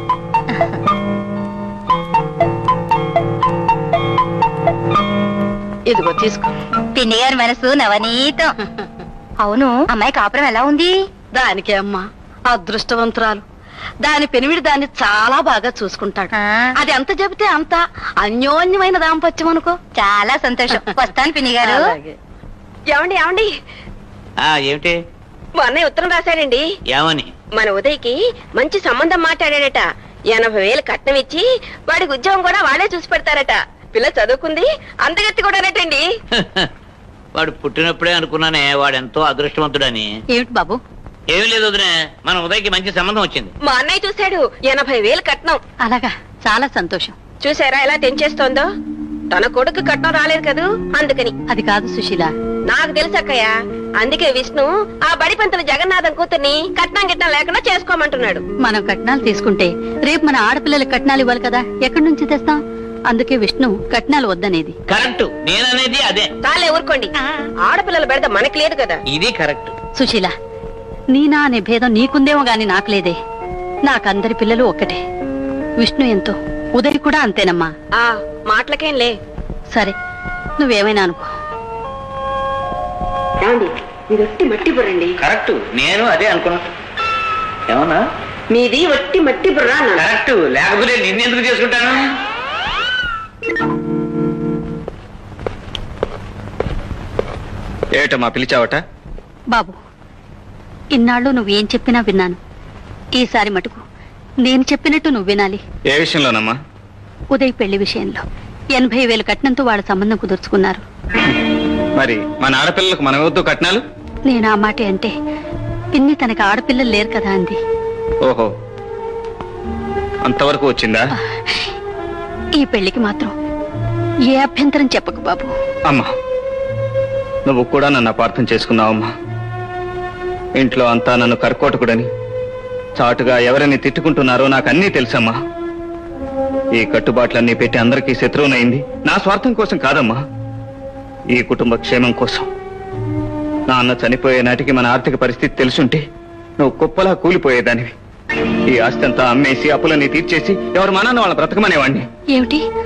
ఇదిగో తీసుకో. పిన్ని గారి మనసు నవనీతం. అవును, అమ్మాయి కాపురం ఎలా ఉంది? దానికే అమ్మా, అదృష్టవంతురాలు. దాని పెనిమిడి దాన్ని చాలా బాగా చూసుకుంటాడు. అది ఎంత చెబితే అంత అన్యోన్యమైన దాంపత్యం అనుకో. చాలా సంతోషం. వస్తాను పిన్ని గారు. ఏమండి ఏమిటి? మా అన్నయ్య ఉత్తరం రాశాడండి. ఏమని? మన ఉదయ్కి మంచి సంబంధం మాట్లాడాడట. 80,000 కట్నం ఇచ్చి వాడికి ఉద్యోగం కూడా వాడే చూసి పెడతారట. పిల్ల చదువుకుంది, అంతగత్తి కూడా అన్నట్టండి. వాడు పుట్టినప్పుడే అనుకున్నానే వాడెంతో అదృష్టవంతుడని. ఏమిటి బాబు? ఏమి లేదు వదినే, మన ఉదయ్కి మంచి సంబంధం వచ్చింది. మా అన్నయ్య చూశాడు, 80,000 కట్నం. అలాగా, చాలా సంతోషం. చూసారా ఎలా తెంచేస్తోందో? తన కొడుకు కట్నం రాలేదు కదూ, అందుకని. అది కాదు సుశీల, నాకు తెలుసు అక్కయ్య. అందుకే విష్ణు ఆ బడి పంతులు జగన్నాథం కూతుర్ని కట్నం గిట్నం లేకుండా చేసుకోమంటున్నాడు. మనం కట్నాలు తీసుకుంటే రేపు మన ఆడపిల్లలకి కట్నాలు ఇవ్వాలి కదా, ఎక్కడి నుంచి తెస్తాం? అందుకే విష్ణు కట్నాలు వద్దనేది. కరెక్ట్, నేననేది అదే. చాలే ఊరుకోండి, ఆడపిల్లలు పెడతా మనకి లేదు కదా. ఇది కరెక్ట్. సుశీల, నీనా అనే భేదం నీకుందేమో గాని నాకు లేదే. నాకందరి పిల్లలు ఒక్కటే. విష్ణు ఎంతో, ఉదయ్ కూడా అంతేనమ్మా. మాటలకేం లే. సరే, నువ్వేమైనా అనుకో. మీది ఒట్టి మట్టి బుర్రండి. కరెక్ట్, నేను అదే అనుకున్నా. ఏమన్నా? మీది ఒట్టి మట్టి బుర్ర. కరెక్ట్, లేకపోతే నిన్నెందుకు చేసుకుంటాను? ఏటమ్మా పిలిచావట? బాబు, ఇన్నాళ్ళు నువ్వేం చెప్పినా విన్నాను. ఈసారి మటుకు నేను చెప్పినట్టు నువ్వు వినాలి. ఏ విషయంలోనమ్మా? ఉదయ్ పెళ్లి విషయంలో 80,000 కట్నంతో వాళ్ళ సంబంధం కుదుర్చుకున్నారు. మరి మన ఆడపిల్లలకు మన వద్దు కట్నాలు? నేను ఆ మాట అంటే పిన్ని తనకి ఆడపిల్లలు లేరు కదా అంది. ఓహో, అంతవరకు వచ్చిందా? ఈ పెళ్లికి మాత్రం ఏ అభ్యంతరం చెప్పకు బాబు. అమ్మా, నువ్వు కూడా నన్ను అపార్థం చేసుకున్నావమ్మా. ఇంట్లో అంతా నన్ను కర్కోటకుడని, చాటుగా ఎవరిని తిట్టుకుంటున్నారో నాకు అన్నీ తెలుసమ్మా. ఈ కట్టుబాట్లన్నీ పెట్టి అందరికీ శత్రువునైంది నా స్వార్థం కోసం కాదమ్మా, ఈ కుటుంబ క్షేమం కోసం. నాన్న చనిపోయే నాటికి మన ఆర్థిక పరిస్థితి తెలుసుంటే నువ్వు కుప్పలా కూలిపోయేదానివి. ఈ ఆస్తి అంతా అమ్మేసి అప్పులన్నీ తీర్చేసి ఎవరు మా నాన్న వాళ్ళ బ్రతకమనేవాడిని. ఏమిటి,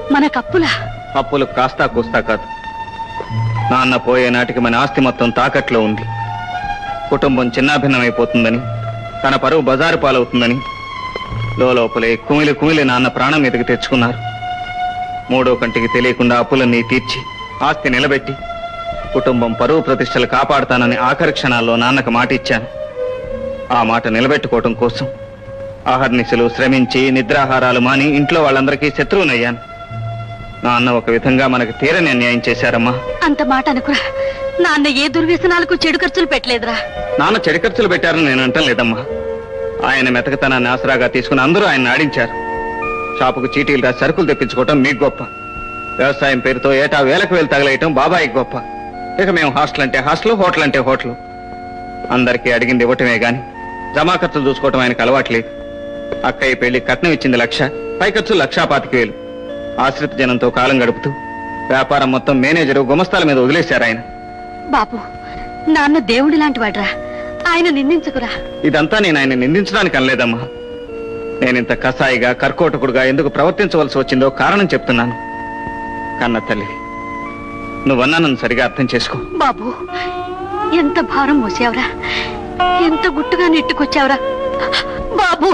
మన కప్పులా? అప్పులు కాస్తా కూస్తా కాదు. నాన్న పోయే నాటికి మన ఆస్తి మొత్తం తాకట్లో ఉంది. కుటుంబం చిన్నాభిన్నమైపోతుందని, తన పరువు బజారు పాలవుతుందని లోపలే కుమిలి కుమిలి నాన్న ప్రాణం మీదకి తెచ్చుకున్నారు. మూడో కంటికి తెలియకుండా అప్పులన్నీ తీర్చి ఆస్తి నిలబెట్టి కుటుంబం పరువు ప్రతిష్టలు కాపాడుతానని ఆఖరి క్షణాల్లో నాన్నకు మాట ఇచ్చాను. ఆ మాట నిలబెట్టుకోవటం కోసం ఆహర్నిశలు శ్రమించి నిద్రాహారాలు మాని ఇంట్లో వాళ్ళందరికీ శత్రువునయ్యాను. నాన్న ఒక విధంగా మనకు తీరని అన్యాయం చేశారమ్మా. అంత మాట అనుకురా. నాన్న ఏ దుర్వ్యసనాలకు చెడు ఖర్చులు పెట్టలేదురా. నాన్న చెడు ఖర్చులు పెట్టారని నేను అంటం లేదమ్మా. ఆయన మెతకతనాన్ని ఆసరాగా తీసుకుని అందరూ ఆయన ఆడించారు. షాపుకు చీటీలు రాసి సరుకులు తెప్పించుకోవటం మీకు గొప్ప. వ్యవసాయం పేరుతో ఏటా వేలకు వేలు తగలేయటం బాబాయికి గొప్ప. ఇక మేము హాస్టల్ అంటే హాస్టల్, హోటల్ అంటే హోటల్. అందరికీ అడిగింది ఇవ్వటమే గాని జమా ఖర్చులు చూసుకోవటం ఆయనకు అలవాట్లేదు. అక్కయ్య పెళ్లి కట్నం ఇచ్చింది 1,00,000, పై ఖర్చు 1,25,000. ఆశ్రిత జనంతో కాలం గడుపుతూ వ్యాపారం మొత్తం మేనేజరు గుమస్తాల మీద వదిలేశారు ఆయన. బాబు, నాన్న దేవుడి లాంటి వాడ్రా, ఆయన నిందించుకురా. ఇదంతా నేను ఆయన నిందించడానికి అనలేదమ్మా. నేనింత కసాయిగా కర్కోటకుడుగా ఎందుకు ప్రవర్తించవలసి వచ్చిందో కారణం చెప్తున్నాను. కన్న తల్లి, నువ్వన్నా నన్ను సరిగా అర్థం చేసుకో. బాబు, ఎంత భారం మోసావురా, ఎంత గుట్టుగా నెట్టుకొచ్చావురా బాబు.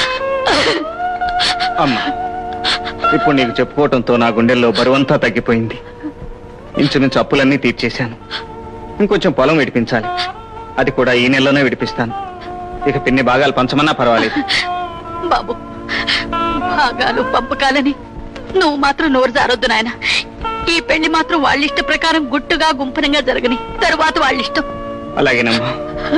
అమ్మా, ఇప్పుడు నీకు చెప్పుకోవటంతో నా గుండెల్లో బరువంతా తగ్గిపోయింది. ఇంచుమించు అప్పులన్నీ తీర్చేశాను. ఇంకొంచెం పొలం విడిపించాలి. అది కూడా ఈ నెలలోనే విడిపిస్తాను. ఇక పిన్ని భాగాలు పంచమన్నా పర్వాలేదు. బాబు, భాగాలు పంపకాలని నువ్వు మాత్రం నోరు జారొద్దు నాయన. ఈ పెళ్లి మాత్రం వాళ్ళిష్ట ప్రకారం గుట్టుగా గుంపనంగా జరగని, తరువాత వాళ్ళిష్టం. అలాగేనమ్మా.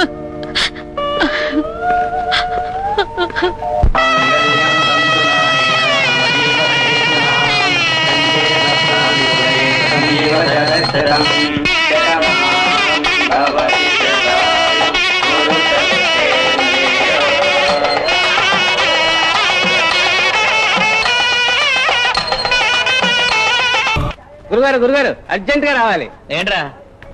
గురుగారు అర్జెంట్ గా రావాలి. ఏంట్రా?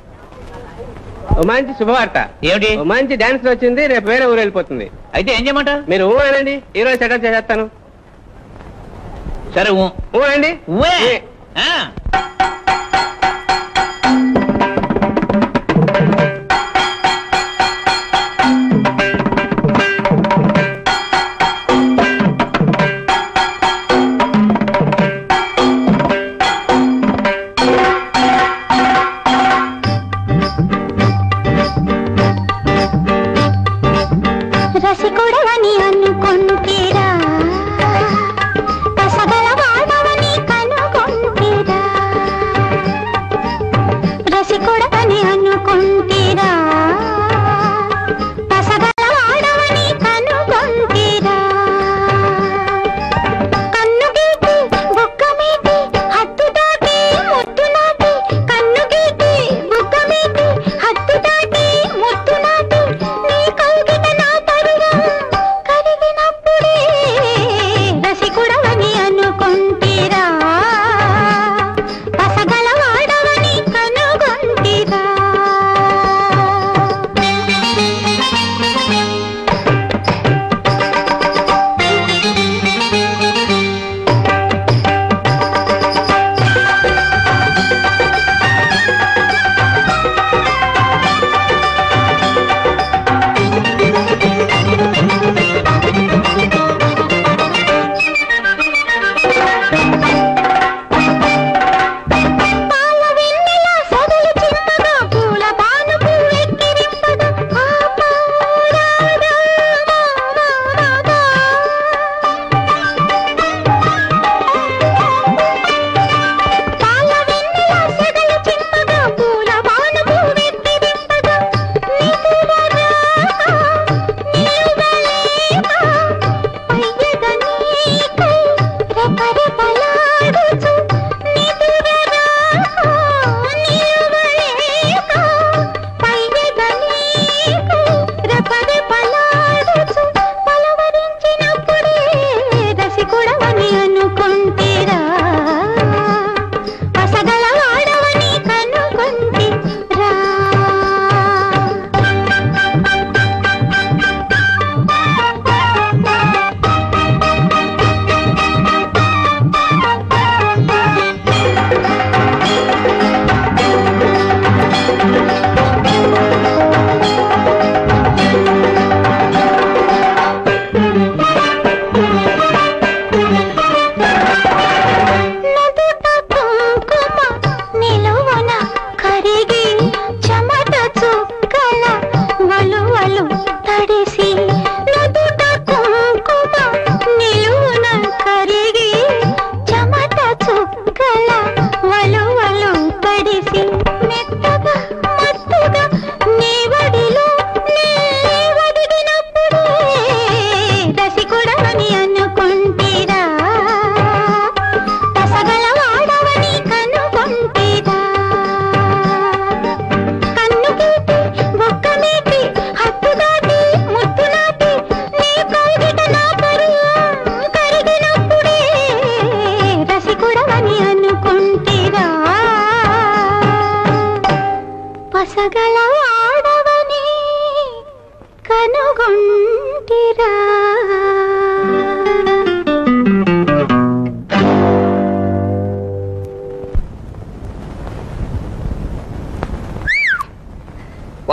ఓ మంచి శుభవార్త. ఏమిటి? ఓ మంచి డాన్స్ వచ్చింది, రేపు వేరే ఊరు వెళ్ళిపోతుంది. అయితే ఏం చేయమంటారు? మీరు ఊరండి, ఈ రోజు సెటప్ చేసేస్తాను. సరే ఊరండి. రసికుడవని అనుకుంటేరా, రసగల వాడవని కనుగొంటేరా,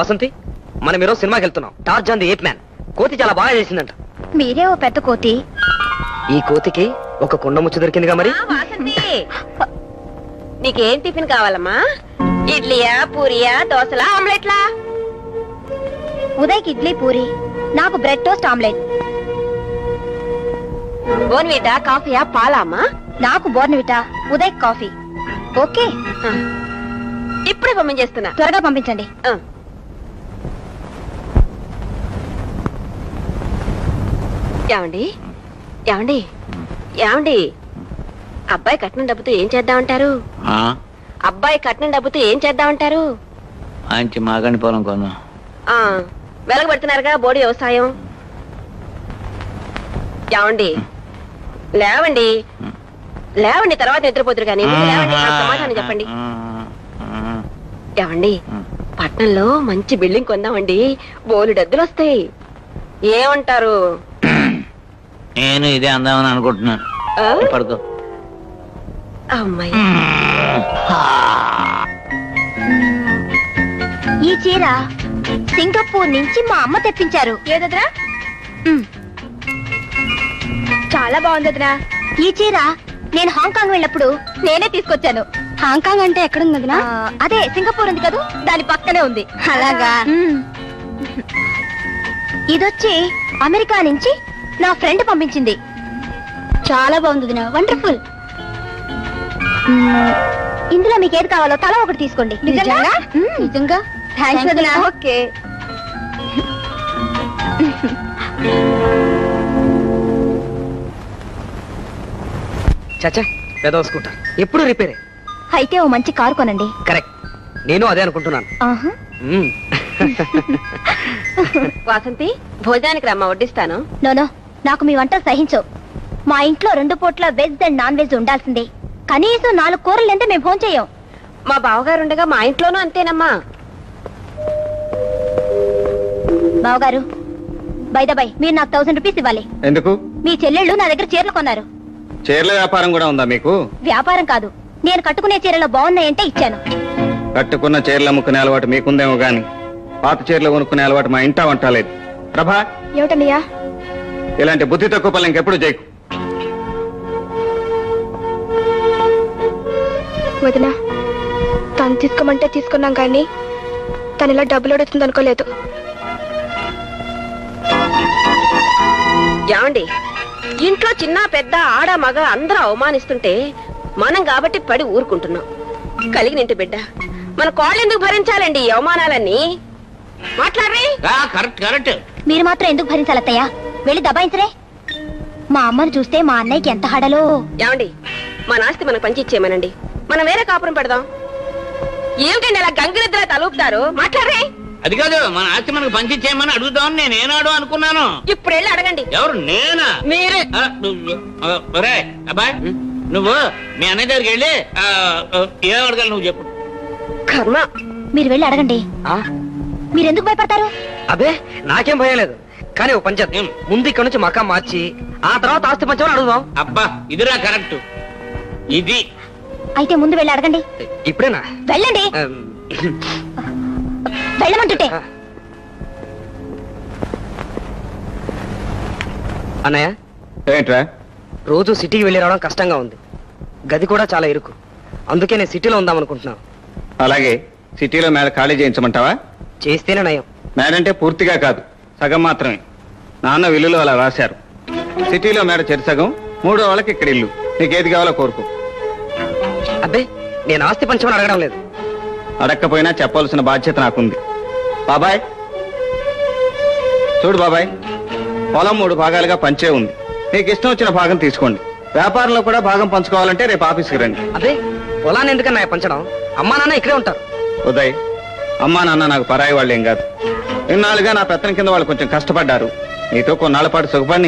వాసంతి, మనం ఈరోజు సినిమాకి వెళ్తున్నాం. Tarzan the ape man. కోతి చాలా బాగా చేసిందంట. మీరే ఓ పెద్ద కోతి. ఈ కోతికి ఒక కుండ ముచ్చు దొరికిందిగా మరి. నీకేం టిఫిన్ కావాలమ్మా? ఇడ్లీయా, పూరియా, దోశలా, ఆమ్లెట్లా? ఉదయ్కి ఇడ్లీ పూరి, నాకు బ్రెడ్ టోస్ట్ ఆమ్లెట్. బోన్విటా, కాఫీయా, పాలా అమ్మా? నాకు బోర్న్విటా, ఉదయ్ కాఫీ. ఓకే, ఇప్పుడే పంపించేస్తున్నా. త్వరగా పంపించండి. ఏమండి ఏమండి ఏమండి, అబ్బాయి కట్నం డబ్బుతో ఏం చేద్దామంటారు? అబ్బాయి కట్నం డబ్బుతో ఏం చేద్దామంటారు? మంచి మాగండి పొలం కొందాం. వెలగబెడుతున్నారుగా బోడి వ్యవసాయం. ఏమండి లేవండి లేవండి, తర్వాత నిద్రపోతురు కానీ లేవండి, నాకు సమాధానం చెప్పండి. ఏమండి పట్నంలో మంచి బిల్డింగ్ కొందామండి, బోలు డబ్బులు వస్తాయి. ఏమంటారు? నేను ఇదే అందామని అనుకుంటున్నాను. పడుకో. అమ్మాయి, ఈ చీర సింగపూర్ నుంచి మా అమ్మ తెప్పించారు. ఏదద్రా? చాలా బాగుంది వదినా. ఈ చీర నేను హాంకాంగ్ వెళ్ళినప్పుడు నేనే తీసుకొచ్చాను. హాంకాంగ్ అంటే ఎక్కడుంది వదినా? అదే సింగపూర్ ఉంది కదా, దాని పక్కనే ఉంది. అలాగా? ఇదొచ్చి అమెరికా నుంచి నా ఫ్రెండ్ పంపించింది. చాలా బాగుంది వదినా, వండర్ఫుల్. ఇందులో మీకు ఏది కావాలో తల ఒకటి తీసుకోండి. నిజంగా? థ్యాంక్స్ వదినా. ఓకే. చచ్చా, పెద్ద స్కూటర్ ఎప్పుడు రిపేరే. అయితే ఓ మంచి కారు కొనండి. కరెక్ట్, నేను అదే అనుకుంటున్నాను. వాసంతి, భోజనానికి రమ్మా, వడ్డిస్తాను. నోనో, నాకు మీ వంట సహించవు. మా ఇంట్లో 2 పూట్ల వెజ్ అండ్ నాన్ వెజ్ ఉండాల్సిందే. కనీసం 4 కూరలు అంటే మేము భోజనం చేయం. మా బావగారు ఉండగా మా ఇంట్లోనూ అంతేనమ్మా. బావగారు, బై ద బై, మీరు నాకు 1000 రూపీస్ ఇవ్వాలి. ఎందుకు? మీ చెల్లెళ్ళు నా దగ్గర చీరలు కొన్నారు. చీరల వ్యాపారం కూడా ఉందా మీకు? వ్యాపారం కాదు, నేను కట్టుకునే చీరలు బాగున్నాయంటే ఇచ్చాను. కట్టుకున్న చీరలు అమ్ముకునే అలవాటు మీకుందేమో గాని పాత చీరలు కొనుక్కునే అలవాటు మా ఇంటా వంటలేదు. ప్రభా, ఏమిటన్నయ్యా? ఇలాంటి బుద్ధి తక్కువ పనులు ఇంకెప్పుడు చేయకు. వదినా, తను తీసుకోమంటే తీసుకున్నాం కానీ తను ఇలా డబ్బులు అడుగుతుంది అనుకోలేదు. ఏమండి, ఇంట్లో చిన్న పెద్ద ఆడ మగ అందరూ అవమానిస్తుంటే మనం కాబట్టి పడి ఊరుకుంటున్నాం. కలిగినింటి బిడ్డ, మన కోళ్ళు ఎందుకు భరించాలండి ఈ అవమానాలన్నీ? మాట్లాడరే. Correct correct. మీరు మాత్రం ఎందుకు భరించాలత్తయ్య? వెళ్ళి దబాయించరే. మా అమ్మను చూస్తే మా అన్నయ్యకి ఎంత హడలో. ఏమండి, మన ఆస్తి మనకు పంచిచ్చేయమనండి, మనం వేరే కాపురం పెడదాం. ఏమిటండి అలా గంగిరెద్దులా తలూపుతారు? మాట్లాడరే. అది కాదు, మన ఆస్తి మనకు పంచిచ్చేయమని అడుగుదామని నేను ఏనాడు అనుకున్నాను. ఇప్పుడు వెళ్ళి అడగండి. ఎవరు? నేనా? మీరే. అబ్బాయి, నువ్వు మీ అన్నయ్య దగ్గరికి వెళ్ళి ఏం అడగాలి నువ్వు చెప్పు. కర్మ. మీరు వెళ్ళి అడగండి. మీరెందుకు భయపడతారు? అదే, నాకేం భయం లేదు. కానీ ఓ పంచాయత్, ముందు ఇక్కడ నుంచి మకా మార్చి ఆ తర్వాత ఆస్తి పంచమని అడుగుదాం. అబ్బా, ఇదిరా కరెక్ట్. ఇది అయితే ముందు వెళ్ళి అడగండి. ఇప్పుడేనా? వెళ్ళండి. వెళ్ళమంటుంటే. అన్నయ్య, ఏంట్రా? రోజు సిటీకి వెళ్ళి రావడం కష్టంగా ఉంది. గది కూడా చాలా ఇరుకు. అందుకే నేను సిటీలో ఉందాం అనుకుంటున్నాను. అలాగే, సిటీలో మేడ ఖాళీ చేయించమంటావా? చేస్తేనే నయం. మేడంటే పూర్తిగా కాదు, సగం మాత్రమే. నాన్న విల్లులో అలా రాశారు. సిటీలో మేడ చెరిసగం, 3వ వాళ్ళకి ఇక్కడ ఇల్లు. నీకేది కావాలో కోరుకో. అబ్బే, నేను ఆస్తి పంచమని అడగడం లేదు. అడక్కపోయినా చెప్పవలసిన బాధ్యత నాకుంది. బాబాయ్ చూడు బాబాయ్, పొలం 3 భాగాలుగా పంచే ఉంది. నీకు ఇష్టం వచ్చిన భాగం తీసుకోండి. వ్యాపారంలో కూడా భాగం పంచుకోవాలంటే రేపు ఆఫీస్కి రండి. అదే, పొలాన్ని ఎందుకన్నా పంచడం? అమ్మా నాన్న ఇక్కడే ఉంటారు. ఉదయ్, అమ్మా నాన్న నాకు పరాయి వాళ్ళు ఏం కాదు. ఇన్నాళ్ళుగా నా పెత్తనం కింద వాళ్ళు కొంచెం కష్టపడ్డారు. నీతో కొన్నాళ్ల పాటు సుఖపడి.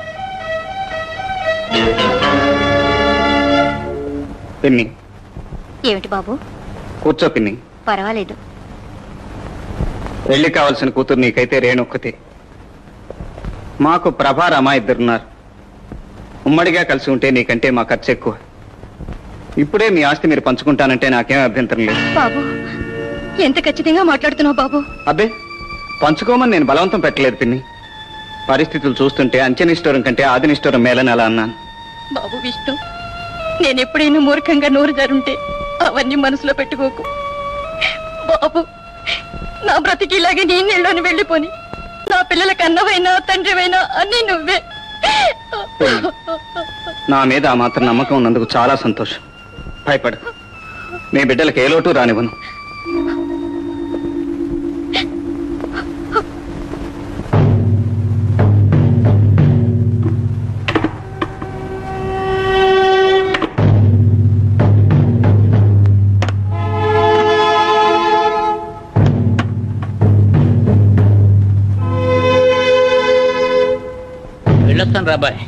పిన్ని. ఏమిటి బాబు? కూర్చో పిన్ని. పర్వాలేదు. పెళ్లి కావాల్సిన కూతురు నీకైతే రేణొక్కతే. మాకు ప్రభా రమ ఇద్దరున్నారు. ఉమ్మడిగా కలిసి ఉంటే నీకంటే మా ఖర్చు ఎక్కువ. ఇప్పుడే మీ ఆస్తి మీరు పంచుకుంటానంటే నాకేం అభ్యంతరం లేదు. బాబు, ఎంత ఖచ్చితంగా మాట్లాడుతున్నావు బాబు. అబ్బే, పంచుకోమని నేను బలవంతం పెట్టలేదు పిన్ని. పరిస్థితులు చూస్తుంటే అంచెనిష్ఠూరం కంటే ఆదినిష్ఠూరం మేలని అలా అన్నాను. బాబు విష్ణు, నేను ఎప్పుడైనా మూర్ఖంగా నోరు జరుంటే అవన్నీ మనసులో పెట్టుకోకు బాబు. నా బ్రతికి ఇలాగే నీ నీళ్ళని వెళ్ళిపోని. నా పిల్లలకి అన్నవైనా తండ్రివైనా అన్నీ నువ్వే. నా మీద ఆ మాత్రం నమ్మకం ఉన్నందుకు చాలా సంతోషం. భయపడు, నీ బిడ్డలకు ఏ లోటు రానివ్వను. వెళ్ళొస్తాను రాబాయ్.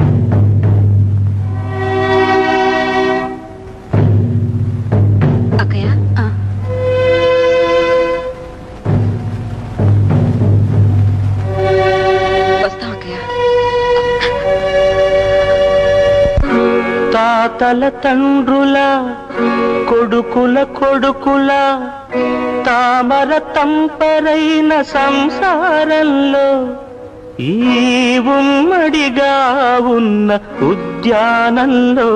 అక్కయ్య, వస్తాం అక్కయ్య. తాతల తండ్రుల కొడుకుల కొడుకుల తామర తంపరైన సంసారంలో ఈ ఉమ్మడిగా ఉన్న ఉద్యానంలో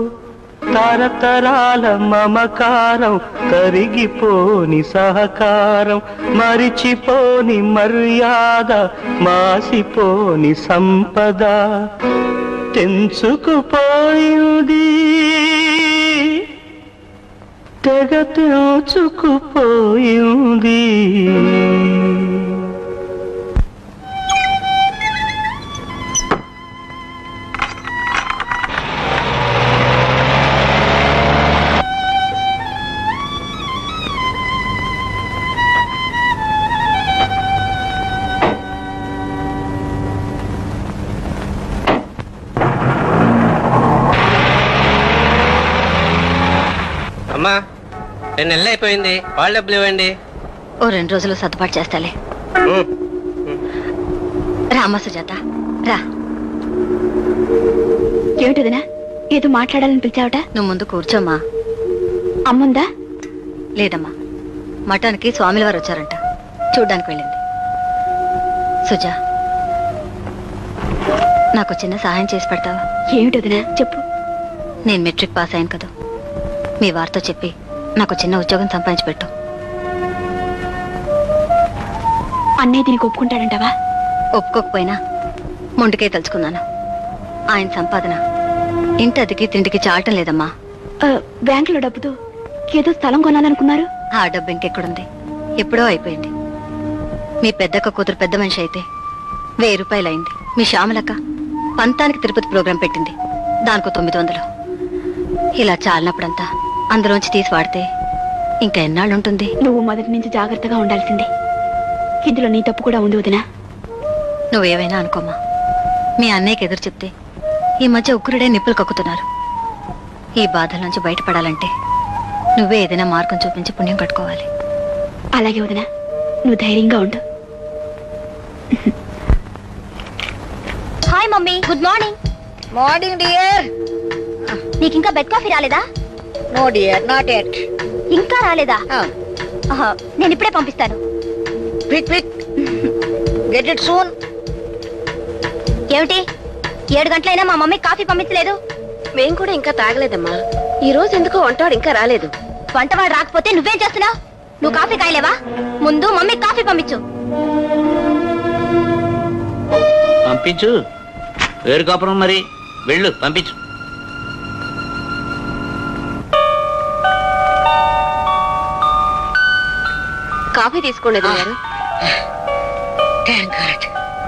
తరతరాల మమకారం, కరిగిపోని సహకారం, మరిచిపోని మర్యాద, మాసిపోని సంపద తెంచుకుపోయింది, తెగ తెంచుకుపోయింది. అమ్మా, 2 నెలలు అయిపోయింది. వాళ్ళ డబ్బులు ఇవ్వండి. ఓ 2 రోజులు సర్దుబాటు చేస్తాలే. రామా సుజాత, రా. ఏమిటిదినా, ఏదో మాట్లాడాలని పిలిచావట? నువ్వు ముందు కూర్చోమ్మా. అమ్ముందా? లేదమ్మా, మఠానికి స్వామిల వారు వచ్చారంట, చూడ్డానికి వెళ్ళింది. సుజా, నాకు చిన్న సహాయం చేసి పెడతావా? ఏమిటిదినా, చెప్పు. నేను మెట్రిక్ పాస్ అయ్యాను కదా, మీ వారితో చెప్పి నాకు చిన్న ఉద్యోగం సంపాదించి పెట్టు. అన్నయ్య దీనికి ఒప్పుకుంటాడంటావా? ఒప్పుకోకపోయినా మొండికే తలుచుకున్నాను. ఆయన సంపాదన ఇంటి అదికి తిండికి చాలటం లేదమ్మా. బ్యాంకులో డబ్బుతో ఏదో స్థలం కొనాలనుకున్నారు. ఆ డబ్బు ఇంకెక్కడుంది, ఎప్పుడో అయిపోయింది. మీ పెద్దక్క కూతురు పెద్ద మనిషి అయితే 1000 రూపాయలు అయింది. మీ శ్యామలక్క పంతానికి తిరుపతి ప్రోగ్రాం పెట్టింది, దానికో 900. ఇలా చాలినప్పుడంతా అందులోంచి తీసి వాడితే ఇంకా ఎన్నాళ్ళు ఉంటుంది? నువ్వు మొదటి నుంచి జాగ్రత్తగా ఉండాల్సిందే. ఇందులో నీ తప్పు కూడా ఉంది వదినా. నువ్వేమైనా అనుకోమ్మా, మీ అన్నయ్యకి ఎదురు చెప్తే ఈ మధ్య ఉగ్గురుడే నిప్పులు కక్కుతున్నారు. ఈ బాధల నుంచి బయటపడాలంటే నువ్వే ఏదైనా మార్గం చూపించి పుణ్యం కట్టుకోవాలి. అలాగే వదినా, నువ్వు ధైర్యంగా ఉండు. Hi mummy, good morning. Morning dear. నీకు ఇంకా బెడ్ కాఫీ రాలేదా? No dear, not at. ఇంకా రాలేదా? నేను ఇప్పుడే పంపిస్తాను. Quick quick, get it soon. ఏమిటి 7 గంటలైనా మా మమ్మీ కాఫీ పంపించలేదు? మేం కూడా ఇంకా తాగలేదమ్మా. ఈ రోజు ఎందుకో వంటవాడు ఇంకా రాలేదు. వంటవాడు రాకపోతే నువ్వేం చేస్తున్నావు? నువ్వు కాఫీ కాయలేవా? ముందు మమ్మీ కాఫీ పంపించు. పంపించు. వేరు కాపురం మరి, వెళ్ళు పంపించు. కాఫీ తీసుకోండి గారు. Thank God.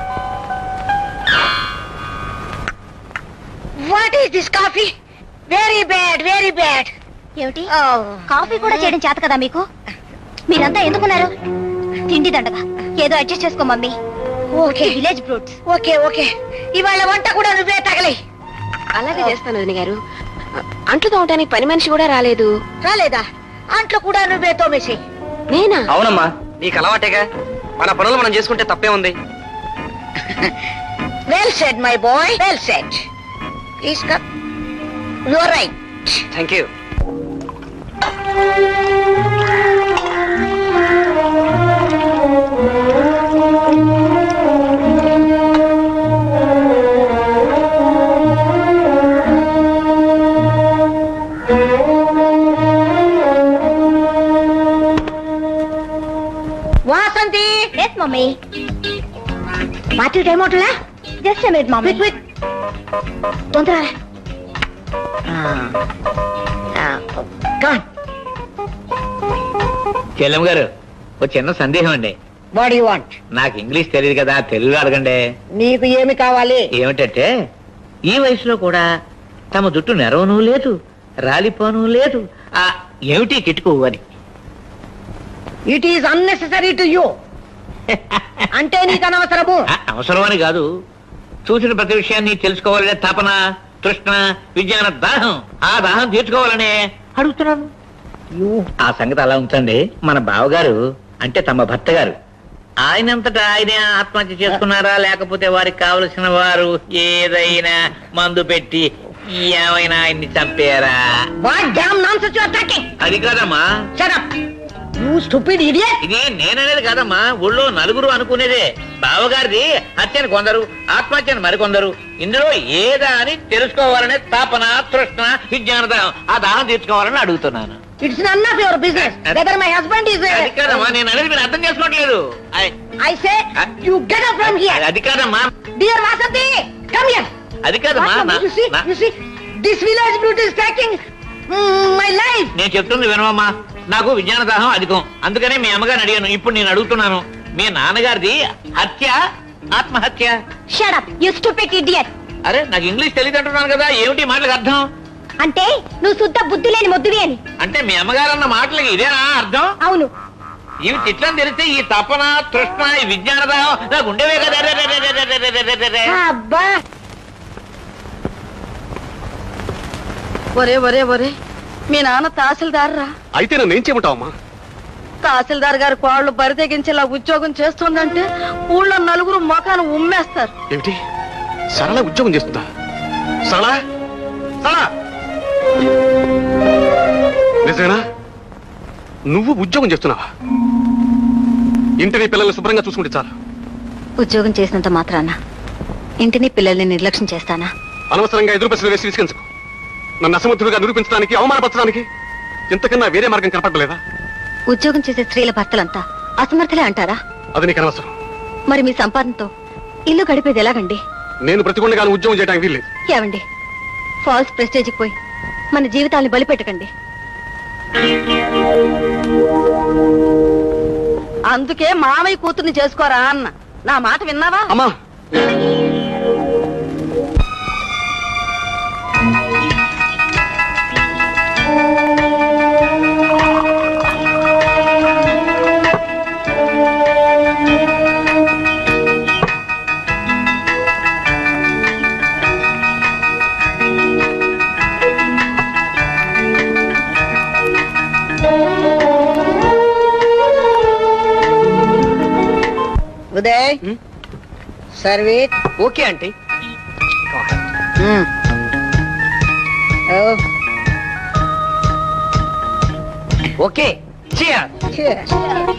What is this coffee? Very bad, very bad. ఏమిటి, కాఫీ కూడా చేయడం చేత కదా మీకు? మీరంతా ఎందుకున్నారు? తిండి దండగా ఏదో అడ్జస్ట్ చేసుకో mummy. Okay, village fruits. Okay okay, ఇవాళ వంట కూడా నువ్వే తగలే. అలాగే చేస్తాను వదిన గారు. అంట్లు తోమటానికి పని మనిషి కూడా రాలేదు. రాలేదా? అంట్లో కూడా నువ్వే తోమేసి. నేనా? అవునమ్మా, నీకు అలవాటేగా. మన పనులు మనం చేసుకుంటే తప్పే ఉంది. Well said my boy, well said. Please come. You are right. Thank you. Party time అవుతుందా? జస్ట్ మినిట్ మామ. తొందర చెల్లెమ్మ గారు ఒక చిన్న సందేహం అండి. What you want? నాకు ఇంగ్లీష్ తెలియదు కదా, తెలుగు అడగండి. నీకు ఏమి కావాలి? ఏమిటంటే ఈ వయసులో కూడా తమ జుట్టు నెరవను లేదు, రాలిపోను లేదు. ఆ ఏమిటి కిటుకు అని. It is unnecessary to you. అంటే నీకు అనవసరము. అవసరం అని కాదు, చూసిన ప్రతి విషయాన్ని తెలుసుకోవాలనే తపన, తృష్ణ, విజ్ఞాన దాహం, ఆ దాహం తీర్చుకోవాలనే అడుగుతున్నాను. ఆ సంగతి అలా ఉంచండి. మన బావగారు అంటే తమ భర్త గారు ఆయనంతటా ఆయనే ఆత్మహత్య చేసుకున్నారా, లేకపోతే వారికి కావలసిన వారు ఏదైనా మందు పెట్టి ఏమైనా ఆయన్ని చంపారా? అది కాదమ్మా. ఇది నేననేది కాదమ్మా, ఊళ్ళో నలుగురు అనుకునేదే. బావగారిది హత్యను కొందరు, ఆత్మహత్యను మరికొందరు. ఇందులో ఏదా అని తెలుసుకోవాలనే తాపన, తృష్ణ, విజ్ఞాన దాహం, ఆ దాహం తీర్చుకోవాలని అడుగుతున్నాను. It's none of your business whether my husband is. అది కాదమ్మా, నేను అనేది మీరు అర్థం చేసుకోవట్లేదు. I say you get up from here. అది కాదమ్మా. Dear Vasanthi, come here. అది కాదమ్మా. You see this village beauty is taking my life. నేను చెప్తుంది వినవమ్మా. నాకు విజ్ఞాన దాహం అధికం, అందుకనే మీ అమ్మగారిని అడిగాను. ఇప్పుడు నేను అడుగుతున్నాను, మీ నాన్నగారిది హత్య, ఆత్మహత్య? Shut up you stupid idiot. అరే నాకు ఇంగ్లీష్ తెలియదు అంటున్నాను కదా, ఏమిటి మాటలకు అర్థం? అంటే నువ్వు శుద్ధ బుద్ధి లేని మొద్దువి అని. అంటే మీ అమ్మగారు అన్న మాటలకి ఇదేనా అర్థం? అవును. ఇవి చిట్లని తెలిస్తే ఈ తపన, తృష్ణ, ఈ విజ్ఞాన దాహం నాకు ఉండేవే కదా. అబ్బా ఒరే ఒరే ఒరే, మీ నాన్న తహసీల్దార్ రా. అయితే నన్ను ఏం చేయమంటావమ్మా? తహసీల్దార్ గారి కోళ్ళు బరి తెగించేలా ఉద్యోగం చేస్తుందంటే ఊళ్ళో నలుగురు మొఖాన్ని ఉమ్మేస్తారు. ఏమిటి, సరళ ఉద్యోగం చేస్తుందా? సరళ, సరళ, నిజమేనా? నువ్వు ఉద్యోగం చేస్తున్నావా? ఇంటిని పిల్లల్ని శుభ్రంగా చూసుకుంటే చాలు. ఉద్యోగం చేసినంత మాత్రాన ఇంటిని పిల్లల్ని నిర్లక్ష్యం చేస్తానా? అనవసరంగా ఎదురు ప్రశ్నలు వేసి విసిగించకు. నన్ను అసమర్థుడిగా నిరూపించడానికి, అవమానపరచడానికి ఇంతకన్నా వేరే మార్గం కనపడలేదా? ఉద్యోగం చేసే స్త్రీల భర్తలంతా అసమర్థలే అంటారా? అది నీకు అనవసరం. మరి మీ సంపాదనతో ఇల్లు గడిపేది ఎలాగండి? నేను బ్రతికొండగానే ఉద్యోగం చేయడానికి వీల్లేదు. ఏవండి, ఫాల్స్ ప్రెస్టేజ్కి పోయి మన జీవితాన్ని బలిపెట్టకండి. అందుకే మామయ్య కూతుర్ని చేసుకోరా అన్న. నా మాట విన్నావా? అమ్మా, Uday, service. Okay aunty. Okay, cheers.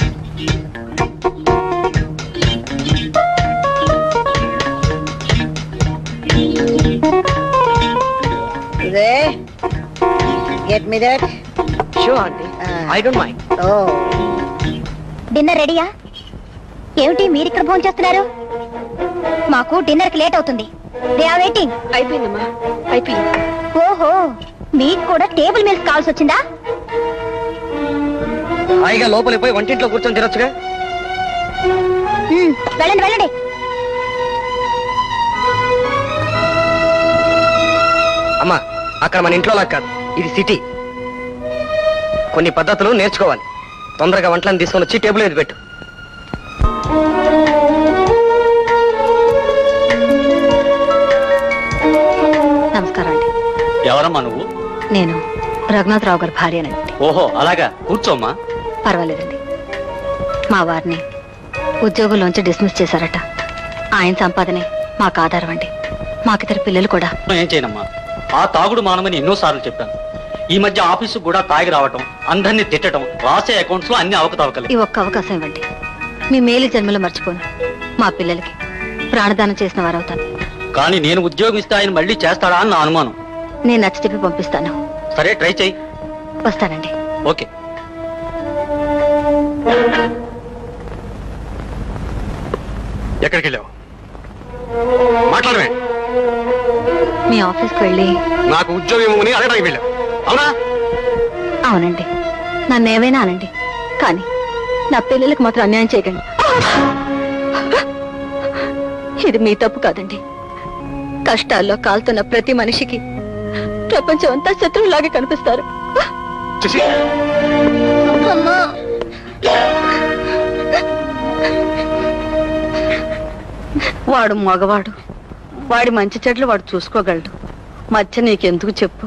Uday, get me that. Sure aunty, I don't mind. Dinner రెడీయా? ఏమిటి మీరు ఇక్కడ ఫోన్ చేస్తున్నారు? మాకు డిన్నర్ కి లేట్ అవుతుంది. They are waiting. అయిపోయిందమ్మా, అయిపోయింది. ఓహో, మీకు కూడా టేబుల్ మీల్స్ కావాల్సి వచ్చిందా? హాయిగా లోపలికి పోయి వంటింట్లో కూర్చొని తినొచ్చుగా. వెళ్ళండి వెళ్ళండి. అమ్మా, అక్కడ మన ఇంట్లో లాగా కాదు, ఇది సిటీ. కొన్ని పద్ధతులు నేర్చుకోవాలి. తొందరగా వంటలను తీసుకొని వచ్చి టేబుల్ మీద పెట్టు. నమస్కారం అండి. ఎవరమ్మా నువ్వు? నేను రఘునాథరావు గారి భార్యనండి. ఓహో, అలాగా, కూర్చోమ్మా. పర్వాలేదండి. మా వారిని ఉద్యోగంలోంచి డిస్మిస్ చేశారట. ఆయన సంపాదనే మాకు ఆధారం అండి. మాకిద్దరు పిల్లలు కూడా. ఏం చేయనమ్మా, ఆ తాగుడు మానమని ఎన్నోసార్లు చెప్పాను. ఈ మధ్య ఆఫీసు కూడా తాగి రావటం, అందరినీ తిట్టడం, రాసే అకౌంట్స్ లో అన్ని అవకతవకలే. ఈ ఒక్క అవకాశం ఇవ్వండి. మీ మేలు జన్మలో మర్చిపోను. మా పిల్లలకి ప్రాణదానం చేసిన వారవుతాను. కానీ నేను ఉద్యోగం ఇస్తే ఆయన మళ్ళీ చేస్తాడా అని నా అనుమానం. నేను నచ్చ చెప్పి పంపిస్తాను. సరే, ట్రై చెయ్యి. వస్తానండి. ఓకే. ఎక్కడికి వెళ్ళావు? మాట్లాడమే. మీ ఆఫీస్కి వెళ్ళి నాకు ఉద్యోగం ఇవ్వమని అడగడానికి వెళ్ళావు, అవునా? అవునండి, నన్ను ఏమైనా అనండి, కానీ నా పిల్లలకు మాత్రం అన్యాయం చేయకండి. ఇది మీ తప్పు కాదండి. కష్టాల్లో కాలుతున్న ప్రతి మనిషికి ప్రపంచం అంతా శత్రువులాగే కనిపిస్తారు. వాడు మగవాడు, వాడి మంచి చెడ్లు వాడు చూసుకోగలడు. మధ్య నీకెందుకు చెప్పు?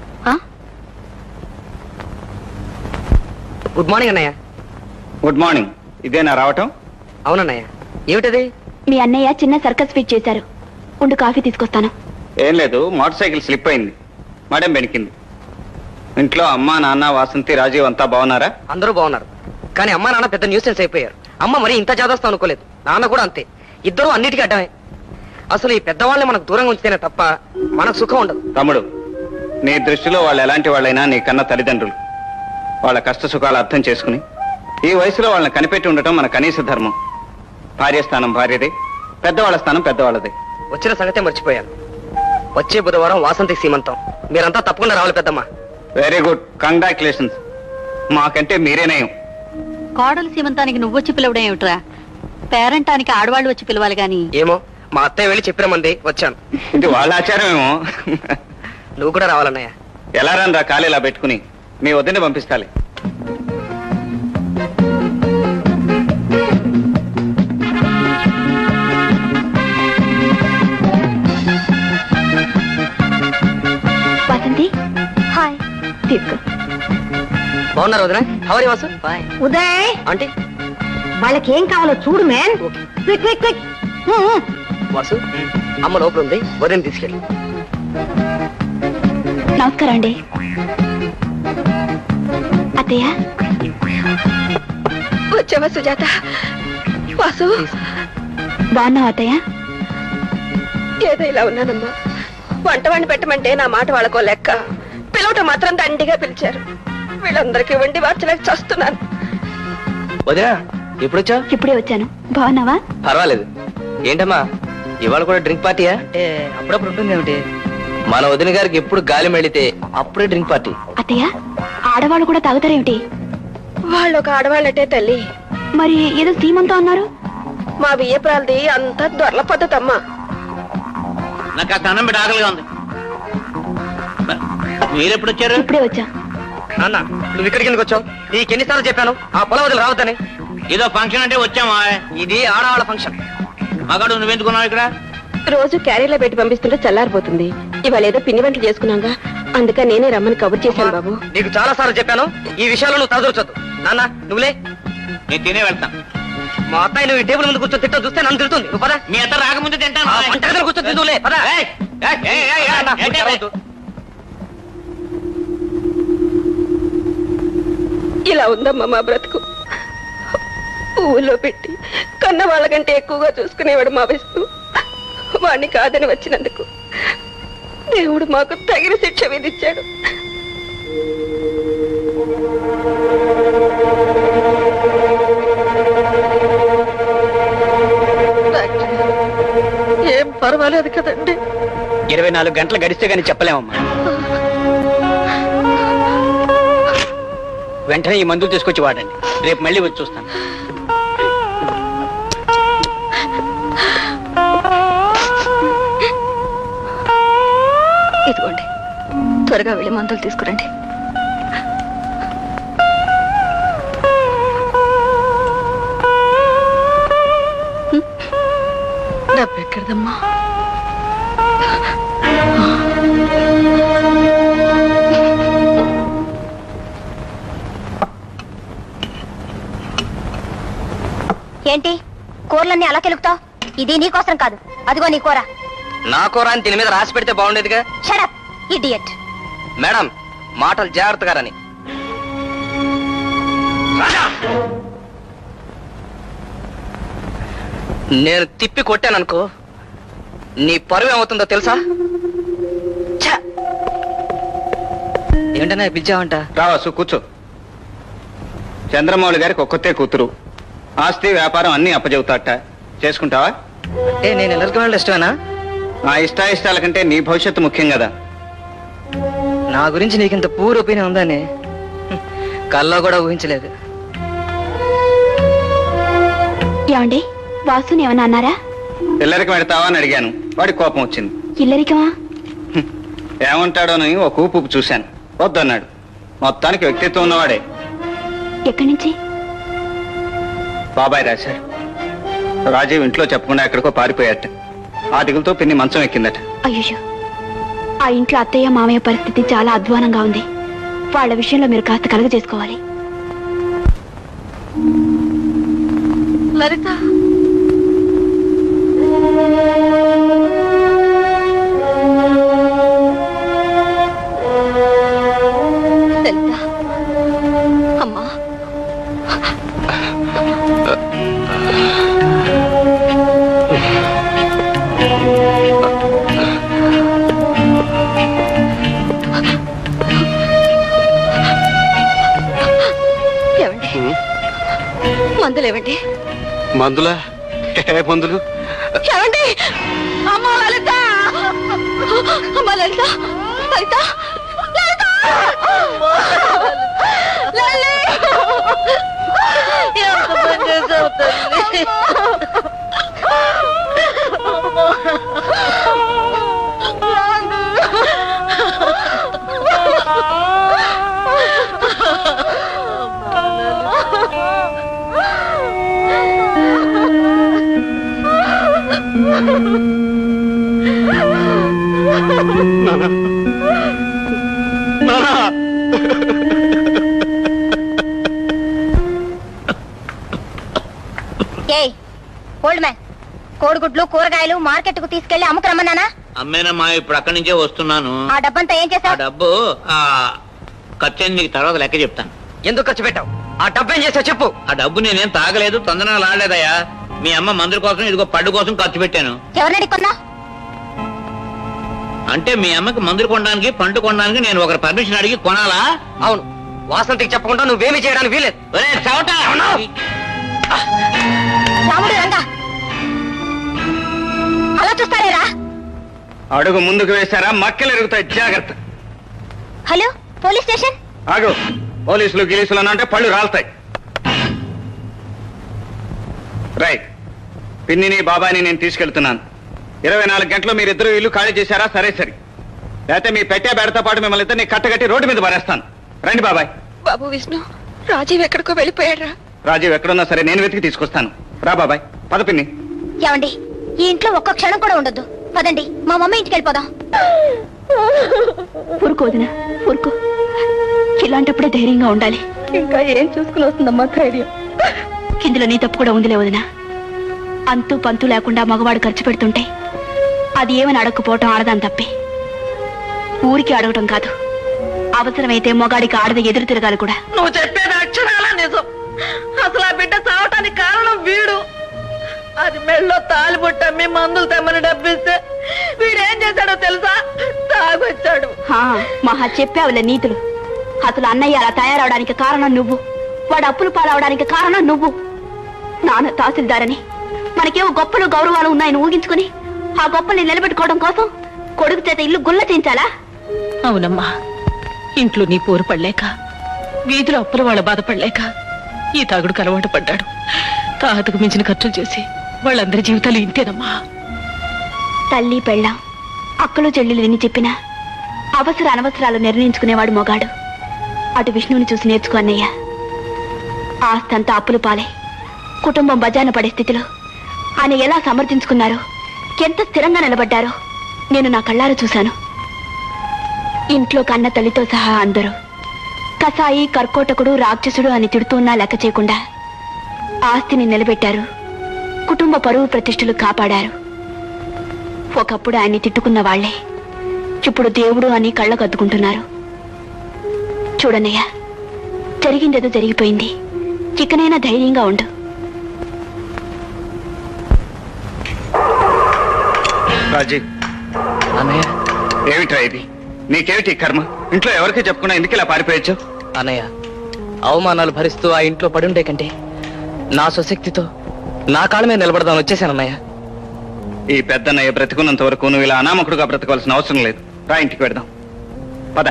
గుడ్ మార్నింగ్ అన్నయ్య. Good morning. ఇదేనా రావటం? అవునన్నయ్య. ఏమిటది? మీ అన్నయ్య చిన్న సర్కస్ ఫిట్ చేశారు. ఉండు, కాఫీ తీసుకొస్తాను. ఏం లేదు, మోటార్ సైకిల్ స్లిప్ అయింది, మడం బెనికింది. ఇంట్లో అమ్మా, నాన్న, వాసంతి, రాజీవ్ అంతా బాగున్నారా? అందరూ బాగున్నారు, కానీ అమ్మా నాన్న పెద్ద న్యూసెన్స్ అయిపోయారు. అమ్మ మరి ఇంత చేదస్తాం అనుకోలేదు, నాన్న కూడా అంతే. ఇద్దరు అన్నిటికీ అడ్డమే. అసలు ఈ పెద్దవాళ్ళని మనకు దూరంగా ఉంచితేనే తప్ప మనకు సుఖం ఉండదు. తమ్ముడు, నీ దృష్టిలో వాళ్ళు ఎలాంటి వాళ్ళైనా నీ కన్న తల్లిదండ్రులు. వాళ్ళ కష్ట సుఖాలు అర్థం చేసుకుని ఈ వయసులో వాళ్ళని కనిపెట్టి ఉండటం మన కనీస ధర్మం. భార్య స్థానం భార్యదే, పెద్దవాళ్ళ స్థానం పెద్దవాళ్ళదే. వచ్చిన సంగతే మర్చిపోయాను. వచ్చే బుధవారం వాసంతికి సీమంతం. మీరంతా తప్పకుండా రావాలి పెద్దమ్మ. Very good, congratulations. మాకంటే మీరే నయం. కోడలు సీమంతానికి నువ్వొచ్చి పిలవడం ఏమిట్రా? పేరంటానికి ఆడవాళ్ళు వచ్చి పిలవాలి గాని. ఏమో, మా అత్తయ్య వెళ్ళి చెప్పిరమంది, వచ్చాను. ఇది వాళ్ళ ఆచారం ఏమో. నువ్వు కూడా రావాలన్నయ్య. ఎలా రా కాలు ఇలా పెట్టుకుని, మీ వద్దని పంపిస్తాలే. వాసంతి, హాయ్. తీసుకో. బాగున్నారు వదినా? How're Vasu? Bye. Uday, aunty వాళ్ళకేం కావాలో చూడు man. Quick quick quick. Vasu, అమ్మ లోపల ఉంది, వదిన తీసుకెళ్ళి. నమస్కారం అండి. అత్తయ్య వచ్చావా సుజాత? వాసు, బాగున్నావా అత్తయ్య? ఏదో ఇలా ఉన్నానమ్మా. వంటవాణ్ణి పెట్టమంటే నా మాట వాళ్ళకో లెక్క, పిలవటం మాత్రం దండిగా పిలిచారు. వీళ్ళందరికీ వండి మార్చలేక చస్తున్నాను. వదినా, ఎప్పుడొచ్చా? ఇప్పుడే వచ్చాను. బాగున్నావా? పర్వాలేదు. ఏంటమ్మా, ఇవాళ కూడా డ్రింక్ పార్టీయా? అంటే అప్పుడప్పుడు ఉంటుంది. ఏమిటి, మన వదిన గారికి ఎప్పుడు గాలి మెళితే అప్పుడే డ్రింక్ పార్టీ. అత్తయ్య, ఆడవాళ్ళు కూడా తాగుతారేమిటి? వాళ్ళు ఒక ఆడవాళ్ళటే తల్లి. మరి ఏదో సీమంతో అన్నారు. మా బియ్యప్రాలది అంతా దొరల పద్ధతమ్మా. నాకు కాస్త అన్నం పెట్టి ఆకలిగా ఉంది. మీరెప్పుడు వచ్చారు? ఇప్పుడే వచ్చా. నాన్న, నువ్వు ఇక్కడికి ఎందుకు వచ్చావు? నీకు ఎన్నిసార్లు చెప్పాను ఆ పొలం వదిలి రావద్దని? ఏదో ఫంక్షన్ అంటే వచ్చామా? ఇది ఆడవాళ్ళ ఫంక్షన్. మగాడు నువ్వెందుకున్నావు ఇక్కడ? రోజు క్యారీలో పెట్టి పంపిస్తుంటే చల్లారిపోతుంది. ఇవాళ ఏదో పిండి వంటలు చేసుకున్నాగా, అందుకే నేనే రమ్మని కబుర్ చేశాను బాబు. నీకు చాలా సార్లు చెప్పాను ఈ విషయాల్లో నువ్వు తలదూర్చొద్దు. నాన్న, నువ్వులే. నేను తినే వెళ్తాను. మా అత్తాయి నువ్వు ఈ టేబుల్ ముందు కూర్చొని తిట్టో చూస్తే నన్ను తిడుతుంది. నువ్వు పద. మీ అత్త రాకముందు తింటాను. వంటగదిలో కూర్చొని తిందులే, పద. ఇలా ఉందమ్మా మా బ్రతుకు. పువ్వులో పెట్టి కన్న వాళ్ళకంటే ఎక్కువగా చూసుకునేవాడు మా విష్ణు. వాణ్ణి కాదని వచ్చినందుకు దేవుడు మాకు తగిన శిక్ష విధించాడు. ఏం పర్వాలేదు కదండి. 24 గంటలు గడిస్తే గానీ చెప్పలేమమ్మా. వెంటనే ఈ మందులు తీసుకొచ్చి వాడండి. రేపు మళ్ళీ వచ్చి చూస్తాను. ఇదిగోండి, త్వరగా వెళ్ళి మందులు తీసుకురండి. డబ్బు ఎక్కడదమ్మా? ఏంటి కూరలన్నీ అలా కెలుగుతావు? ఇది నీకోసం కాదు, అదిగో నీ కూర. నా కూర అని దీని మీద రాసి పెడితే బాగుండేదిగా. Shut up idiot. మేడం, మాటలు జాగ్రత్తగా రాని. నేను తిప్పి కొట్టాననుకో, నీ పరువు ఏమవుతుందో తెలుసా? ఏంటన్నా పిలిచావంట? రావాసు, కూర్చో. చంద్రమౌళి గారికి ఒక్కతే కూతురు. ఆస్తి వ్యాపారం అన్ని అప్పచెబుతాట. చేసుకుంటావా? అంటే నేను ఎల్లరికి వాళ్ళ ఇష్టమేనా? నా ఇష్టాయిష్టాల కంటే నీ భవిష్యత్తు ముఖ్యం కదా. నా గురించి నీకింత పూర్ ఒపీనియన్ ఉందని కల్లో కూడా ఊహించలేదు. ఏమండి, వాసుని ఏమన్నా అన్నారా? ఇల్లరికి పెడతావా అని అడిగాను, వాడి కోపం వచ్చింది. ఇల్లరికమా? ఏమంటాడోని ఒక ఊపు చూశాను, వద్దన్నాడు. మొత్తానికి వ్యక్తిత్వం ఉన్నవాడే. ఎక్కడి నుంచి? బాబాయ్ రాశాడు. రాజీవ్ ఇంట్లో చెప్పకుండా ఎక్కడికో పారిపోయాట. ఆ దిగులతో పిన్ని మంచం ఎక్కిందట. అయ్యో, ఆ ఇంట్లో అత్తయ్య మామయ్య పరిస్థితి చాలా అధ్వానంగా ఉంది. వాళ్ళ విషయంలో మీరు కాస్త కలుగ చేసుకోవాలి. లలిత, లలిత అమ్మా, ఏమండి మందులేవండి? మందులా? ఏ మందులు? ఏమండి? అమ్మా లలిత, అమ్మా లలిత, లలిత, లలిత, లలి, ఎంత పని చేసావు తల్లి. ఓల్డ్ మ్యాన్, కోడిగుడ్లు కూరగాయలు మార్కెట్ కు తీసుకెళ్లి అమ్ముకురమ్మన్నానా? అమ్మేనమ్మా, ఇప్పుడు అక్కడి నుంచే వస్తున్నాను. ఆ డబ్బంతా ఏం ఆ చేశావు? డబ్బు ఖర్చు నీకు తర్వాత లెక్క చెప్తాను. ఎందుకు ఖర్చు పెట్టావు? ఆ డబ్బు ఏం చేసావు చెప్పు. ఆ డబ్బు నేనేం తాగలేదు, తొందరగా ఆడలేదయ్యా. మీ అమ్మ మందుల కోసం, ఇదిగో పడ్డు కోసం ఖర్చు పెట్టాను. ఎవరిని అడుక్కున్నా? అంటే మీ అమ్మకి మందులు కొనడానికి పండు కొనడానికి నేను ఒకరి పర్మిషన్ అడిగి కొనాలా? అవును, వాసంతికి చెప్పకుండా నువ్వేమి చేయడానికి వీలేదు. రాముడు రంగా, అలా చూస్తారేరా? అడుగు ముందుకు వేశారా మక్కలు ఎరుగుతాయి, జాగ్రత్త. Hello, police station. ఆగు, పోలీసులు గిలీసులు అంటే పళ్ళు రాలుతాయి. రైట్, పిన్నిని బాబాయిని నేను తీసుకెళ్తున్నాను. 24 గంటలు మీరిద్దరూ ఇల్లు ఖాళీ చేశారా? సరే సరి, లేకపోతే మీ పెట్టే బేడతో పాటు మిమ్మల్ని ఇద్దరిని కట్టగట్టి రోడ్డు మీద పడేస్తాను. రండి బాబాయ్. బాబు విష్ణు, రాజీవ్ ఎక్కడికో వెళ్ళిపోయాడు. రాజీవ్ ఎక్కడున్నా సరే నేను వెతికి తీసుకొస్తాను. రా బాబాయ్, పద పిన్ని. ఏమండి, ఈ ఇంట్లో ఒక్క క్షణం కూడా ఉండొద్దు. పదండి, మా మమ్మీ ఇంటికి వెళ్ళిపోదాం. ఊరుకో వదినా, ఊరుకో. ఇలాంటప్పుడే ధైర్యంగా ఉండాలి. ఇంకా ఏం చూసుకుని వస్తుందమ్మా ధైర్యం? ఇందులో నీ తప్పు కూడా ఉందిలే వదినా. అంతూ పంతు లేకుండా మగవాడు ఖర్చు పెడుతుంటే అది ఏమని అడగకపోవటం ఆడదాని తప్పే. ఊరికి అడగటం కాదు, అవసరమైతే మొగాడికి ఆడది ఎదురు తిరగాలి కూడా. నువ్వు చెప్పేది అక్షరాల నిజం. అసలు ఆ బిడ్డ చావటానికి కారణం వీడు. అది మెళ్ళో తాలిబుట్టమ్మి మందులు తెమ్మని డబ్బిస్తే వీడేం చేశాడో తెలుసా? తాగొచ్చాడు. మహా చెప్పావులే నీతులు. అసలు అన్నయ్య అలా తయారవడానికి కారణం నువ్వు, వాడు అప్పులు పాలవడానికి కారణం నువ్వు. నాన్న తహసీల్దారని మనకేమో గొప్పలు గౌరవాలు ఉన్నాయని ఊగించుకుని ఆ గొప్పల్ని నిలబెట్టుకోవడం కోసం కొడుకు చేత ఇల్లు గుల్ల చేయించాలా? అవునమ్మా, ఇంట్లో నీ పోరు పడలేక, వీధిలో అప్పుల వాళ్ళ బాధపడలేక ఈ తాగుడుకు అలవాటు పడ్డాడు. తాహతకు మించిన ఖర్చులు చేసి వాళ్ళందరి జీవితాలు ఇంతేనమ్మా. తల్లి పెళ్ళాం అక్కలు చెల్లెలు ఎన్ని చెప్పినా అనవసరాలు నిర్ణయించుకునేవాడు మొగాడు. అటు విష్ణువుని చూసి నేర్చుకో అన్నయ్య. ఆస్తంతా అప్పులు పాలే, కుటుంబం బజాన పడే స్థితిలో ఆయన ఎలా సమర్థించుకున్నారో, ఎంత స్థిరంగా నిలబడ్డారో నేను నా కళ్ళారా చూశాను. ఇంట్లో కన్న తల్లితో సహా అందరూ కసాయి, కర్కోటకుడు, రాక్షసుడు అని తిడుతున్నా లెక్క చేయకుండా ఆస్తిని నిలబెట్టారు. కుటుంబ పరువు ప్రతిష్టలు కాపాడారు. ఒకప్పుడు ఆయన్ని తిట్టుకున్న వాళ్లే ఇప్పుడు దేవుడు అని కళ్ళకద్దుకుంటున్నారు. చూడన్నయ్య, జరిగిందేదో జరిగిపోయింది. చిక్కనైనా ధైర్యంగా ఉండు. రాజీవ్, అన్నయ్య, ఏమిట్రా ఇది? నీకేమిటి కర్మ? ఇంట్లో ఎవరికి చెప్పకుండా ఎందుకు ఇలా పారిపోయచ్చు? అన్నయ్య, అవమానాలు భరిస్తూ ఆ ఇంట్లో పడుండే కంటే నా స్వశక్తితో నా కాళ్ళ మీద నిలబడదామని వచ్చేసాను అన్నయ్య. ఈ పెద్దన్నయ్య బ్రతికున్నంత వరకు నువ్వు ఇలా అనామకుడుగా బ్రతకవలసిన అవసరం లేదు. రా ఇంటికి పెడదాం పద.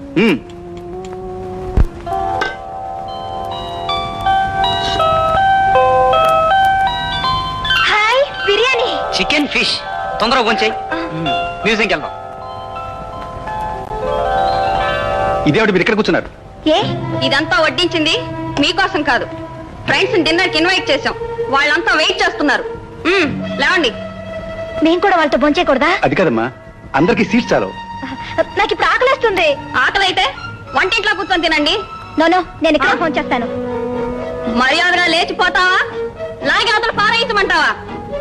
హాయ్ బిర్యానీ. చికెన్ ఫిష్ తొందరగా కొంచెం మ్యూజియంకి వెళ్దాం. ఇదేవిడ మీరు ఇక్కడ కూర్చున్నారు? ఏ ఇదంతా వడ్డించింది మీకోసం కాదు, ఫ్రెండ్స్ డిన్నర్కి ఇన్వైట్ చేసాం, వాళ్ళంతా వెయిట్ చేస్తున్నారు. లేవండి. మేము కూడా వాళ్ళతో భోంచేయకూడదా? అది కదమ్మా, అందరికి సీట్స్ చాలు. నాకు ఇప్పుడు ఆకలిస్తుంది. ఆకలి అయితే వంటింట్లో కూర్చొని తినండి. నోనో, నేను ఇక్కడ ఫోన్ చేస్తాను. మర్యాదగా లేచిపోతావా లాగే అవతల పారేయించమంటావా?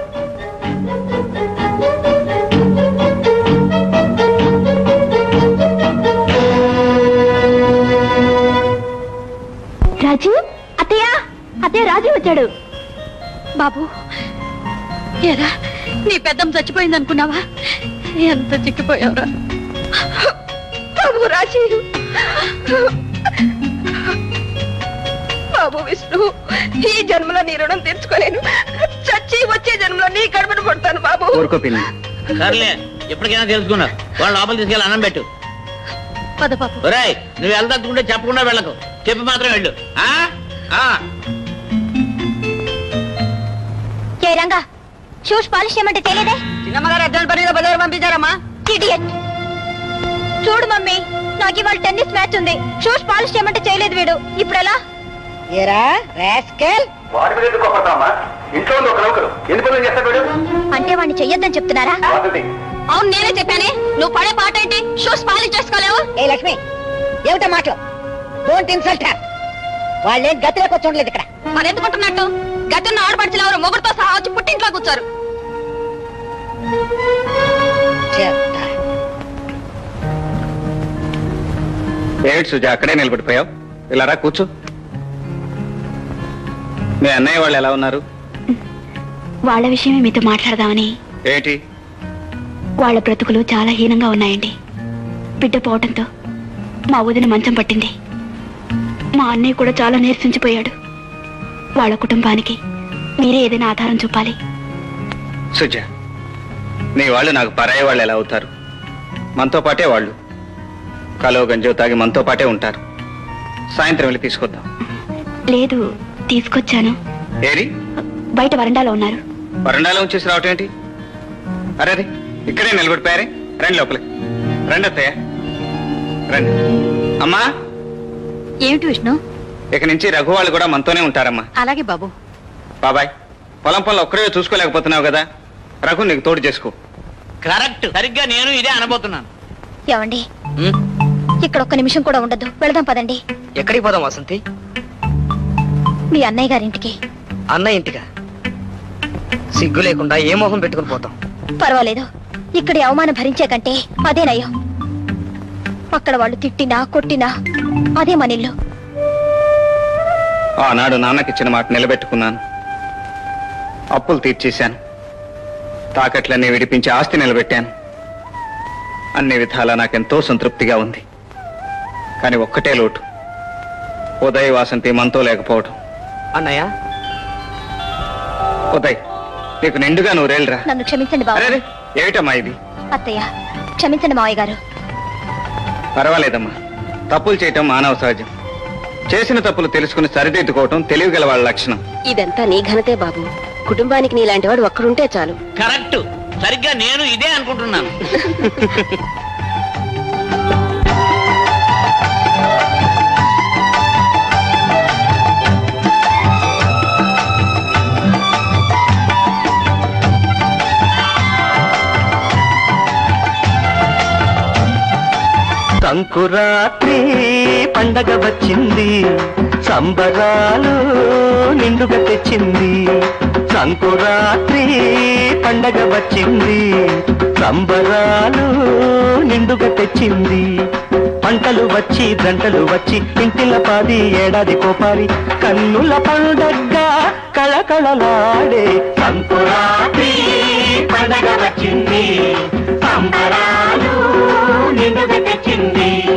రాజు, అత్తయ్య అత్తయ్య, రాజు వచ్చాడు. బాబు, ఏరా నీ పెద్దమ్మ చచ్చిపోయింది అనుకున్నావా? ఎంత చిక్కిపోయావురా బాబు రాజు. బాబు విష్ణు, ఈ జన్మలో నీ రుణం తీర్చుకోలేను. చచ్చి వచ్చే జన్మలో నీ కడుపును పడతాను బాబు. సర్లే, ఎప్పటికైనా తెలుసుకున్నా. వాళ్ళు లోపల తీసుకెళ్ళి అన్నం పెట్టు. పద బాబు. ఒరేయ్, నువ్వు వెళ్దనుకుంటే చెప్పకుండా వెళ్ళకు, చెప్పి మాత్రం వెళ్ళు. ఏ రంగా, షూస్ పాలిష్ చేయమంటే తెలియదే? చిన్నమ్మగారు అర్జున్ పనిలో బజారు పంపించారమ్మా. ఇడియట్. చూడు మమ్మీ, నాకు ఇవాళ టెన్నిస్ మ్యాచ్ ఉంది. షూస్ పాలిష్ చేయమంటే చేయలేదు వీడు. ఇప్పుడు ఎలా? ఏరా రాస్కెల్, ఇంట్లో ఒక నౌకరు ఎన్ని పనులు చేస్తాడు? అంటే వాడిని చెయ్యొద్దని చెప్తున్నారా? అవును, నేనే చెప్పానే. నువ్వు పడే పాట ఏంటి? షూస్ పాలిష్ చేసుకోలేవు? ఏ లక్ష్మి, ఏమిటా మాటలు? Don't insult her. వాళ్ళేం గతిలోకి వచ్చి ఉండలేదు ఇక్కడ. మరి ఎందుకుంటున్నట్టు? గతున్న ఆడపడుచులు ఎవరు మొగుడుతో సహా వచ్చి పుట్టింట్లో కూర్చోరు. ఏమిటి సుజా, అక్కడే నిలబడిపోయావు? ఇలా రా, కూర్చో. మీ అన్నయ్య వాళ్ళు ఎలా ఉన్నారు? వాళ్ళ విషయమే మీతో మాట్లాడదామని. ఏంటి? వాళ్ళ బ్రతుకులు చాలా హీనంగా ఉన్నాయండి. బిడ్డ పోవటంతో మా వదిన మంచం పట్టింది. మా అన్నయ్య కూడా చాలా నీరసించిపోయాడు. వాళ్ళ కుటుంబానికి మీరే ఏదైనా ఆధారం చూపాలి. సుజా, నీ వాళ్ళు నాకు పరాయి వాళ్ళు ఎలా అవుతారు? మనతో పాటే వాళ్ళు కలో గంజో తాగి మనతో పాటే ఉంటారు. సాయంత్రం వెళ్ళి తీసుకొద్దాం. లేదు, తీసుకొచ్చాను. ఏరి? బయట వరండాలో ఉన్నారు. వరండాలో ఉంచేసి రావటం ఏంటి? అరే అరే, ఇక్కడే నిలబడిపోయారే. రండి లోపలికి. రండి అత్తయ్య, రండి. అమ్మా, ఏమిటి విష్ణు? ఇక నుంచి రఘు వాళ్ళు కూడా మనతోనే ఉంటారమ్మా. అలాగే బాబు. బాబాయ్, పొలం పనులు ఒక్కడే చూసుకోలేకపోతున్నావు కదా, రఘు నీకు తోడు చేసుకో. కరెక్ట్, సరిగ్గా నేను ఇదే అనబోతున్నాను. ఏమండి, ఇక్కడ ఒక్క నిమిషం కూడా ఉండదు. వెళదాం పదండి. ఎక్కడికి పోదాం వసంతి? మీ అన్నయ్య గారింటికి. అన్నయ్య ఇంటిగా? సిగ్గు లేకుండా ఏ మొహం పెట్టుకుని పోతాం? పర్వాలేదు, ఇక్కడి అవమానం భరించే కంటే అదే నయం. అక్కడ వాళ్ళు తిట్టినా కొట్టినా అదే మనిల్లు. ఆనాడు నాన్నకిచ్చిన మాట నిలబెట్టుకున్నాను. అప్పులు తీర్చేశాను. తాకట్లన్నీ విడిపించి ఆస్తి నిలబెట్టాను. అన్ని విధాలా నాకెంతో సంతృప్తిగా ఉంది. కానీ ఒక్కటే లోటు, ఉదయ్ వాసంతి మనతో లేకపోవడం. అన్నయ్య, ఉదయ్, నీకు నిండుగా నూరేళ్ళరా. నన్ను క్షమించండి బాబు. ఏమిటమ్మా ఇది? అత్తయ్య, క్షమించండి మావయ్య గారు. పర్వాలేదమ్మా, తప్పులు చేయటం మానవ సహజం. చేసిన తప్పులు తెలుసుకుని సరిదిద్దుకోవటం తెలివిగల వాళ్ళ లక్షణం. ఇదంతా నీ ఘనతే బాబు. కుటుంబానికి నీలాంటి వాడు ఒక్కడుంటే చాలు. కరెక్ట్, సరిగ్గా నేను ఇదే అనుకుంటున్నాను. సంకురాత్రి పండగ వచ్చింది, సంబరాలు నిండుగా తెచ్చింది. సంకురాత్రి పండగ వచ్చింది, సంబరాలు నిండుగా తెచ్చింది. పంటలు వచ్చి దంటలు వచ్చి ఇంటిల పాది ఏడాది కోపారి కన్నుల పండగగా కళకళలాడే. సంకురాత్రి పండగ వచ్చింది, సంబరాలు నిండుగా తెచ్చింది.